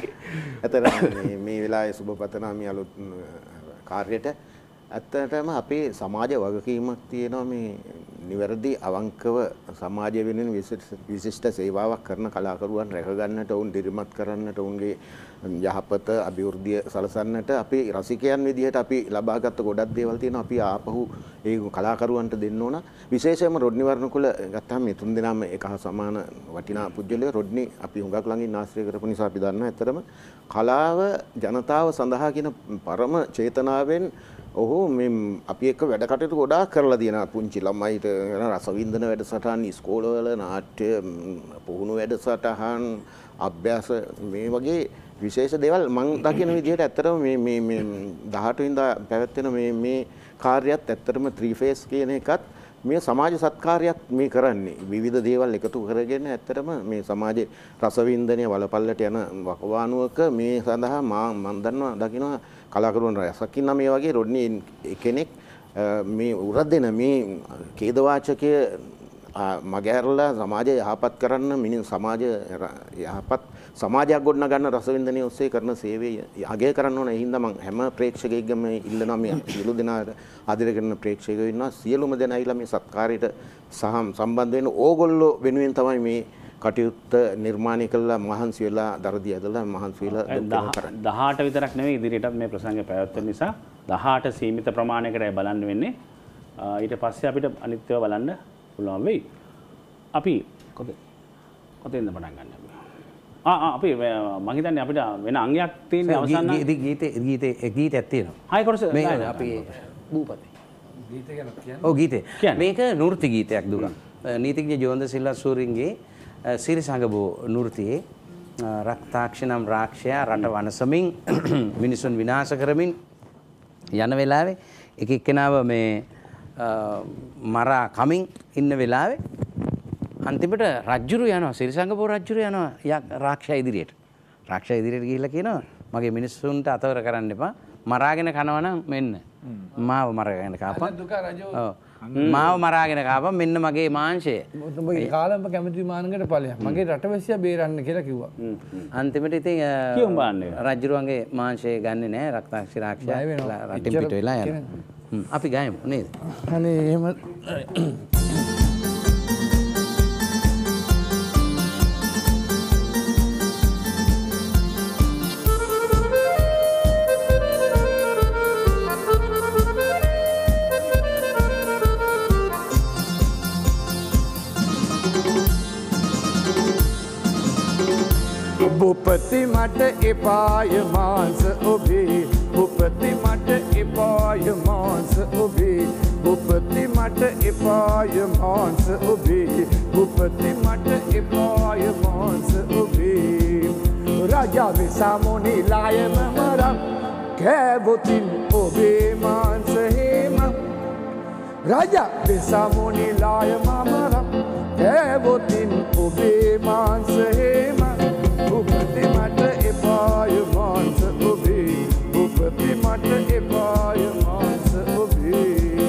අතන මේ මේ වෙලාවේ සුබ පතනවා මේ අලුත් කාර්යයට. ඇත්තටම අපේ සමාජ වගකීමක් තියෙනවා මේ නිවැරදි අවංකව සමාජය වෙනුවෙන් විශිෂ්ට සේවාවක් කරන කලාකරුවන් රැක ගන්නට, ඔවුන් දිරිමත් කරන්නට, ඔවුන්ගේ යහපත අභිවෘද්ධිය සලසන්නට අපි රසිකයන් විදිහට අපි ලබාගත් ගොඩක් දේවල් තියෙනවා. අපි ආපහු ඒ කලාකරුවන්ට දෙන්න ඕන. විශේෂයෙන්ම රොඩ්නි වර්ණකුල ගත්තාම මේ තුන් දෙනාම එක හා සමාන වටිනා පුජ්‍යලය. රොඩ්නි අපි හුඟක් ළඟින් ආශ්‍රය කරපු නිසා අපි දන්නවා ඇත්තටම කලාව ජනතාව සඳහා කියන පරම චේතනාවෙන් ඔහු මේ අපි එක්ක වැඩ කටයුතු ගොඩාක් කරලා තියෙනවා. පුංචි ළමයිට රසවින්දන වැඩසටහන්, ඉස්කෝලවල නාට්‍ය පුහුණු වැඩසටහන්, අභ්‍යාස මේ වගේ විශේෂ දේවල් මම දකින විදිහට ඇත්තටම මේ මේ මේ දහඅට වෙනිදා පැවැත්වෙන මේ මේ කාර්යයත් ඇත්තටම three phase කියන එකත් මේ සමාජ සත්කාරයක් මේ කරන්නේ. විවිධ දේවල් එකතු කරගෙන ඇත්තටම මේ සමාජයේ රසවින්දනය වලපල්ලට යන වකවානුවක මේ සඳහා මා මම දන්නවා දකිනවා කලාකරුවන් රැසක් ඉන්නා මේ වගේ රොඩ්නි කෙනෙක් මේ උරක් දෙන මේ ඛේදවාචකය මගහැරලා සමාජය යහපත් කරන්න මිනිස් සමාජ යහපත් සමාජයක් ගොඩනගා ගන්න රසවින්දනයේ ඔස්සේ කරන සේවය අගය කරන්න ඕන. ඒ හින්දා මම හැම ප්‍රේක්ෂකයෙක්ගම ඉල්ලනවා මේ සියලු දෙනාට ආදරය කරන ප්‍රේක්ෂකයෝ ඉන්නවා. සියලුම දෙනා ඇවිල්ලා මේ සත්කාරයට සහ සම්බන්ධ වෙන ඕගොල්ලෝ වෙනුවෙන් තමයි මේ කටයුත්ත නිර්මාණය කළා මහන්සි වෙලා දරදී ඇදලා මහන්සි වෙලා දහඅට විතරක් නෙවෙයි ඉදිරියටත් මේ ප්‍රසංගය පැවැත්වෙන නිසා දහඅට සීමිත ප්‍රමාණයකටයි බලන්න වෙන්නේ. ඊට පස්සේ අපිට අනිත්‍යව බලන්න පුළුවන් වෙයි. අපි කොතේ කොතෙන්ද පටන් ගන්න? ආ ආ අපි මම හිතන්නේ අපිට වෙන අංගයක් තියෙන අවසන් ගීතේ ගීතේ ගීතයක් තියෙනවා. හයි කොටස මේ අපි බූපතේ ගීතය ගැන කියන්නේ. ඔව් ගීතේ. මේක නෘත්‍ය ගීතයක් දුක. නීතිඥ ජෝන්ද සිල්වා සූරින්ගේ සිරිසංගබෝ නෘත්‍යයේ රක්තාක්ෂ නම් රාක්ෂයා රට වනසමින් මිනිසුන් විනාශ කරමින් යන වෙලාවේ එක එක්කෙනාව මේ මරා කමින් ඉන්න වෙලාවේ අන්තිමට රජ්ජුරු යනවා සිරිසංගපුර රජ්ජුරු යනවා රාක්ෂයා ඉදිරියට. රාක්ෂයා ඉදිරියට ගිහිල්ලා කියනවා මගේ මිනිස්සුන්ට අතවර කරන්න එපා. මරාගෙන කනවා නම් මෙන්න. මාව මරාගෙන කාපන්. ඔව්. මාව මරාගෙන කාපන් මෙන්න මගේ මාංශය. ඔබගේ කාලම්බ කැමති මානකට ඵලයක්. මගේ රටවැසියා බේරන්න කියලා කිව්වා. අන්තිමට ඉතින් කියුම් බාන්නේ. රජ්ජුරුවන්ගේ මාංශය ගන්නෙ නෑ රක්තාක්ෂි රාක්ෂයා. රටින් පිට වෙලා යනවා. අපි ගයමු නේද? අනේ එහෙම භූපති මට එපාය මාංශ ඔබේ භූපති මට එපාය මාංශ ඔබේ භූපති මට එපාය මාංශ ඔබේ භූපති මට එපාය මාංශ ඔබේ රාජා විසමුනි ලායම මරක් කැවොතින් ඔබේ මාංශ හේම රාජා විසමුනි ලායම මරක් කැවොතින් ඔබේ මාංශ හේම භූපති මට එපාය මාංශ ඔබේ භූපති මට එපාය මාංශ ඔබේ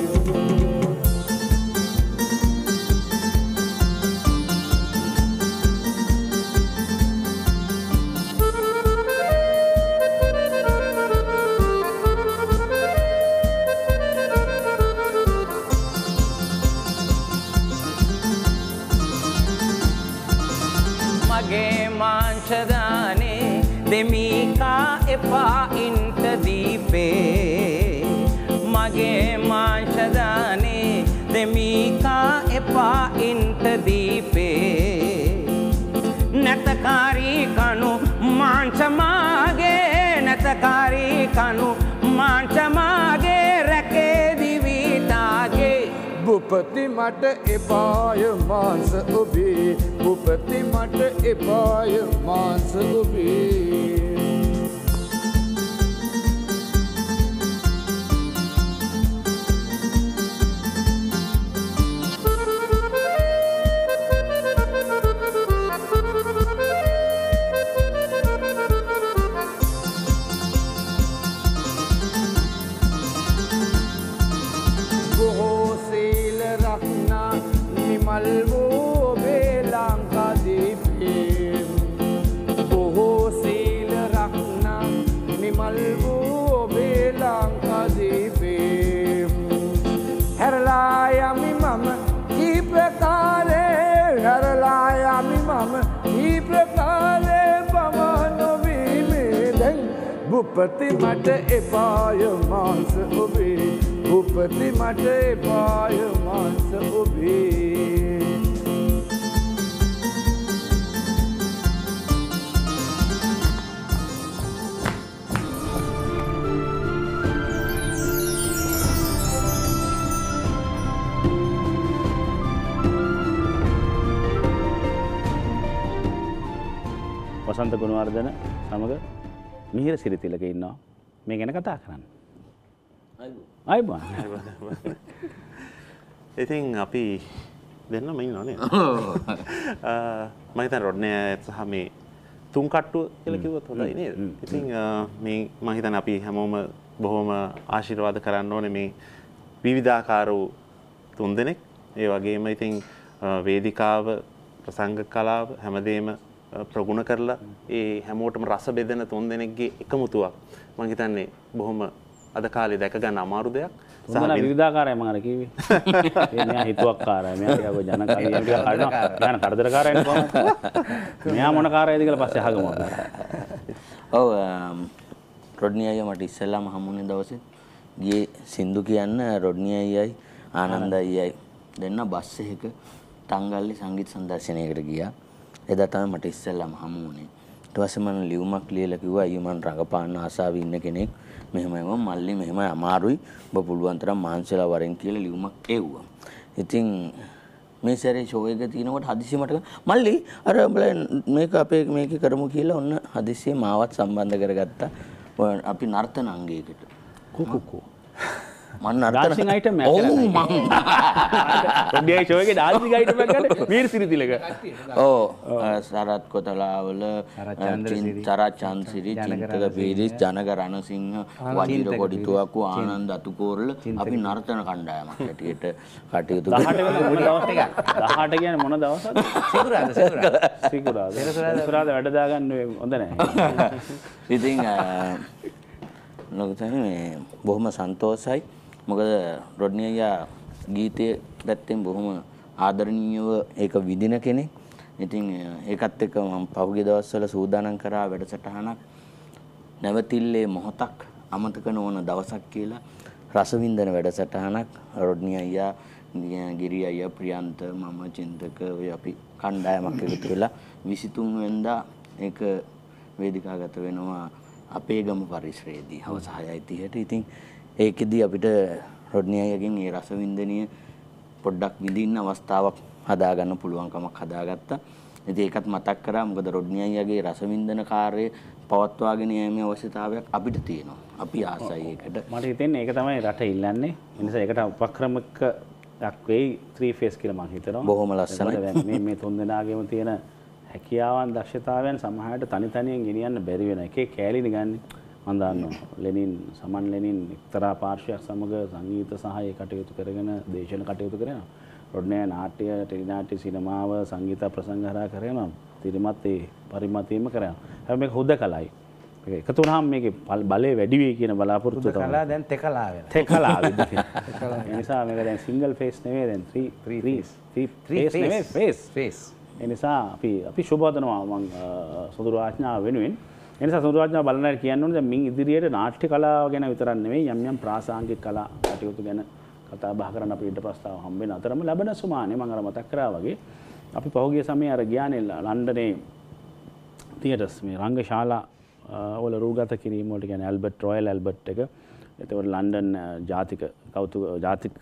මගේ මාංශදානේ දෙමීකා එපා ඉන්ට දීපේ මගේ මාංශදානේ දෙමීකා එපා ඉන්ට දීපේ නැතකාරී කනු මාංශමාගේ නැතකාරී කනු මාංශමාගේ රැකේ දිවිතාගේ භූපති මට එපාය මාංශ ඔබේ භූපති මට එපාය මාංශ ඔබේ මල්වෝ බේ ලංකා දීපේ බොහෝ සීල රක්නා නිමල්වෝ බේ ලංකා දීපේ හැරලා යමි මම කී ප්‍රකාරේ හැරලා යමි මම කී ප්‍රකාරේ පමණ නොවීමේ දැන් භූපති මට එපාය මාංශ ඔබේ භූපති මට එපාය මාංශ ඔබේ වසන්ත ගුණවර්ධන සමග මිහිර සිරිතිලක ඉන්නවා මේ ගැන කතා කරන්න. අයිබෝන්. ඉතින් අපි දෙන්නම ඉන්නවනේ. මම හිතන්නේ රොඩ්නේ සහ මේ තුන් කට්ටුව කියලා කිව්වොත් හොඳයි නේද? ඉතින් මේ මම හිතන්නේ අපි හැමෝම බොහොම ආශිර්වාද කරන්න ඕනේ මේ විවිධාකාර වූ තුන් දෙනෙක්. ඒ වගේම ඉතින් වේදිකාව ප්‍රසංග කලාව හැමදේම ප්‍රගුණ කරලා ඒ හැමෝටම රස බෙදෙන තුන් දෙනෙක්ගේ එකමුතුවක් මම හිතන්නේ බොහොම අද කාලේ දැක ගන්න අමාරු දෙයක්. සහ විවිධාකාරයි මම අර කිව්වේ. ඒ මෙයා හිතුවක්කාරයි. මෙයා ටිකක් ජනකාරී ටිකක් කරනවා. ඥාන කරදරකාරයි නේ කොහොමද? මෙයා මොන කාරයද කියලා පස්සේ අහගමු. ඔව් රොඩ්නි අයියා මට ඉස්සෙල්ලාම හමුුනේ දවසේ ගියේ සින්දු කියන්න රොඩ්නි අයියයි ආනන්ද අයියයි දෙන්න බස් එකක තංගල්ලි සංගීත සංදර්ශනයකට ගියා. එදා තමයි මට ඉස්සෙල්ලාම හමු වුණේ. ඊට පස්සේ මම ලියුමක් ලියලා කිව්වා අයියෝ මම රඟපාන්න ආසාවෙ ඉන්න කෙනෙක්. මෙහෙමයි මල්ලි මෙහෙමයි අමාරුයි. ඔබ පුළුවන් තරම් මාංශලා වරෙන් කියලා ලියුමක් එව්වා. ඉතින් මේ සැරේ ෂෝ එක තියෙනකොට හදිස්සිය මට මල්ලි අර මේක අපේ මේක කරමු කියලා ඔන්න හදිස්සියේ මාවත් සම්බන්ධ කරගත්තා. අපි නර්තන අංගයකට. කුකුකු. මම නර්තන අයිටම් එකක්. ඔව් මම. ඔඩියයි ෂෝ එකේ ඩාන්සින් අයිටම් එකක් ගන්න වීර සිරිතිලක. ඔව් සරත් කොතලාවල චරත් චන්සිරි චින්තක පීරිස් ජනක රණසිංහ වජිර කොඩිතුවක්කු ආනන්ද අතුකෝරල අපි නර්තන කණ්ඩායමක් හැටියට කටයුතු කරනවා. දහඅට කියන්නේ මොන දවසද? සිකුරාද සිකුරාද. සිකුරාද. සිකුරාද වැඩ දාගන්න හොඳ නැහැ. ඉතින් ලොකුතේ බොහොම සන්තෝෂයි. මොකද රොඩ්නි අයියා ගීතයේ පැත්තෙන් බොහොම ආදරණීයව ඒක විදින කෙනෙක්. ඉතින් ඒකත් එක්ක මම පහුගිය දවස්වල සූදානම් කරා වැඩසටහනක් නැවතිල්ලේ මොහොතක් අමතක නොවන දවසක් කියලා රසවින්දන වැඩසටහනක්. රොඩ්නි අයියා, ගිරි අයියා, ප්‍රියන්ත, මම චින්තක ඔය අපි කණ්ඩායමක් එකතු වෙලා විසිතුන් වෙනිදා ඒක වේදිකාගත වෙනවා අපේ ගම පරිසරයේදී හවස හයයි තිහට. ඉතින් ඒකෙදී අපිට රොඩ්නි අයියාගෙන් ඒ රසවින්දනීය පොඩ්ඩක් විඳින්න අවස්ථාවක් හදාගන්න පුළුවන්කමක් හදාගත්තා. ඉතින් ඒකත් මතක් කරා. මොකද රොඩ්නි අයියාගේ රසවින්දන කාර්යය පවත්වාගෙන යෑමේ අවශ්‍යතාවයක් අපිට තියෙනවා. අපි ආසයි ඒකට. මට හිතෙන්නේ ඒක තමයි රට ඉල්ලන්නේ. ඒ නිසා ඒකට උපක්‍රමක යක් වෙයි ත්‍රී ෆේස් කියලා මම හිතනවා. බොහොම ලස්සනයි. මේ මේ තුන් දෙනාගේම තියෙන හැකියාවන් දක්ෂතාවයන් සමහරට තනි තනියෙන් ගෙනියන්න බැරි වෙන එකේ කෑලිනේ ගන්න. මම දන්නවා ලෙනින් සමන් ලෙනින් එක්තරා පාර්ශ්වයක් සමග සංගීත සහාය කටයුතු කරගෙන දේශන කටයුතු කරනවා. රොඩ්නි නාට්‍ය, ටෙලි නාට්‍ය, සිනමාව, සංගීත ප්‍රසංග හරහා කරනවා. තිරමත් ඒ පරිමතීම කරනවා. හැබැයි මේක හුදකලයි. මේක එකතු වුණාම මේකේ බලය වැඩි වෙයි කියන බලාපොරොත්තුව තමයි. හුදකලා දැන් තෙකලා වෙනවා. තෙකලා වෙනවා. ඒ නිසා මේක දැන් සිංගල් ෆේස් නෙවෙයි දැන් three three phase. Three phase නෙවෙයි ෆේස්. ෆේස්. ඒ නිසා අපි අපි සුබවදනවා මම සොඳුරු ආඥාව වෙනුවෙන්. ඒ නිසා සොඳුරු ආඥාව බලන්න කියන්න ඕනේ දැන් මින් ඉදිරියට නාට්‍ය කලාව ගැන විතරක් නෙවෙයි යම් යම් ප්‍රාසංගික කලා කටයුතු ගැන කතා බහ කරන්න අපි ඉඩ ප්‍රස්තාව හම්බ වෙන අතරම ලැබෙන සුමානේ මම අර මතක් කරා වගේ අපි පහුගිය සමයේ අර ගියානේ ලන්ඩනේ තියටර්ස් මේ රංගශාලා වල රූගත කිරීම වලට කියන්නේ ඇල්බර්ට් රොයල් ඇල්බර්ට් එක. එතකොට ලන්ඩන් ජාතික කෞතුක ජාතික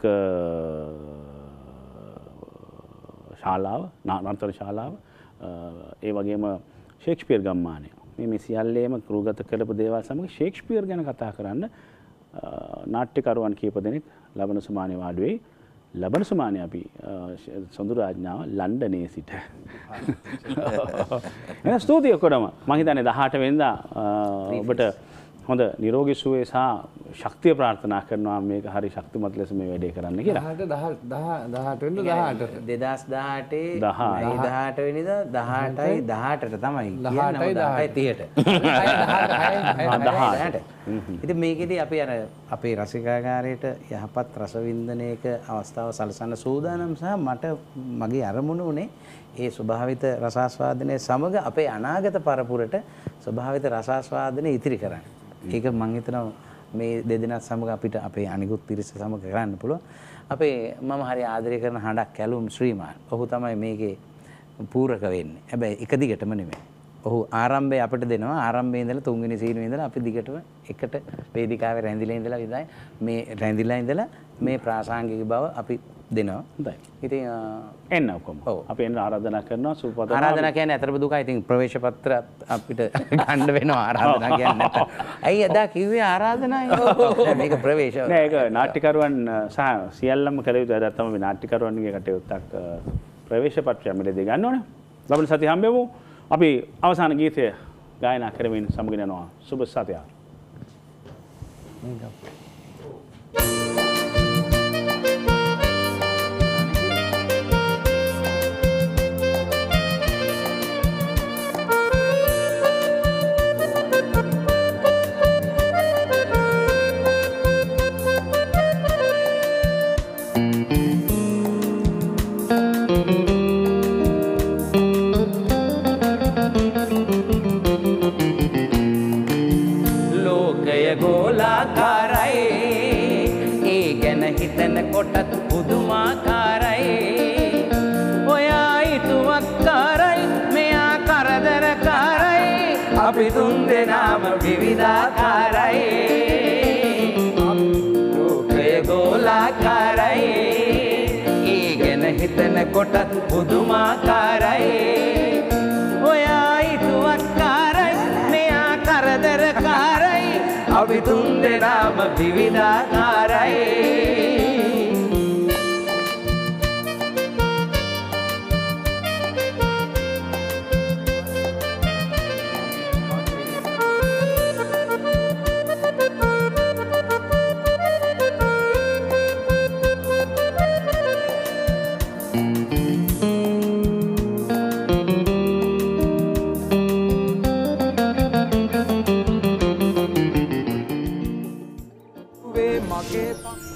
ශාලාව නර්තන ශාලාව ඒ වගේම ෂේක්ස්පියර් ගම්මානය මේ මේ සියල්ලේම රූගත කරපු දේවල් සමග ෂේක්ස්පියර් ගැන කතා කරන්න නාට්‍යකරුවන් කීප දෙනෙක් ලබන සුමානේ වාඩි වෙයි. ලබන සුමානේ අපි සොඳුරු ආඥාව ලන්ඩනයේ සිට. එහෙනම් ස්තුතියි ඔක්කොටම. මම හිතන්නේ දහඅට වෙනිදා ඔබට හොඳ නිරෝගී සුවය සහ ශක්තිය ප්‍රාර්ථනා කරනවා මේක හරි ශක්තිමත් ලෙස මේ වැඩේ කරන්න කියලා. දහඅට වෙනිදා දහඅට දෙදාස් දහඅටේ මේ දහඅට වෙනිදා දහඅටයි දහඅටට තමයි කියන්නේ දහඅටයි තිහට. දහඅට. ඉතින් මේකෙදි අපි අර අපේ රසිකාගාරයට යහපත් රසවින්දනයක අවස්ථාව සලසන්න සූදානම් සහ මට මගේ අරමුණ උනේ ඒ ස්වභාවිත රසාස්වාදනයේ සමග අපේ අනාගත පරපුරට ස්වභාවිත රසාස්වාදනය ඉතිරි කරන්න. ඒක මම හිතනවා මේ දෙදෙනාත් සමග අපිට අපේ අනිකුත් පිරිස සමග කරන්න පුළුවන්. අපේ මම හරි ආදරය කරන හඬක් කැලුම් ශ්‍රීමාන්. ඔහු තමයි මේකේ පූරක වෙන්නේ. හැබැයි එක දිගටම නෙමෙයි. ඔහු ආරම්භය අපිට දෙනවා. ආරම්භයේ ඉඳලා තුන්වෙනි සීනුවේ ඉඳලා අපි දිගටම එකට වේදිකාවේ රැඳිලා ඉඳලා විතරයි මේ රැඳිලා ඉඳලා මේ ප්‍රාසංගික බව අපි දෙනවා. හොඳයි. ඉතින් එන්න ඔක්කොම. ඔව්. අපි එන්න ආරාධනා කරනවා සූපත. ආරාධනා කියන්නේ අතරම දුකයි. ඉතින් ප්‍රවේශ පත්‍ර අපිට ගන්න වෙනවා ආරාධනා කියන්නේ නැත්නම්. ඇයි එදා කිව්වේ ආරාධනායි? මේක ප්‍රවේශ. නෑ ඒක නාට්‍යකරුවන් සහ සියල්ලම කළ යුතු අද තමයි නාට්‍යකරුවන්ගේ කටයුත්තක් ප්‍රවේශ පත්‍රය මෙලදී ගන්න ඕනේ. ලබන සතිය හම්බෙමු. අපි අවසාන ගීතය ගායනා කරමින් සමගින් යනවා. සුබ සතියක්. කොටත් පුදුමාකාරයි ඔයා ඊතුවක්කාරයි මෙයා කරදරකාරයි අපි තුන් දෙනාම විවිධාකාරයි ලෝකය ගෝලාකාරයි ඒ ගැන හිතනකොටත් පුදුමාකාරයි ඔයා හිතුවක්කාරයි මෙයා කරදරකාරයි අපි තුන් දෙනාම විවිධාකාරයි මගේ